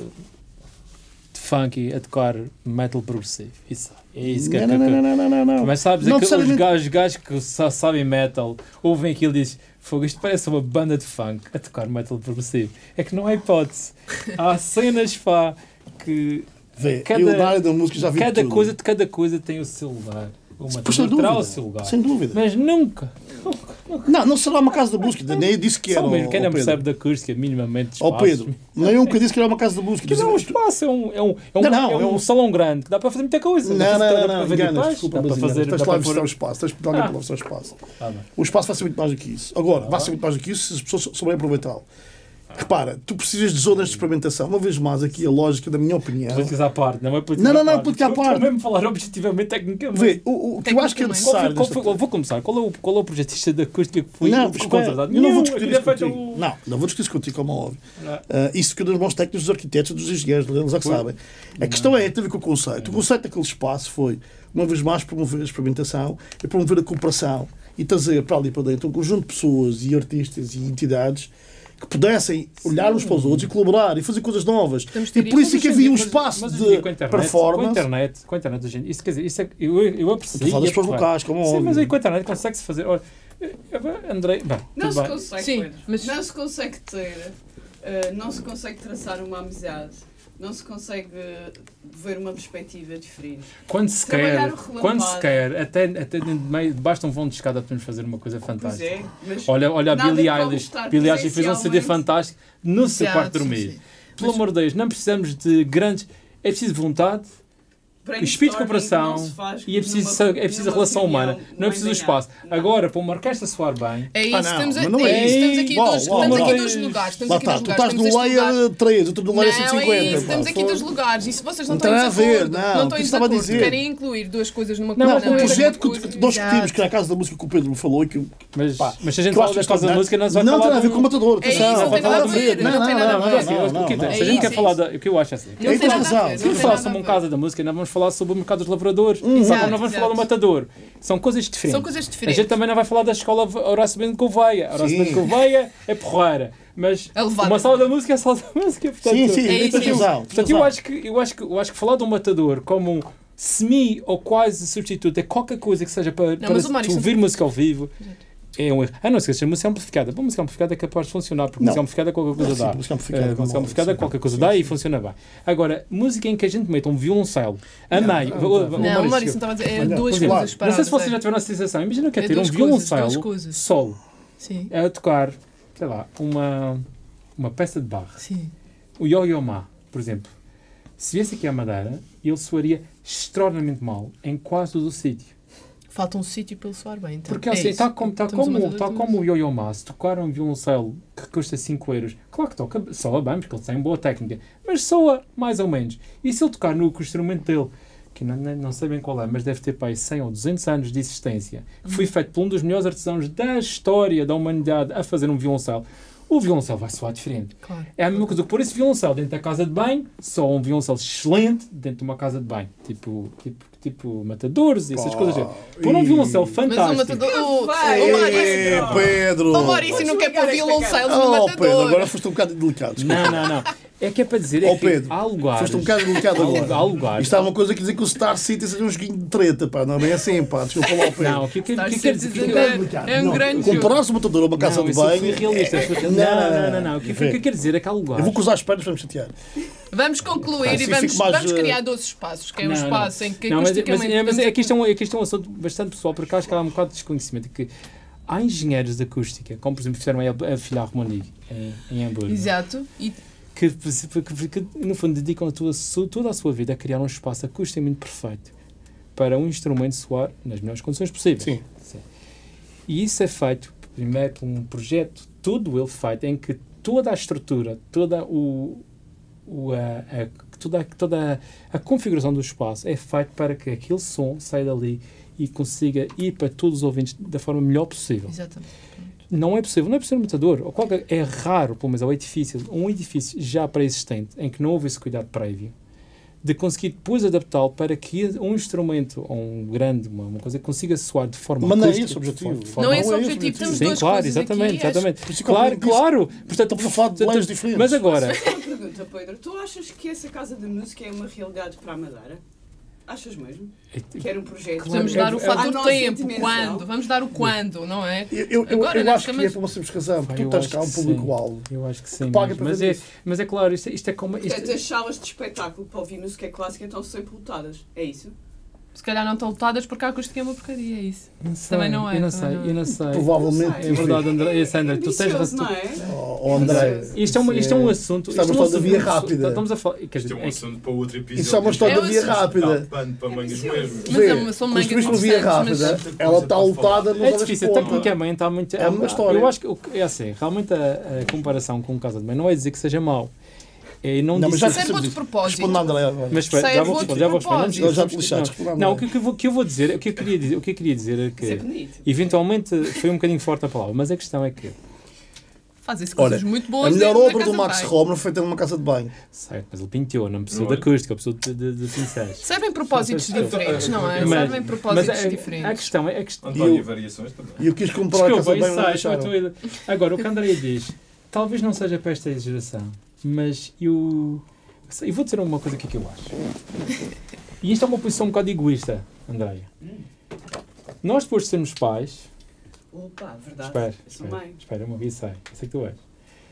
Speaker 3: de funky a tocar metal progressivo. Isso, é isso que é
Speaker 1: Não, não,
Speaker 3: que-
Speaker 1: não, não, não, não, não.
Speaker 3: Mas sabes,
Speaker 1: Não
Speaker 3: aqueles
Speaker 1: necessariamente-
Speaker 3: gajos, gajos que só sabem metal, ouvem aquilo e dizem: Fogo, isto parece uma banda de funk a tocar metal progressivo. É que não há hipótese. Há cenas, pá, que
Speaker 1: Vê,
Speaker 3: cada-
Speaker 1: eu na área da música já vi
Speaker 3: cada
Speaker 1: tudo.
Speaker 3: coisa, cada coisa tem o seu lugar. O
Speaker 1: Pois, sem
Speaker 3: matador terá o
Speaker 1: dúvida.
Speaker 3: seu lugar.
Speaker 1: Sem dúvida.
Speaker 3: Mas nunca.
Speaker 1: Não, não será uma casa da música. Nem eu disse que era.
Speaker 3: Só mesmo quem
Speaker 1: ó
Speaker 3: não
Speaker 1: Pedro.
Speaker 3: percebe da acústica minimamente de
Speaker 1: Ó
Speaker 3: espaços.
Speaker 1: Pedro, nem eu nunca disse que era uma casa da música.
Speaker 3: Que não é um
Speaker 1: Disse-
Speaker 3: espaço, é um, é um, é um,
Speaker 1: Não, não,
Speaker 3: é um
Speaker 1: é um-
Speaker 3: salão grande que dá para fazer muita coisa.
Speaker 1: Não,
Speaker 3: Dá para
Speaker 1: não,
Speaker 3: fazer-
Speaker 1: não,
Speaker 3: dá
Speaker 1: não,
Speaker 3: para fazer
Speaker 1: enganas,
Speaker 3: paz,
Speaker 1: desculpa,
Speaker 3: dá
Speaker 1: mas
Speaker 3: para
Speaker 1: enganas.
Speaker 3: fazer,
Speaker 1: Tens
Speaker 3: dá
Speaker 1: de lá
Speaker 3: para
Speaker 1: visitar o
Speaker 3: pôr-
Speaker 1: espaço, tens de dar alguém
Speaker 3: Ah.
Speaker 1: para mostrar o espaço.
Speaker 3: Ah, bem.
Speaker 1: O espaço vai ser muito mais do que isso. Agora, vai ser muito mais do que isso se as pessoas souberem aproveitá-lo. Repara, tu precisas de zonas de experimentação. Uma vez mais, aqui a lógica, da minha opinião.
Speaker 3: Políticas à parte, não é política
Speaker 1: Não, não,
Speaker 3: à
Speaker 1: não,
Speaker 3: parte.
Speaker 1: política à
Speaker 3: Estou
Speaker 1: parte.
Speaker 3: mesmo a falar objetivamente, tecnicamente.
Speaker 1: Vê, o, o que eu acho que é
Speaker 2: Tecnicamente.
Speaker 3: Qual foi-
Speaker 1: necessário.
Speaker 3: qual
Speaker 1: nesta-
Speaker 3: foi- vou começar. Qual é o, qual é o projetista da acústica que foi
Speaker 1: Não,
Speaker 3: foi
Speaker 1: espera,
Speaker 3: contratado?
Speaker 1: eu não vou
Speaker 3: Nenhum,
Speaker 1: discutir
Speaker 3: aquilo
Speaker 1: isso
Speaker 3: é feito
Speaker 1: contigo.
Speaker 3: um-
Speaker 1: Não, não vou discutir isso contigo, como é óbvio.
Speaker 3: Não.
Speaker 1: Uh, isso que dos bons técnicos, dos arquitetos, dos engenheiros, eles é que
Speaker 3: Foi.
Speaker 1: sabem. A questão é, tem a ver com o conceito. O conceito daquele espaço foi, uma vez mais, promover a experimentação e promover a cooperação e trazer para ali e para dentro um conjunto de pessoas e artistas e entidades que pudessem olhar uns para os outros e colaborar e fazer coisas novas.
Speaker 2: Temos de ter
Speaker 1: E por isso é
Speaker 3: Mas
Speaker 1: que
Speaker 3: hoje em
Speaker 1: havia um
Speaker 3: dia-
Speaker 1: espaço
Speaker 3: mas hoje em dia
Speaker 1: de
Speaker 3: com a internet,
Speaker 1: performance.
Speaker 3: Com a internet, com a internet, gente, isso quer dizer, isso é, eu, eu aprecio.
Speaker 1: Tu falas
Speaker 3: e é
Speaker 1: das pessoas
Speaker 3: porreiro.
Speaker 1: locais, como é
Speaker 3: Sim,
Speaker 1: óbvio.
Speaker 3: mas aí com a internet consegue-se fazer. Olha, eu- eu- Andrei, bem,
Speaker 6: Não
Speaker 3: tudo
Speaker 6: se
Speaker 3: bem.
Speaker 6: consegue,
Speaker 2: Sim,
Speaker 6: Pedro.
Speaker 2: mas-
Speaker 6: Não se consegue ter, eh, não se consegue traçar uma amizade, não se consegue eh, ver uma perspectiva diferente.
Speaker 3: Quando se
Speaker 6: Trabalhar
Speaker 3: quer,
Speaker 6: o relambado.
Speaker 3: quando se quer, até, até dentro de meio, basta um vão de escada podemos fazer uma coisa
Speaker 6: Pois
Speaker 3: fantástica.
Speaker 6: é, mas
Speaker 3: Olha, olha a
Speaker 6: nada
Speaker 3: Billie
Speaker 6: como
Speaker 3: Eilish.
Speaker 6: estar
Speaker 3: Billie Eilish fez um C D
Speaker 6: presencialmente.
Speaker 3: fantástico no seu
Speaker 2: Exato,
Speaker 3: quarto de
Speaker 2: sim,
Speaker 3: dormir.
Speaker 2: sim.
Speaker 3: Pelo amor de Deus, não precisamos de grandes. É preciso vontade
Speaker 6: brainstorming
Speaker 3: espírito de cooperação
Speaker 6: não se faz
Speaker 3: e é preciso,
Speaker 6: numa-
Speaker 3: é preciso
Speaker 6: numa
Speaker 3: relação
Speaker 6: reunião,
Speaker 3: humana. Não é preciso
Speaker 6: em
Speaker 3: espaço.
Speaker 6: Não.
Speaker 3: Agora, para uma orquestra soar bem,
Speaker 2: É isso,
Speaker 1: Ah, não,
Speaker 2: estamos, a,
Speaker 1: mas não
Speaker 2: é
Speaker 1: é
Speaker 2: isso,
Speaker 3: isso.
Speaker 2: estamos aqui,
Speaker 1: Uau,
Speaker 2: dois,
Speaker 1: uau,
Speaker 2: estamos aqui
Speaker 1: uau.
Speaker 2: dois lugares. Estamos
Speaker 1: Lá
Speaker 2: aqui
Speaker 1: está,
Speaker 2: dois
Speaker 1: tu
Speaker 2: lugares.
Speaker 1: estás no
Speaker 2: temos este lugar-
Speaker 1: layer três, eu estou no layer
Speaker 2: Não,
Speaker 1: cento e cinquenta.
Speaker 2: é isso,
Speaker 1: pá,
Speaker 2: estamos aqui
Speaker 1: foda.
Speaker 2: dois lugares. E se vocês não
Speaker 1: Não
Speaker 2: estão
Speaker 1: tem
Speaker 2: em
Speaker 1: nada a ver,
Speaker 2: desacordo,
Speaker 1: não,
Speaker 2: não
Speaker 1: o
Speaker 2: estão
Speaker 1: que
Speaker 2: em
Speaker 1: estava a
Speaker 2: desacordo,
Speaker 1: dizer.
Speaker 2: querem incluir duas coisas numa
Speaker 1: Não,
Speaker 2: coisa.
Speaker 1: o
Speaker 2: é
Speaker 1: projeto que,
Speaker 2: uma
Speaker 1: que
Speaker 2: coisa.
Speaker 1: nós discutimos,
Speaker 2: Exato.
Speaker 1: que era a Casa da Música que o Pedro me falou e que
Speaker 3: mas,
Speaker 1: pá,
Speaker 3: mas se a gente
Speaker 1: que eu
Speaker 3: fala
Speaker 1: acho
Speaker 3: da Casa da
Speaker 1: extraordinário.
Speaker 3: Música, não se vai
Speaker 1: Não
Speaker 3: falar
Speaker 1: tem nada a ver
Speaker 3: do-
Speaker 1: com o Matador,
Speaker 2: É isso,
Speaker 1: atenção.
Speaker 2: não tem nada a ver, não tem nada a ver.
Speaker 3: Não, assim,
Speaker 2: É
Speaker 3: o que-
Speaker 2: isso,
Speaker 3: se a
Speaker 2: é
Speaker 3: gente quer
Speaker 2: isso.
Speaker 3: falar da. O que eu acho é assim.
Speaker 2: Não
Speaker 1: Tem
Speaker 2: tem nada a
Speaker 1: razão.
Speaker 2: ver,
Speaker 1: Se
Speaker 3: Se
Speaker 2: não
Speaker 3: eu
Speaker 2: tem
Speaker 3: falar
Speaker 2: nada
Speaker 3: sobre
Speaker 2: a
Speaker 3: um
Speaker 2: ver.
Speaker 3: Casa da Música, não vamos falar sobre o mercado dos lavradores.
Speaker 1: Hum.
Speaker 3: Só
Speaker 2: Exato,
Speaker 3: não vamos
Speaker 2: exato.
Speaker 3: falar do Matador. São coisas diferentes.
Speaker 2: São coisas
Speaker 3: A
Speaker 2: diferentes.
Speaker 3: gente também não vai falar da escola Horácio Bento Gouveia. Horácio
Speaker 1: Sim.
Speaker 3: Bento Gouveia é porreira. Mas
Speaker 2: É levada.
Speaker 3: uma sala da música é sala da música. Portanto,
Speaker 1: Sim, sim,
Speaker 2: É isso,
Speaker 1: tens
Speaker 2: é isso.
Speaker 1: razão.
Speaker 3: portanto eu, acho que, eu, acho que, eu acho que falar do Matador como um semi ou quase substituto é qualquer coisa que seja para, para
Speaker 2: mas o Mário
Speaker 3: tu ouvir
Speaker 2: sempre-
Speaker 3: música ao vivo. É um erro. Ah, não esqueças, música amplificada. Bom, música amplificada é capaz de funcionar, porque
Speaker 1: Não.
Speaker 3: música amplificada qualquer coisa
Speaker 1: Sim,
Speaker 3: dá.
Speaker 1: música amplificada,
Speaker 3: Eh,
Speaker 1: como
Speaker 3: música
Speaker 1: óbvio,
Speaker 3: amplificada
Speaker 1: sim.
Speaker 3: qualquer coisa
Speaker 1: Sim,
Speaker 3: dá
Speaker 1: sim.
Speaker 3: e funciona bem. Agora, música em que a gente mete um violoncelo a
Speaker 1: Não,
Speaker 3: meio.
Speaker 1: não,
Speaker 3: o-
Speaker 1: não,
Speaker 3: o
Speaker 1: não.
Speaker 2: Não,
Speaker 3: Maurício,
Speaker 2: Maurício, não estava a dizer. É
Speaker 1: Olha,
Speaker 2: duas
Speaker 1: pois é,
Speaker 2: coisas
Speaker 3: não
Speaker 2: paradas.
Speaker 3: sei se vocês
Speaker 2: é.
Speaker 3: já tiveram essa sensação. Imagina que é
Speaker 2: É
Speaker 3: ter um
Speaker 2: duas coisas, duas
Speaker 3: violoncelo
Speaker 2: coisas.
Speaker 3: solo
Speaker 2: Sim,
Speaker 3: a tocar, sei lá, uma, uma peça de barra.
Speaker 2: sim.
Speaker 3: O Yo-Yo Ma, por exemplo. Se viesse aqui à Madeira, ele soaria extraordinariamente mal em quase todo o sítio.
Speaker 2: Falta um sítio para ele soar bem. Então.
Speaker 3: Porque
Speaker 2: É
Speaker 3: assim,
Speaker 2: isso.
Speaker 3: tal como, tal
Speaker 2: Estamos
Speaker 3: como,
Speaker 2: a mandar
Speaker 3: tal
Speaker 2: tudo
Speaker 3: como o Yo-Yo Ma, se tocar um violoncelo que custa cinco euros, claro que toca, soa bem, porque ele tem boa técnica, mas soa mais ou menos. E se ele tocar no com o instrumento dele, que não, não sei bem qual é, mas deve ter pai cem ou duzentos anos de existência, que foi feito por um dos melhores artesãos da história da humanidade a fazer um violoncelo, o violoncelo vai soar diferente.
Speaker 2: Claro.
Speaker 3: É a mesma coisa que pôr esse violoncelo dentro da casa de banho, só um violoncelo excelente dentro de uma casa de banho. Tipo, tipo, tipo matadores e essas
Speaker 1: Pá,
Speaker 3: coisas. Pôr um violoncelo
Speaker 2: Mas o
Speaker 3: fantástico.
Speaker 2: matador. O, o,
Speaker 6: vai,
Speaker 2: o,
Speaker 1: É,
Speaker 2: Maurício-
Speaker 1: Pedro!
Speaker 2: o Maurício não quer pôr violoncelos no
Speaker 1: Oh, Pedro,
Speaker 2: matador.
Speaker 1: agora foste um bocado delicado. desculpa.
Speaker 3: Não, não, não. É que é para dizer é
Speaker 1: Oh,
Speaker 3: que
Speaker 1: Pedro,
Speaker 3: há lugares...
Speaker 1: Foste um bocado delicado
Speaker 3: há
Speaker 1: agora.
Speaker 3: lugar- há lugares...
Speaker 1: Isto há uma coisa que dizer que o Star City seja um joguinho de treta, pá. Não é bem assim, pá. Desculpa lá, Pedro.
Speaker 3: Não, o que, que,
Speaker 2: Star
Speaker 3: que, quer dizer...
Speaker 2: Citizen
Speaker 3: que-
Speaker 2: é, é um
Speaker 1: Não,
Speaker 2: grande jogo.
Speaker 1: Comparar-se o matador a uma casa
Speaker 3: Não,
Speaker 1: de
Speaker 3: isso
Speaker 1: banho.
Speaker 3: foi realista.
Speaker 1: é-
Speaker 3: foi-
Speaker 1: é-
Speaker 3: Não, não, não, não. O que,
Speaker 1: Vê.
Speaker 3: que eu quero dizer é que há lugares...
Speaker 1: Eu vou cruzar as pernas para me chatear.
Speaker 2: Vamos concluir
Speaker 1: Assim
Speaker 2: e vamos,
Speaker 1: fico mais,
Speaker 2: vamos
Speaker 1: eh,
Speaker 2: criar doze espaços, que é um
Speaker 3: Não, não.
Speaker 2: espaço em que
Speaker 3: Não, mas, mas,
Speaker 2: acusticamente
Speaker 3: é, mas é,
Speaker 2: podemos-
Speaker 3: que isto é, um, é que isto é um assunto bastante pessoal, porque acho que há um bocado de desconhecimento. Que há engenheiros de acústica, como por exemplo fizeram a, a Philharmonie em, em Hamburgo,
Speaker 2: Exato. E
Speaker 3: que, que, que, que no fundo dedicam a tua, su- toda a sua vida a criar um espaço acusticamente perfeito para um instrumento soar nas melhores condições possíveis.
Speaker 1: Sim.
Speaker 3: Sim. E isso é feito, primeiro, por um projeto todo ele feito em que toda a estrutura, toda, o, o, a, a, toda, a, toda a, a configuração do espaço é feito para que aquele som saia dali e consiga ir para todos os ouvintes da forma melhor possível.
Speaker 2: exatamente.
Speaker 3: Não é possível, não é possível um matador. Ou qualquer, é raro, pelo menos, ao edifício, um edifício já pré-existente, em que não houve esse cuidado prévio, de conseguir depois adaptá-lo para que um instrumento, ou um grande, uma, uma coisa, consiga soar de forma
Speaker 1: Mas não é
Speaker 3: acústica,
Speaker 1: esse o objetivo.
Speaker 3: de forma-
Speaker 2: Não é esse o
Speaker 1: não é esse o
Speaker 2: objetivo.
Speaker 1: objetivo.
Speaker 2: Temos
Speaker 3: Sim,
Speaker 2: duas
Speaker 3: claro,
Speaker 2: coisas
Speaker 3: exatamente,
Speaker 2: aqui.
Speaker 3: exatamente.
Speaker 1: Por isso que eu
Speaker 3: Claro,
Speaker 1: disse-
Speaker 3: claro. Portanto,
Speaker 1: Estamos a falar de leis diferentes.
Speaker 3: mas agora,
Speaker 6: Só uma pergunta, Pedro. Tu achas que essa casa de música é uma realidade para a Madeira? Achas mesmo? Que era um projeto?
Speaker 3: Claro,
Speaker 2: Vamos dar o
Speaker 3: é-
Speaker 2: fator
Speaker 6: à nossa
Speaker 2: tempo,
Speaker 6: dimensão.
Speaker 2: quando? Vamos dar o quando, não é?
Speaker 1: Eu, eu, eu,
Speaker 2: Agora,
Speaker 1: eu
Speaker 2: nós
Speaker 1: acho que é
Speaker 2: estamos-
Speaker 1: por uma simples razão. Porque
Speaker 3: eu
Speaker 1: tu tens
Speaker 3: acho
Speaker 1: cá um
Speaker 3: que sim.
Speaker 1: público-alvo.
Speaker 3: Eu acho que sim.
Speaker 1: Paga
Speaker 3: Mas,
Speaker 1: para
Speaker 3: mas,
Speaker 1: ver
Speaker 3: é,
Speaker 1: isso.
Speaker 3: mas é claro, isto, isto é como... Isto,
Speaker 6: Portanto, as salas de espetáculo para ouvir música clássica estão sempre lotadas. É isso?
Speaker 2: Se calhar não estão lotadas porque a acústica é uma porcaria, é isso.
Speaker 3: não sei,
Speaker 2: também não é,
Speaker 3: Eu não
Speaker 2: também
Speaker 3: sei,
Speaker 2: não é.
Speaker 3: eu não sei.
Speaker 1: Provavelmente.
Speaker 6: Não sei.
Speaker 3: É verdade, André. Esse André, tu tens
Speaker 6: Ambicioso,
Speaker 3: razão.
Speaker 6: não é?
Speaker 1: Oh, oh, André.
Speaker 3: Isto é, uma, isto é um assunto...
Speaker 1: Estamos
Speaker 3: isto é um
Speaker 1: a falar da via
Speaker 3: assunto-
Speaker 1: rápida.
Speaker 3: Estamos a falar... Quer
Speaker 5: Isto é
Speaker 3: dizer,
Speaker 5: um
Speaker 3: é que-
Speaker 5: assunto para outro episódio.
Speaker 1: Isso é uma história
Speaker 2: É
Speaker 1: da
Speaker 2: um
Speaker 1: via
Speaker 2: assunto-
Speaker 1: rápida.
Speaker 5: Dá pano para mangas
Speaker 6: Ambicioso.
Speaker 5: mesmo.
Speaker 2: Mas
Speaker 1: Vê,
Speaker 2: é uma- são mangas
Speaker 1: construíste uma via
Speaker 2: interessantes, mas-
Speaker 1: rápida, ela está lotada, não
Speaker 3: é
Speaker 1: sabes
Speaker 3: difícil,
Speaker 1: porra.
Speaker 3: tecnicamente há muito...
Speaker 1: É uma
Speaker 3: há-
Speaker 1: história.
Speaker 3: Eu acho que o que- é assim, realmente a, a comparação com Casa de Banho não é dizer que seja mau. É, não
Speaker 1: Não, mas
Speaker 3: disse-
Speaker 1: já
Speaker 2: Serve
Speaker 1: percebi.
Speaker 2: outro propósito.
Speaker 1: Responde a André agora.
Speaker 3: Mas espera,
Speaker 2: Serve
Speaker 3: já vou
Speaker 2: outro
Speaker 3: responder, já vou responder. Não,
Speaker 2: propósito.
Speaker 1: Eu já te
Speaker 3: não,
Speaker 1: lixaste. Responde a
Speaker 3: Não, o
Speaker 1: André.
Speaker 3: que, eu vou, o que eu vou dizer, o que eu queria dizer, o que eu queria dizer é
Speaker 6: Isso é
Speaker 3: que,
Speaker 6: bonito.
Speaker 3: eventualmente, foi um bocadinho forte a palavra, mas a questão é que,
Speaker 2: Fazem-se coisas
Speaker 1: Olha,
Speaker 2: muito boas.
Speaker 1: A melhor
Speaker 2: dentro da
Speaker 1: obra
Speaker 2: casa
Speaker 1: do
Speaker 2: de
Speaker 1: Max
Speaker 2: banho.
Speaker 1: Romer foi feita numa casa de banho.
Speaker 3: certo, mas ele pintou, não precisou
Speaker 5: Não
Speaker 3: de
Speaker 5: é?
Speaker 3: acústica, precisou de, de, de pincéis.
Speaker 2: Servem propósitos
Speaker 3: Mas-
Speaker 2: diferentes, não é?
Speaker 3: Mas-
Speaker 2: Servem propósitos
Speaker 3: mas a, a
Speaker 2: diferentes.
Speaker 3: questão é, a questão,
Speaker 5: António,
Speaker 1: eu-
Speaker 5: variações também.
Speaker 1: E eu quis comprar a
Speaker 3: desculpa,
Speaker 1: casa de banho.
Speaker 3: isso
Speaker 1: não
Speaker 3: acho, eu
Speaker 1: deixaram.
Speaker 3: estou a- agora, o que a Andrea diz, talvez não seja para esta geração, mas eu, eu vou dizer uma coisa aqui que eu acho. E isto é uma posição um bocado egoísta, Andreia. Nós, depois de sermos pais,
Speaker 6: Opa, verdade.
Speaker 3: espera,
Speaker 6: Eu sou
Speaker 3: espera,
Speaker 6: mãe.
Speaker 3: espera, eu sei, eu sei que tu és.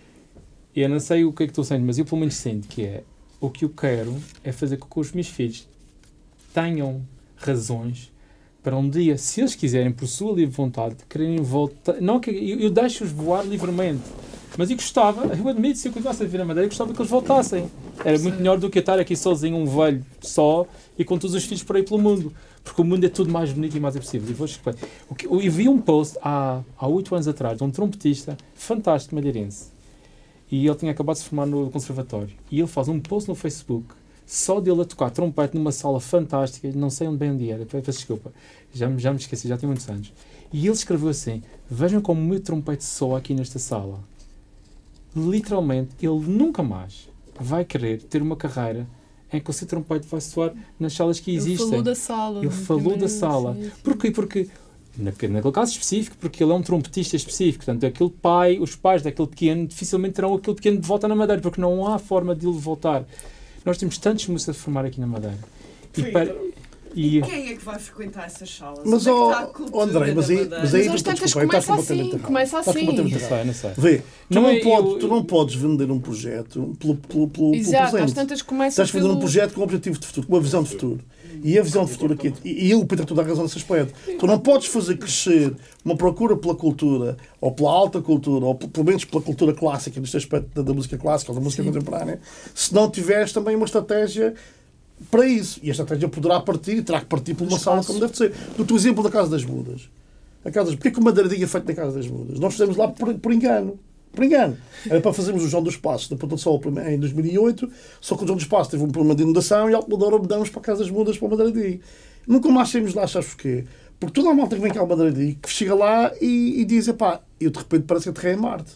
Speaker 3: Eu não sei o que é que tu sentes, mas eu pelo menos sinto que é, o que eu quero é fazer com que os meus filhos tenham razões para um dia, se eles quiserem, por sua livre vontade, quererem voltar. Não que eu, eu deixo-os voar livremente, mas eu gostava, eu admito, se eu continuasse a viver na Madeira, eu gostava que eles voltassem. Era muito melhor do que eu estar aqui sozinho, um velho só, e com todos os filhos por aí pelo mundo. Porque o mundo é tudo mais bonito e mais possível. E vou explicar. O que- Eu vi um post há há oito anos atrás de um trompetista fantástico madeirense. E ele tinha acabado de se formar no conservatório. E ele faz um post no Facebook só dele a tocar trompete numa sala fantástica, não sei onde bem onde era, peço desculpa, já, me- já me esqueci, já tem muitos anos. E ele escreveu assim: vejam como o meu trompete soa aqui nesta sala. Literalmente, ele nunca mais vai querer ter uma carreira em que o seu trompete vai soar nas salas que
Speaker 2: Ele
Speaker 3: existem.
Speaker 2: falou da sala.
Speaker 3: Ele
Speaker 2: no
Speaker 3: falou
Speaker 2: primeiro,
Speaker 3: da sala.
Speaker 2: sim, sim.
Speaker 3: Porquê? Porque, naquele, naquele caso específico, porque ele é um trompetista específico. Portanto, aquele pai, os pais daquele pequeno dificilmente terão aquele pequeno de volta na Madeira, porque não há forma de ele voltar. Nós temos tantos músicos a formar aqui na Madeira. E,
Speaker 6: Sim.
Speaker 3: para, e
Speaker 6: Quem é que vai frequentar essas salas?
Speaker 1: Mas,
Speaker 6: Onde é que
Speaker 1: ó,
Speaker 6: está a cultura
Speaker 1: ó, André, mas
Speaker 6: da
Speaker 1: aí-
Speaker 6: Madeira?
Speaker 1: mas aí-
Speaker 2: Mas às tantas
Speaker 1: desculpa, estás
Speaker 2: começa
Speaker 1: completamente
Speaker 2: assim,
Speaker 1: errado.
Speaker 2: começa
Speaker 1: Estás
Speaker 2: assim.
Speaker 1: completamente
Speaker 3: não sei, não sei.
Speaker 1: Vê, tu
Speaker 2: Não
Speaker 1: não,
Speaker 2: é-
Speaker 1: podes,
Speaker 2: eu-
Speaker 1: tu não podes vender um projeto pelo, pelo, pelo,
Speaker 2: Exato,
Speaker 1: pelo
Speaker 2: às
Speaker 1: presente.
Speaker 2: tantas começa
Speaker 1: Estás a fazer um
Speaker 2: pelo...
Speaker 1: projeto com um objetivo de futuro, com uma visão de futuro. E a visão de futuro aqui, e e eu, Pedro, tu dá razão nesse aspecto. Tu não podes fazer crescer uma procura pela cultura, ou pela alta cultura, ou pelo menos pela cultura clássica, neste aspecto da, da música clássica ou da música contemporânea, se não tiveres também uma estratégia para isso. E a estratégia poderá partir e terá que partir por uma sala como deve ser. Do teu exemplo da Casa das Mudas. A casa, porquê que uma madeiradinha é feita na Casa das Mudas? Nós fizemos lá por, por engano. Por engano. Era para fazermos o João dos Passos da Ponta do Sol em dois mil e oito, só que o João dos Passos teve um problema de inundação e ao Alpedora mudamos para a Casa das Mudas para o Madeira de I. Nunca mais saímos lá, sabes porquê? Porque toda a malta que vem cá ao Madeira de I, que chega lá e, e diz, pá, eu de repente parece que aterrei em Marte.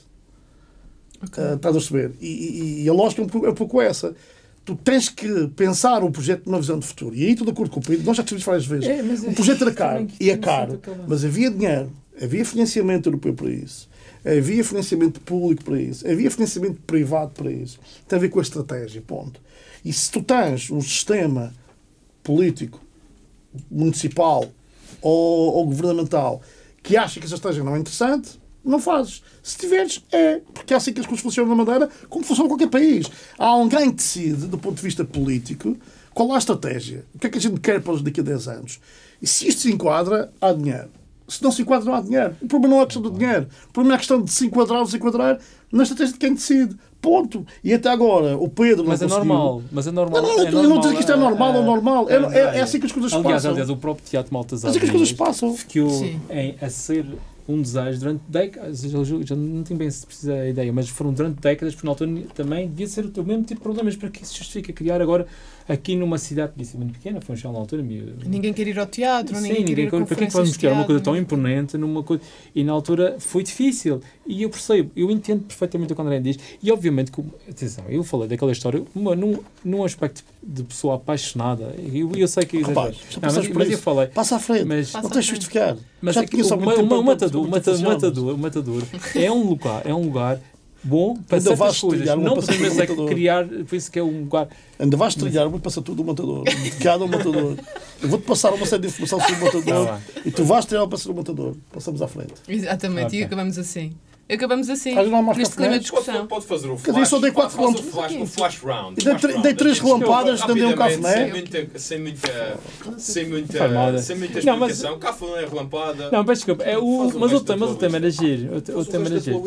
Speaker 1: Okay. Uh, estás a perceber? E, e, e a lógica é um, pouco, é um pouco essa. Tu tens que pensar o projeto numa visão de futuro. E aí estou de acordo com o Pedro, nós já discutimos várias vezes. É, o projeto era caro, e é caro, mas havia dinheiro, havia financiamento europeu para isso, havia financiamento público para isso, havia financiamento privado para isso. Tem a ver com a estratégia, ponto. E se tu tens um sistema político, municipal ou, ou governamental que acha que essa estratégia não é interessante, não fazes. Se tiveres, é. Porque é assim que as coisas funcionam na Madeira, como funcionam em qualquer país. Há alguém que decide, do ponto de vista político, qual é a estratégia. O que é que a gente quer para os daqui a dez anos. E se isto se enquadra, há dinheiro. Se não se enquadra, não há dinheiro. O problema não é a questão do dinheiro. O problema é a questão de se enquadrar ou se enquadrar na estratégia de quem decide. Ponto. E até agora, o Pedro não
Speaker 3: mas
Speaker 1: conseguiu...
Speaker 3: É normal, mas é normal.
Speaker 1: Não, não,
Speaker 3: é
Speaker 1: eu
Speaker 3: normal,
Speaker 1: não digo que isto é normal
Speaker 3: é,
Speaker 1: ou normal. É, é, é assim que as coisas
Speaker 3: aliás,
Speaker 1: passam.
Speaker 3: Aliás, o próprio Teatro Maltazar
Speaker 1: é assim que as coisas passam.
Speaker 3: ficou em, a ser um desejo durante décadas, já, já não tenho bem se precisa a ideia, mas foram durante décadas, porque na altura também devia ser o mesmo tipo de problemas. Para que se justifica criar agora aqui numa cidade que muito pequena, foi um chão na altura. Meio...
Speaker 2: Ninguém quer ir ao teatro,
Speaker 3: Sim,
Speaker 2: ninguém,
Speaker 3: ninguém
Speaker 2: quer ir a
Speaker 3: para que é que vamos criar uma coisa tão
Speaker 2: ninguém...
Speaker 3: imponente numa coisa? E na altura foi difícil. E eu percebo, eu entendo perfeitamente o que o André diz. E obviamente, que, atenção, eu falei daquela história uma, num, num aspecto de pessoa apaixonada. Eu, eu sei que...
Speaker 1: Rapaz,
Speaker 3: não, mas, mas eu falei...
Speaker 1: Passa à frente,
Speaker 3: mas,
Speaker 1: não tens de justificar.
Speaker 3: Mas é que o, uma, uma, o matador, matador, matador é um lugar, é um lugar bom para
Speaker 1: ainda
Speaker 3: certas coisas. Não podemos é criar, por isso que é um lugar...
Speaker 1: Ainda vais trilhar, vou passar tudo o matador. De cada um matador. Eu vou-te passar uma série de informação sobre o matador tá e tu vais trilhar para ser o matador. Passamos à frente.
Speaker 2: Exatamente, okay. E acabamos assim. Acabamos assim, neste clima de discussão.
Speaker 5: Pode, pode fazer o
Speaker 1: flash. Quer dizer, só dei quatro
Speaker 5: faz o flash, o flash round.
Speaker 1: Dei, flash dei três relampadas, dei um café.
Speaker 5: Sem muita, sem muita, sem muita, sem muita explicação. Café, relampada.
Speaker 3: Não, mas desculpa. É o, mas, o, mas o tema era giro. O, o tema era giro.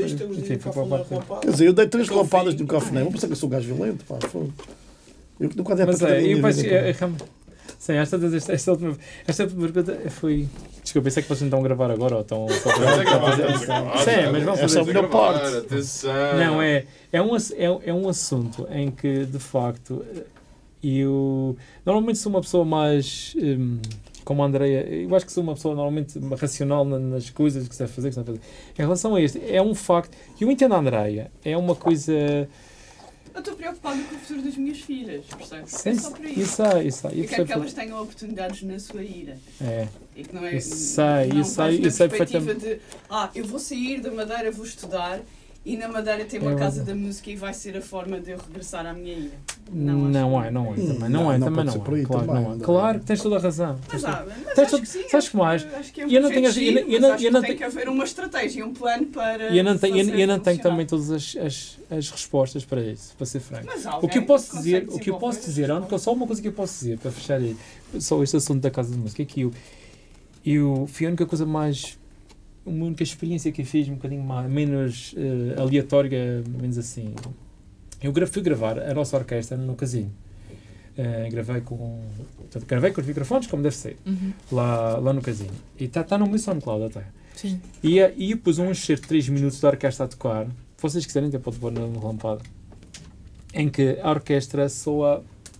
Speaker 1: Quer dizer, eu dei três relampadas de um café. Vou pensar que eu sou um gajo violento. Pá, eu nunca dei
Speaker 3: mas é, eu penso sim, esta, esta, esta, última, esta última pergunta foi... Desculpa, pensei que vocês não estão a gravar agora ou estão só para fazer... Sim, mas vamos fazer...
Speaker 1: Essa é a melhor parte.
Speaker 3: Não, é, é, um, é, é um assunto em que, de facto, eu... Normalmente sou uma pessoa mais... Um, como a Andreia, eu acho que sou uma pessoa normalmente racional nas coisas que se deve fazer, que se deve fazer. Em relação a este, é um facto... Eu entendo a Andreia, é uma coisa...
Speaker 6: Eu estou preocupada com o futuro das minhas filhas, percebes?
Speaker 3: Sim,
Speaker 6: é só por isso.
Speaker 3: Isso é, isso é.
Speaker 6: Eu quero que elas tenham oportunidades na sua ira.
Speaker 3: É.
Speaker 6: E que não é...
Speaker 3: Isso é,
Speaker 6: não
Speaker 3: isso é, isso é perfeitamente...
Speaker 6: de, ah, eu vou sair da Madeira, vou estudar, e na Madeira tem uma é casa da música e vai ser a forma de eu regressar à minha ilha.
Speaker 3: Não, não é, não é, também não, não é, não também não é. Claro, não é. Claro que tens toda a razão.
Speaker 6: Mas, ah, mas
Speaker 3: tens
Speaker 6: acho
Speaker 3: todo,
Speaker 6: que sim.
Speaker 3: Sabes que mais?
Speaker 6: Acho que é um
Speaker 3: eu não tenho,
Speaker 6: giro,
Speaker 3: eu, eu, eu,
Speaker 6: não, eu não tem
Speaker 3: tenho,
Speaker 6: que haver uma estratégia, um plano para
Speaker 3: eu não tenho, eu, eu não tenho
Speaker 6: funcionar.
Speaker 3: também todas as, as, as respostas para isso, para ser franco.
Speaker 6: Mas
Speaker 3: o que eu posso dizer, o que eu posso dizer, é só uma coisa que eu posso dizer para fechar aí, só este assunto da casa de música, é que eu, eu fui a única coisa mais, uma única experiência que eu fiz, um bocadinho mais, menos uh, aleatória, menos assim. Eu fui gravar a nossa orquestra no casino. Uh, gravei com portanto, gravei com os microfones, como deve ser,
Speaker 2: uhum.
Speaker 3: lá, lá no casino. E está tá no meu SoundCloud até.
Speaker 2: Sim.
Speaker 3: E, e eu pus um enxerto de três minutos da orquestra a tocar. Se vocês quiserem, até pode pôr no relampada. Em que a orquestra soa,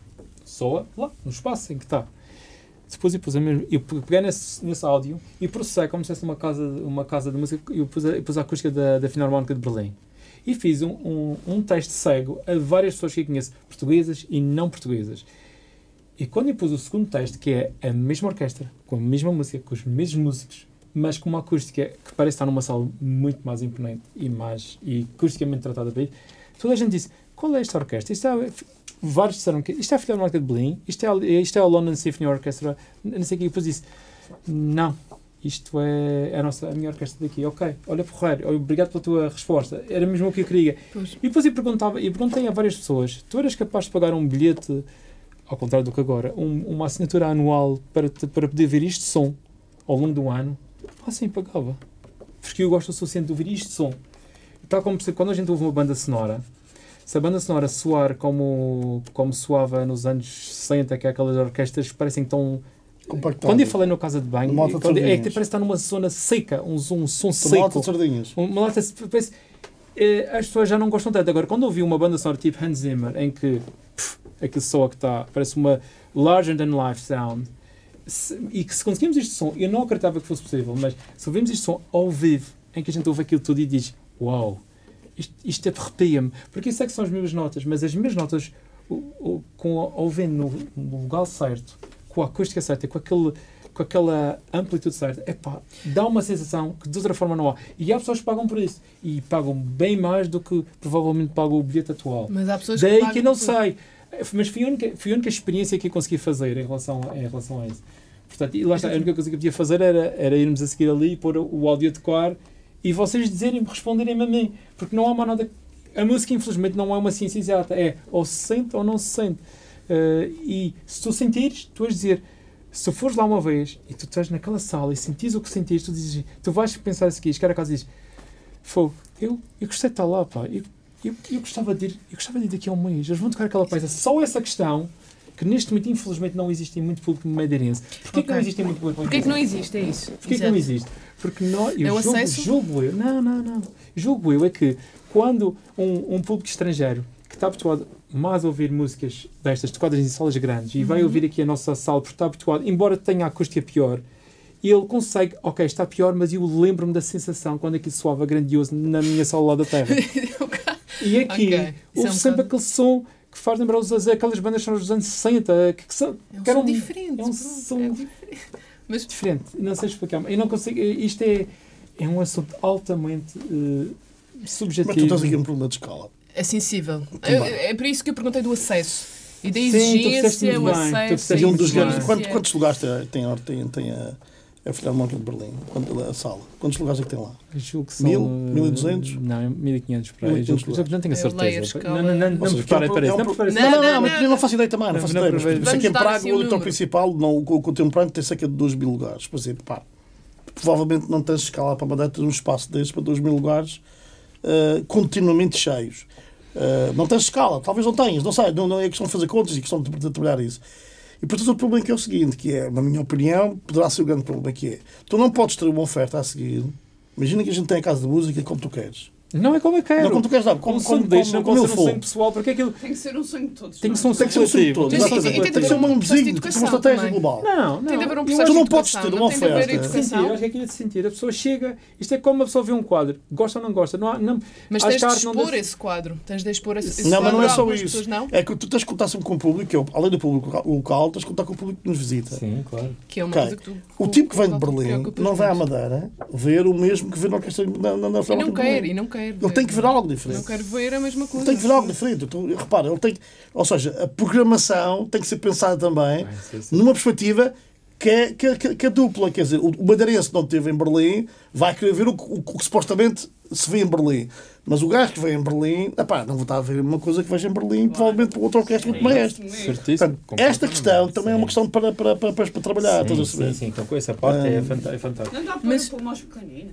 Speaker 3: soa lá, no espaço em que está. Depois eu pus a mesma, eu peguei nesse, nesse áudio e processei como se fosse uma casa, uma casa de música. Eu pus a, eu pus a acústica da, da Filarmónica de Berlim. E fiz um, um, um teste cego a várias pessoas que eu conheço, portuguesas e não portuguesas. E quando eu pus o segundo teste, que é a mesma orquestra, com a mesma música, com os mesmos músicos, mas com uma acústica que parece estar numa sala muito mais imponente e mais e acusticamente tratada bem, toda a gente disse, qual é esta orquestra? Isto é, vários disseram que isto é a Filarmónica de Berlim, isto é, isto é a London Symphony Orchestra, não sei o que, e depois disse, não. Isto é, é a, nossa, a minha orquestra daqui. Ok, olha, porreiro, obrigado pela tua resposta. Era mesmo o que eu queria. Pois. E depois eu perguntava, eu perguntei a várias pessoas, tu eras capaz de pagar um bilhete, ao contrário do que agora, um, uma assinatura anual para, te, para poder ver este som ao longo do ano? Ah, sim, pagava. Porque eu gosto o suficiente de ouvir este som. Tal como quando a gente ouve uma banda sonora, se a banda sonora soar como, como soava nos anos sessenta, que é aquelas orquestras que parecem que estão...
Speaker 1: Compactado.
Speaker 3: Quando eu falei na casa de banho,
Speaker 1: uma lata de
Speaker 3: quando, é que
Speaker 1: sardinhas.
Speaker 3: parece estar numa zona seca, um, um som
Speaker 1: Uma
Speaker 3: seco.
Speaker 1: lata de sardinhas.
Speaker 3: Uma lata, parece, as pessoas já não gostam tanto. Agora, quando eu ouvi uma banda sonora tipo Hans Zimmer, em que pff, aquele som que está, parece uma larger than life sound, se, e que se conseguimos este som, eu não acreditava que fosse possível, mas se ouvimos este som ao vivo, em que a gente ouve aquilo tudo e diz, uau, wow, isto, isto arrepia-me, porque isso é que são as minhas notas, mas as minhas notas, o, o, com, ouvindo no, no lugar certo, com a acústica certa, com aquele com aquela amplitude certa, epá, dá uma sensação que de outra forma não há. E há pessoas que pagam por isso. E pagam bem mais do que provavelmente pagam o bilhete atual.
Speaker 2: Mas há pessoas
Speaker 3: Daí
Speaker 2: que
Speaker 3: que eu não
Speaker 2: por...
Speaker 3: sei. Mas foi a, única, foi a única experiência que eu consegui fazer em relação, em relação a isso. Portanto, e lá está, a única coisa que eu podia fazer era, era irmos a seguir ali, pôr o, o áudio a tocar e vocês dizerem, responderem-me a mim. Porque não há uma nada... A música, infelizmente, não é uma ciência exata. É ou se sente ou não se sente. Uh, e se tu sentires, tu vais dizer... Se fores lá uma vez e tu estás naquela sala e sentires o que sentires, tu dizes, tu vais pensar a seguir, chegar a casa e dizes, Fogo, eu, eu gostei de estar lá, pá, eu, eu, eu, gostava de ir, eu gostava de ir daqui a um mês, eles vão tocar aquela peça. Só essa questão, que neste momento, infelizmente, não existe muito público madeirense. Porquê okay. que não existe muito público madeirense?
Speaker 2: Porquê que não existe, é isso?
Speaker 3: Porquê que não existe? Porque nós, eu
Speaker 2: é
Speaker 3: julgo,
Speaker 2: acesso?
Speaker 3: julgo eu, não, não, não, julgo eu é que quando um, um público estrangeiro que está habituado mais a ouvir músicas destas, tocadas em salas grandes, e uhum. vai ouvir aqui a nossa sala porque está habituado, embora tenha a acústica pior, ele consegue, ok, está pior, mas eu lembro-me da sensação quando aquilo soava grandioso na minha sala lá da terra. E aqui, okay. houve é um sempre bocado... aquele som que faz lembrar os, aquelas bandas que são dos anos sessenta, que, que são...
Speaker 2: É um
Speaker 3: que
Speaker 2: som
Speaker 3: um,
Speaker 2: diferente.
Speaker 3: É um som
Speaker 2: é diferente. Mas...
Speaker 3: diferente. Não sei explicar. Eu não consigo... Isto é, é um assunto altamente uh, subjetivo.
Speaker 1: Mas tu estás aqui um problema de escala.
Speaker 2: É sensível. É, é por isso que eu perguntei do acesso. E da exigência,
Speaker 3: Sim,
Speaker 2: o acesso.
Speaker 1: E um dos grandes, quantos, quantos lugares tem, tem, tem a, a Filarmónica de Berlim? A sala? Quantos lugares é que tem lá?
Speaker 3: Julgo que são,
Speaker 1: Mil? Mil e duzentos?
Speaker 3: Não, mil e quinhentos para aí. Não tenho a certeza.
Speaker 2: Não,
Speaker 3: não, não, não me preparei para isso.
Speaker 1: Não, não, não, mas eu não faço ideia também. Não faço ideia. Mas aqui em Praga, o auditório principal, o contemporâneo, tem cerca de dois mil lugares. Por exemplo, pá, provavelmente não tens escala para mandar um espaço desses para dois mil lugares continuamente cheios. Uh, não tens escala, talvez não tenhas, não sei, não, não é questão de fazer contas e questão de, de trabalhar isso. E portanto o problema que é o seguinte, que é, na minha opinião, poderá ser o grande problema, que é, tu não podes ter uma oferta a seguir, imagina que a gente tem a casa de música como tu queres.
Speaker 3: Não é como eu quero.
Speaker 1: Não como tu queres, não. Como, como, como,
Speaker 3: deixa,
Speaker 1: como, como
Speaker 3: eu for. Um sonho pessoal, porque aquilo...
Speaker 6: Tem que ser um sonho de todos.
Speaker 3: Tem que ser um sonho
Speaker 1: de todos.
Speaker 2: Tem
Speaker 1: que ser um desígnio, tem que ser uma estratégia global.
Speaker 3: Não, não.
Speaker 2: Tem de haver um processo
Speaker 1: tu não
Speaker 2: de
Speaker 1: podes ter uma oferta.
Speaker 3: Eu acho que é aquilo de sentir. A pessoa chega, isto é como uma pessoa vê um quadro, gosta ou não gosta. Não há, não,
Speaker 2: mas tens de expor esse quadro. Tens de expor esse
Speaker 1: não,
Speaker 2: quadro.
Speaker 1: Não, mas não é só isso. É que tu tens de contar sempre com o público, que é, além do público local, tens de contar com o público que nos visita.
Speaker 3: Sim, claro.
Speaker 2: Que é uma coisa que tu...
Speaker 1: O tipo que vem de Berlim não vai à Madeira ver o mesmo que vê na orquestra na
Speaker 2: E não quer, e não quer.
Speaker 1: Ele tem que ver algo diferente.
Speaker 2: Não quero ver a mesma coisa.
Speaker 1: Tem que ver algo diferente. Então, repara, ele tem, ou seja, a programação tem que ser pensada também ah, sim, sim. numa perspectiva que é, que, é, que é dupla. Quer dizer, o madeirense que não esteve em Berlim vai querer ver o, o, o que supostamente se vê em Berlim. Mas o gajo que vem em Berlim, epá, não vou estar a ver uma coisa que veja em Berlim, provavelmente para outra orquestra muito mais esta.
Speaker 3: Certíssimo.
Speaker 1: Esta questão também sim. é uma questão para, para, para, para trabalhar.
Speaker 3: Sim, sim, sim. Então, com essa parte um, é fantástica.
Speaker 6: Não dá para mas... pôr mais pequenina.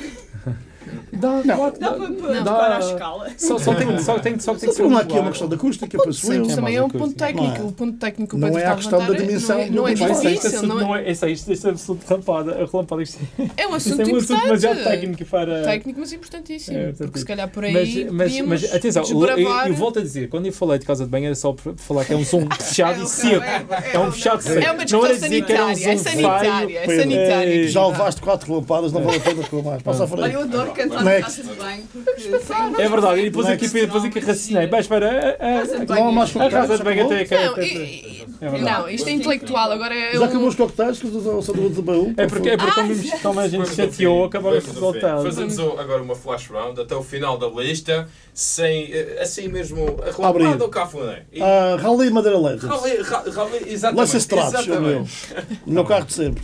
Speaker 3: Dá,
Speaker 6: não, dá para pôr à escala.
Speaker 3: Só, só tem, só tem, só tem que ser
Speaker 1: um aqui é uma questão da acústica, penso eu.
Speaker 2: Também é um ponto técnico. O ponto técnico
Speaker 1: não é a questão da dimensão.
Speaker 2: Não é difícil.
Speaker 3: Não é isso, isto é absoluto relampada.
Speaker 2: É um assunto
Speaker 3: importante. É um assunto demasiado
Speaker 2: técnico
Speaker 3: para...
Speaker 2: Técnico, mas importantíssimo. Porque se calhar por aí
Speaker 3: mas, mas, mas atenção, eu, eu volto a dizer, quando eu falei de casa de banho era só para falar que é um som fechado e seco. É um fechado seco.
Speaker 2: É uma discussão sanitária. É sanitária. É sanitária.
Speaker 1: Já levaste quatro relompadas, não vale a pena reclamar. Passa a frente.
Speaker 6: Eu adoro cantar na casa de banho.
Speaker 3: É verdade, e depois aqui, depois aqui raciocinei. Mas espera, a casa de banho até
Speaker 2: é. Não, isto é intelectual. Agora é.
Speaker 1: Já acabou os coquetéis que eu sou do baú?
Speaker 3: É porque como a gente chateou, acabaram de voltar.
Speaker 5: Fazemos agora uma flash round até o final da lista, sem assim mesmo a relampada ou cafuné.
Speaker 1: Rally Madeira Legends.
Speaker 5: Rally, exatamente.
Speaker 1: Lancia Stratos, é o meu. O meu carro de sempre.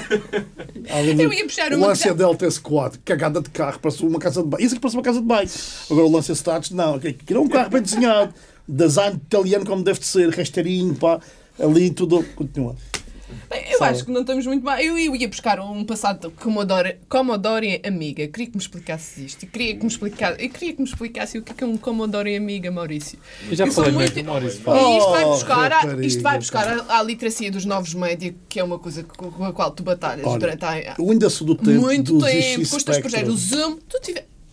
Speaker 2: Eu ia puxar uma.
Speaker 1: O Lancia Delta S quatro, cagada de carro, parece uma casa de banho. Isso é que parece uma casa de banho. Agora o Lancia Stratos, não. Que é um carro bem desenhado. Design italiano como deve de ser, rasteirinho, pá. Ali tudo. Continua.
Speaker 2: Bem, eu Sabe. acho que não estamos muito bem. Eu, eu ia buscar um passado Commodore, Commodore Amiga. Queria que me explicasses isto. Queria que me explicasse, eu queria que me explicasse o que é um Commodore Amiga, Maurício.
Speaker 3: Eu já eu falei muito...
Speaker 2: mesmo, Maurício. E isto vai buscar, oh, a, isto vai buscar a, a literacia dos novos média, que é uma coisa com a qual tu batalhas.
Speaker 1: Olha,
Speaker 2: durante a,
Speaker 1: eu ainda sou do tempo
Speaker 2: muito
Speaker 1: do
Speaker 2: tempo, com os teus projetos, o Zoom, tu tive...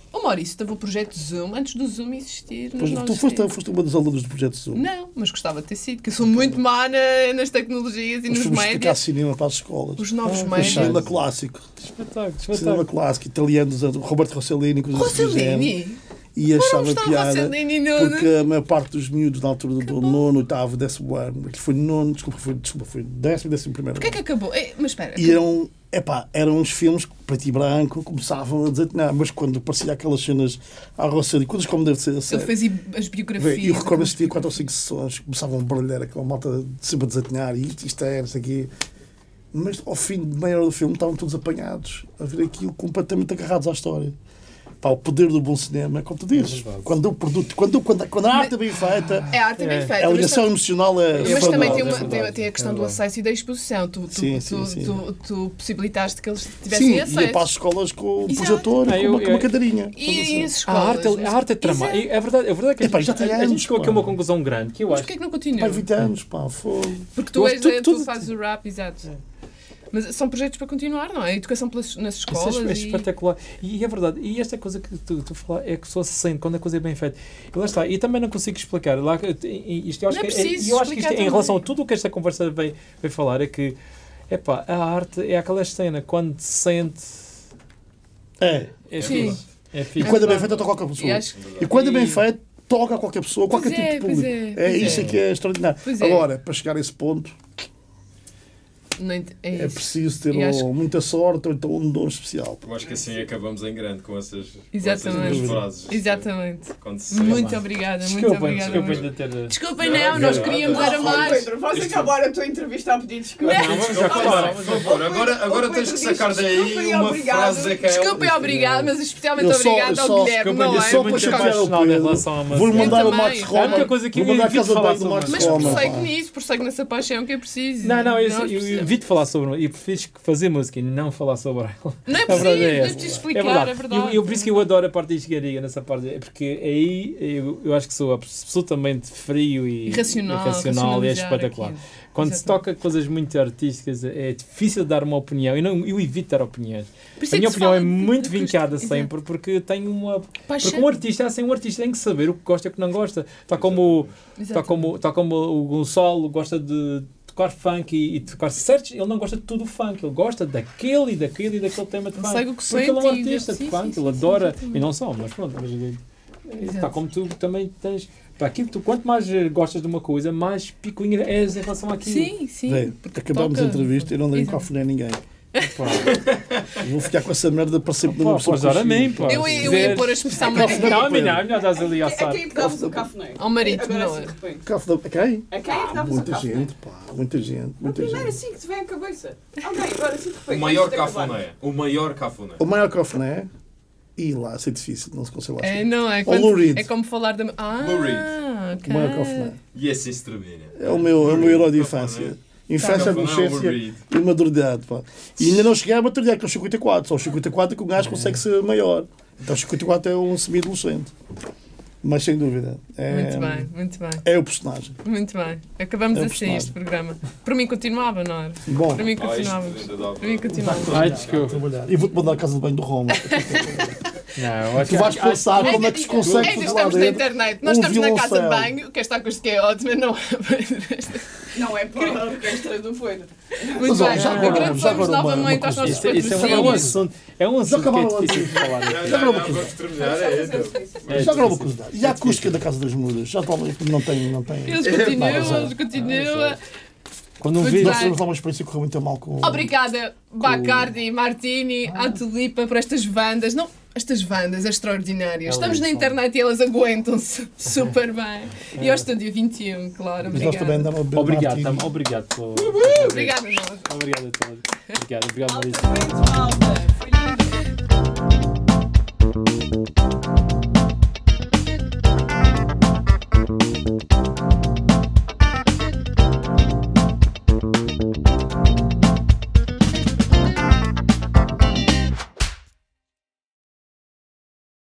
Speaker 2: Oh, Maurício, estava o projeto Zoom antes do Zoom existir.
Speaker 1: Pois, tu foste, foste uma das alunas do projeto Zoom.
Speaker 2: Não, mas gostava de ter sido, que eu sou muito má na, nas tecnologias e
Speaker 1: Nós
Speaker 2: nos
Speaker 1: fomos explicar
Speaker 2: médias.
Speaker 1: cinema para as escolas.
Speaker 2: Os novos
Speaker 3: Ah,
Speaker 2: médias.
Speaker 1: Cinema clássico.
Speaker 3: Espetáculo,
Speaker 1: Cinema
Speaker 3: espetáculo.
Speaker 1: clássico, italianos, Roberto Rossellini, coisas assim do género.
Speaker 2: Rossellini?
Speaker 1: E achava
Speaker 2: Não está o
Speaker 1: piada
Speaker 2: Rossellini no...
Speaker 1: porque a maior parte dos miúdos na altura do, do nono, oitavo, décimo ano, aquilo foi nono, desculpa, foi, desculpa, foi décimo, décimo primeiro.
Speaker 2: Porquê é que acabou? É, mas espera.
Speaker 1: E eram, epá, eram uns filmes preto e branco, começavam a dizer, não, mas quando aparecia aquelas cenas à Rossellini, coisas como deve ser a
Speaker 2: Ele
Speaker 1: sério.
Speaker 2: fez i- as biografias.
Speaker 1: E eu recordo assistir quatro ou cinco sessões, começavam a barulhar aquela malta sempre a desatinhar, e isto, isto é, isto aqui. Mas ao fim de meia hora do filme estavam todos apanhados a ver aquilo completamente agarrados à história. Pá, o poder do bom cinema é como tu dizes.
Speaker 3: verdade.
Speaker 1: Quando o produto, quando, quando, quando a arte é bem feita,
Speaker 2: É, a arte é bem
Speaker 3: É.
Speaker 2: feita.
Speaker 1: a
Speaker 2: mas
Speaker 1: ligação
Speaker 2: tam-
Speaker 1: emocional é.
Speaker 2: Mas
Speaker 1: fenomenal.
Speaker 2: também tem,
Speaker 3: É
Speaker 2: uma,
Speaker 3: verdade.
Speaker 2: tem, tem a questão
Speaker 3: É
Speaker 2: do
Speaker 3: verdade.
Speaker 2: acesso e da exposição. Tu, tu,
Speaker 1: Sim,
Speaker 2: tu,
Speaker 1: sim, sim.
Speaker 2: tu, tu possibilitaste que eles tivessem
Speaker 1: Sim,
Speaker 2: acesso.
Speaker 1: ia para as escolas com o
Speaker 2: Exato.
Speaker 1: projetor e
Speaker 3: Ah,
Speaker 1: com
Speaker 3: eu-
Speaker 1: uma, com uma
Speaker 3: eu-
Speaker 1: cadeirinha.
Speaker 2: E, e as
Speaker 3: A
Speaker 2: escolas?
Speaker 3: arte, a arte é tramada.
Speaker 2: Exato.
Speaker 3: É verdade, é verdade que a
Speaker 1: Epá,
Speaker 3: gente,
Speaker 1: já tem
Speaker 3: a, a
Speaker 1: anos,
Speaker 3: gente chegou aqui a uma
Speaker 1: pá.
Speaker 3: conclusão grande que eu
Speaker 2: Mas
Speaker 3: acho.
Speaker 2: porquê que não
Speaker 1: Pá,
Speaker 2: continua?
Speaker 1: vinte anos, pá, foi.
Speaker 2: Porque tu,
Speaker 3: Eu
Speaker 2: és,
Speaker 3: acho tudo-
Speaker 2: tu
Speaker 3: tudo-
Speaker 2: fazes o rap, exato. Mas são projetos para continuar, não é? Educação pelas, nas
Speaker 3: Isso
Speaker 2: escolas.
Speaker 3: é, é
Speaker 2: e...
Speaker 3: espetacular. E é verdade. E esta coisa que tu, tu falas é que a pessoa se sente quando a coisa é bem feita. E lá está. E também não consigo explicar. Lá, e isto, eu acho
Speaker 2: Não é
Speaker 3: que, é-
Speaker 2: preciso
Speaker 3: eu acho que isto,
Speaker 2: explicar
Speaker 3: em relação a
Speaker 2: também.
Speaker 3: tudo o que esta conversa veio, veio falar, é que epá, a arte é aquela cena quando se sente.
Speaker 1: É.
Speaker 3: É
Speaker 2: Sim.
Speaker 3: fixe. É
Speaker 1: E
Speaker 3: fixe.
Speaker 1: quando é bem feito, toca a qualquer
Speaker 2: E
Speaker 1: pessoa.
Speaker 2: acho
Speaker 1: E quando é bem
Speaker 3: E-
Speaker 1: feito, toca a qualquer pessoa, qualquer
Speaker 2: Pois
Speaker 1: tipo
Speaker 2: é,
Speaker 1: de
Speaker 2: pois
Speaker 1: público.
Speaker 2: é,
Speaker 1: É
Speaker 2: pois
Speaker 1: isso
Speaker 2: é.
Speaker 1: que é extraordinário.
Speaker 2: Pois é.
Speaker 1: Agora, para chegar a esse ponto,
Speaker 2: Não ent- é
Speaker 1: é
Speaker 2: isso.
Speaker 1: preciso ter
Speaker 2: E acho-
Speaker 1: ou muita sorte ou então um dom especial.
Speaker 5: Eu acho que assim acabamos em grande com essas, com
Speaker 2: Exatamente.
Speaker 5: essas duas frases.
Speaker 2: Exatamente.
Speaker 5: Quando se
Speaker 2: Muito
Speaker 5: fala.
Speaker 2: obrigada, muito
Speaker 3: Desculpem,
Speaker 2: obrigada.
Speaker 3: desculpem
Speaker 2: muito.
Speaker 3: de ter.
Speaker 2: Desculpem,
Speaker 5: Não,
Speaker 2: não, nós
Speaker 5: não,
Speaker 2: queríamos
Speaker 5: não,
Speaker 2: era
Speaker 5: não,
Speaker 2: mais.
Speaker 6: Pedro, vais
Speaker 5: Isto-
Speaker 6: acabar a tua entrevista a pedir desculpa.
Speaker 2: Não.
Speaker 5: Não, vamos
Speaker 3: Já
Speaker 5: já
Speaker 3: falaram,
Speaker 5: falar.
Speaker 3: vamos
Speaker 5: Por favor, agora, agora
Speaker 6: O
Speaker 5: tens que
Speaker 6: Pedro
Speaker 5: sacar
Speaker 6: diz
Speaker 5: daí
Speaker 6: desculpa e
Speaker 5: uma
Speaker 6: obrigado.
Speaker 5: frase daquela.
Speaker 2: Desculpem, obrigada, mas especialmente
Speaker 1: Eu só-
Speaker 2: obrigada
Speaker 1: eu
Speaker 2: ao
Speaker 1: só-
Speaker 2: Guilherme,
Speaker 3: Desculpem,
Speaker 2: não
Speaker 3: eu
Speaker 2: é?
Speaker 3: sou
Speaker 1: só
Speaker 3: muito
Speaker 1: para chatear o
Speaker 3: apaixonado em
Speaker 1: Pedro.
Speaker 3: relação a uma
Speaker 1: Vou-lhe
Speaker 3: cena.
Speaker 1: mandar o
Speaker 2: também.
Speaker 1: Max
Speaker 2: É a
Speaker 1: Roma.
Speaker 3: única coisa que
Speaker 1: Vou
Speaker 3: eu
Speaker 1: mandar a
Speaker 3: evito
Speaker 1: casa de
Speaker 3: falar
Speaker 1: banho do
Speaker 3: sobre-
Speaker 1: Max
Speaker 2: Mas
Speaker 1: Roma.
Speaker 2: prossegue
Speaker 1: pá.
Speaker 2: nisso, prossegue nessa paixão que é preciso.
Speaker 3: Não, não, eu,
Speaker 2: Nós
Speaker 3: eu
Speaker 2: precisamos.
Speaker 3: evito falar sobre. Eu prefiro fazer música e não falar sobre ela.
Speaker 2: Não é
Speaker 3: A
Speaker 2: preciso,
Speaker 3: verdade
Speaker 2: não
Speaker 3: é
Speaker 2: é
Speaker 3: essa.
Speaker 2: preciso
Speaker 3: É
Speaker 2: explicar,
Speaker 3: verdade.
Speaker 2: é verdade.
Speaker 3: Eu, eu, por isso que eu adoro a parte da engenharia nessa parte. É porque aí eu, eu acho que sou absolutamente frio e
Speaker 2: Irracional,
Speaker 3: irracional e é
Speaker 2: racionalizar
Speaker 3: espetacular.
Speaker 2: aquilo.
Speaker 3: Quando se
Speaker 2: Exatamente.
Speaker 3: toca coisas muito artísticas é difícil dar uma opinião. Eu, não, eu evito dar opiniões.
Speaker 2: Por isso
Speaker 3: A
Speaker 2: é
Speaker 3: minha
Speaker 2: que se
Speaker 3: opinião
Speaker 2: fala
Speaker 3: é
Speaker 2: de-
Speaker 3: muito
Speaker 2: de custo-
Speaker 3: vincada
Speaker 2: Exato.
Speaker 3: sempre porque tenho uma.
Speaker 2: Paixão.
Speaker 3: Porque um artista, assim, um artista tem que saber o que gosta e o que não gosta. Tal como, tal
Speaker 2: Exatamente.
Speaker 3: como, tal como o Gonçalo gosta de tocar funk e, e tocar certos, ele não gosta de tudo funk, ele gosta daquele e daquele e daquele tema de
Speaker 2: Ele
Speaker 3: funk.
Speaker 2: segue o que
Speaker 3: Porque ele é um
Speaker 2: sente e-
Speaker 3: artista
Speaker 2: sim,
Speaker 3: de funk,
Speaker 2: sim,
Speaker 3: ele
Speaker 2: sim,
Speaker 3: adora,
Speaker 2: exatamente.
Speaker 3: e não só, mas pronto, mas,
Speaker 2: Exato.
Speaker 3: está como tu também tens. Para aquilo, tu, quanto mais eh, gostas de uma coisa, mais picuinha és em relação àquilo.
Speaker 2: Sim, sim.
Speaker 1: Bem,
Speaker 2: porque
Speaker 1: acabámos
Speaker 2: toca-
Speaker 1: a entrevista e eu não dei um
Speaker 2: Exato.
Speaker 1: cafuné a ninguém.
Speaker 3: Pá,
Speaker 1: Vou ficar com essa merda para sempre na
Speaker 3: pá,
Speaker 1: minha pessoa.
Speaker 3: podes dar a mim, pá.
Speaker 2: Eu,
Speaker 3: Se
Speaker 2: ia- eu ia
Speaker 3: quiseres.
Speaker 2: pôr a expressão
Speaker 3: Não,
Speaker 2: marido.
Speaker 3: não, a mim não, a melhor estás ali a
Speaker 6: A
Speaker 3: assar.
Speaker 6: quem é que davas o cafuné?
Speaker 2: Ao marido,
Speaker 6: Agora
Speaker 2: não
Speaker 6: assim
Speaker 2: é?
Speaker 6: de repente.
Speaker 1: Cafuné a quem?
Speaker 6: A quem é que
Speaker 1: Ah,
Speaker 6: davas o
Speaker 1: muita
Speaker 6: cafuné?
Speaker 1: gente, pá, muita gente,
Speaker 6: O
Speaker 1: muita
Speaker 6: primeiro
Speaker 1: gente.
Speaker 6: assim que te vem à cabeça. Alguém, agora assim de repente.
Speaker 5: O maior
Speaker 6: antes de acabar.
Speaker 5: cafuné. O maior cafuné.
Speaker 1: O maior cafuné, e lá, isso é difícil, não se consegue lá
Speaker 2: É,
Speaker 1: chegar.
Speaker 2: não é?
Speaker 1: Ou Lou Reed.
Speaker 2: É como falar da. Ah,
Speaker 5: Lou Reed.
Speaker 2: ok.
Speaker 1: O maior cafuné.
Speaker 5: E assim se termina.
Speaker 1: É o meu, é o meu herói de
Speaker 5: Cafuné.
Speaker 1: infância. Infância,
Speaker 5: Cafuné,
Speaker 1: adolescência
Speaker 5: Lou Reed.
Speaker 1: e maturidade, pá. E ainda não cheguei à maturidade, que é os cinquenta e quatro. Só os cinquenta e quatro que o gajo consegue ser maior. Então os cinquenta e quatro é um semi-adolescente. Mas sem dúvida. É,
Speaker 2: Muito bem, muito bem.
Speaker 1: É o personagem.
Speaker 2: Muito bem. Acabamos
Speaker 1: É o
Speaker 2: assim
Speaker 1: personagem.
Speaker 2: este programa. Para mim continuava, não era?
Speaker 1: Bom,
Speaker 2: Para mim
Speaker 5: Ah, isto
Speaker 2: continuava.
Speaker 5: ainda dá
Speaker 2: Para mim continuava.
Speaker 3: Ai, desculpa.
Speaker 1: e vou-te mandar a casa de banho do Roma.
Speaker 3: Não, eu acho
Speaker 1: Tu vais
Speaker 3: que-
Speaker 1: pensar como é que se
Speaker 2: É
Speaker 1: consegue
Speaker 2: que
Speaker 1: tudo lá
Speaker 2: estamos na
Speaker 1: dentro.
Speaker 2: internet. Nós
Speaker 1: um
Speaker 2: estamos na casa de
Speaker 1: violoncelo.
Speaker 2: banho, que esta acústica é ótima, não é?
Speaker 6: Não é para a orquestra do Pedro.
Speaker 2: Muito
Speaker 1: Mas, ó,
Speaker 2: bem.
Speaker 1: já agora- já
Speaker 2: Agradecemos
Speaker 1: agora uma-
Speaker 2: novamente
Speaker 1: uma
Speaker 2: aos
Speaker 1: coisa.
Speaker 2: nossos
Speaker 3: Isso, isso é, um, é um
Speaker 2: patrocínios.
Speaker 3: assunto, é um assunto que
Speaker 1: acabaram
Speaker 3: é difícil de falar.
Speaker 5: Não,
Speaker 3: aqui.
Speaker 5: não,
Speaker 1: agora
Speaker 5: não,
Speaker 1: uma coisa.
Speaker 5: vamos terminar. É, então.
Speaker 3: É
Speaker 1: Já agora uma
Speaker 3: difícil.
Speaker 1: curiosidade. E a acústica da Casa das Mudas? Já está, não tem. Não tem
Speaker 2: Eles
Speaker 1: nada a
Speaker 2: continuam,
Speaker 1: zero.
Speaker 2: eles continuam.
Speaker 3: Quando um
Speaker 2: Muito
Speaker 3: vídeo.
Speaker 1: Nós
Speaker 2: bem.
Speaker 1: tivemos lá uma experiência que correu muito mal com.
Speaker 2: Obrigada, Bacardi, Martini, à Tulipa, por estas bandas. Não, estas bandas extraordinárias. Estamos na internet e elas aguentam-se super bem. E ao Estúdio vinte e um, claro.
Speaker 1: Mas nós também
Speaker 2: Obrigada.
Speaker 1: andamos a beber
Speaker 3: Obrigado,
Speaker 1: Martini.
Speaker 3: tam, obrigado pelo.
Speaker 2: Obrigada a nós.
Speaker 3: Obrigado a todos. Obrigado, obrigado,
Speaker 6: Alta
Speaker 3: Maurício.
Speaker 6: frente, malta. Foi lindo.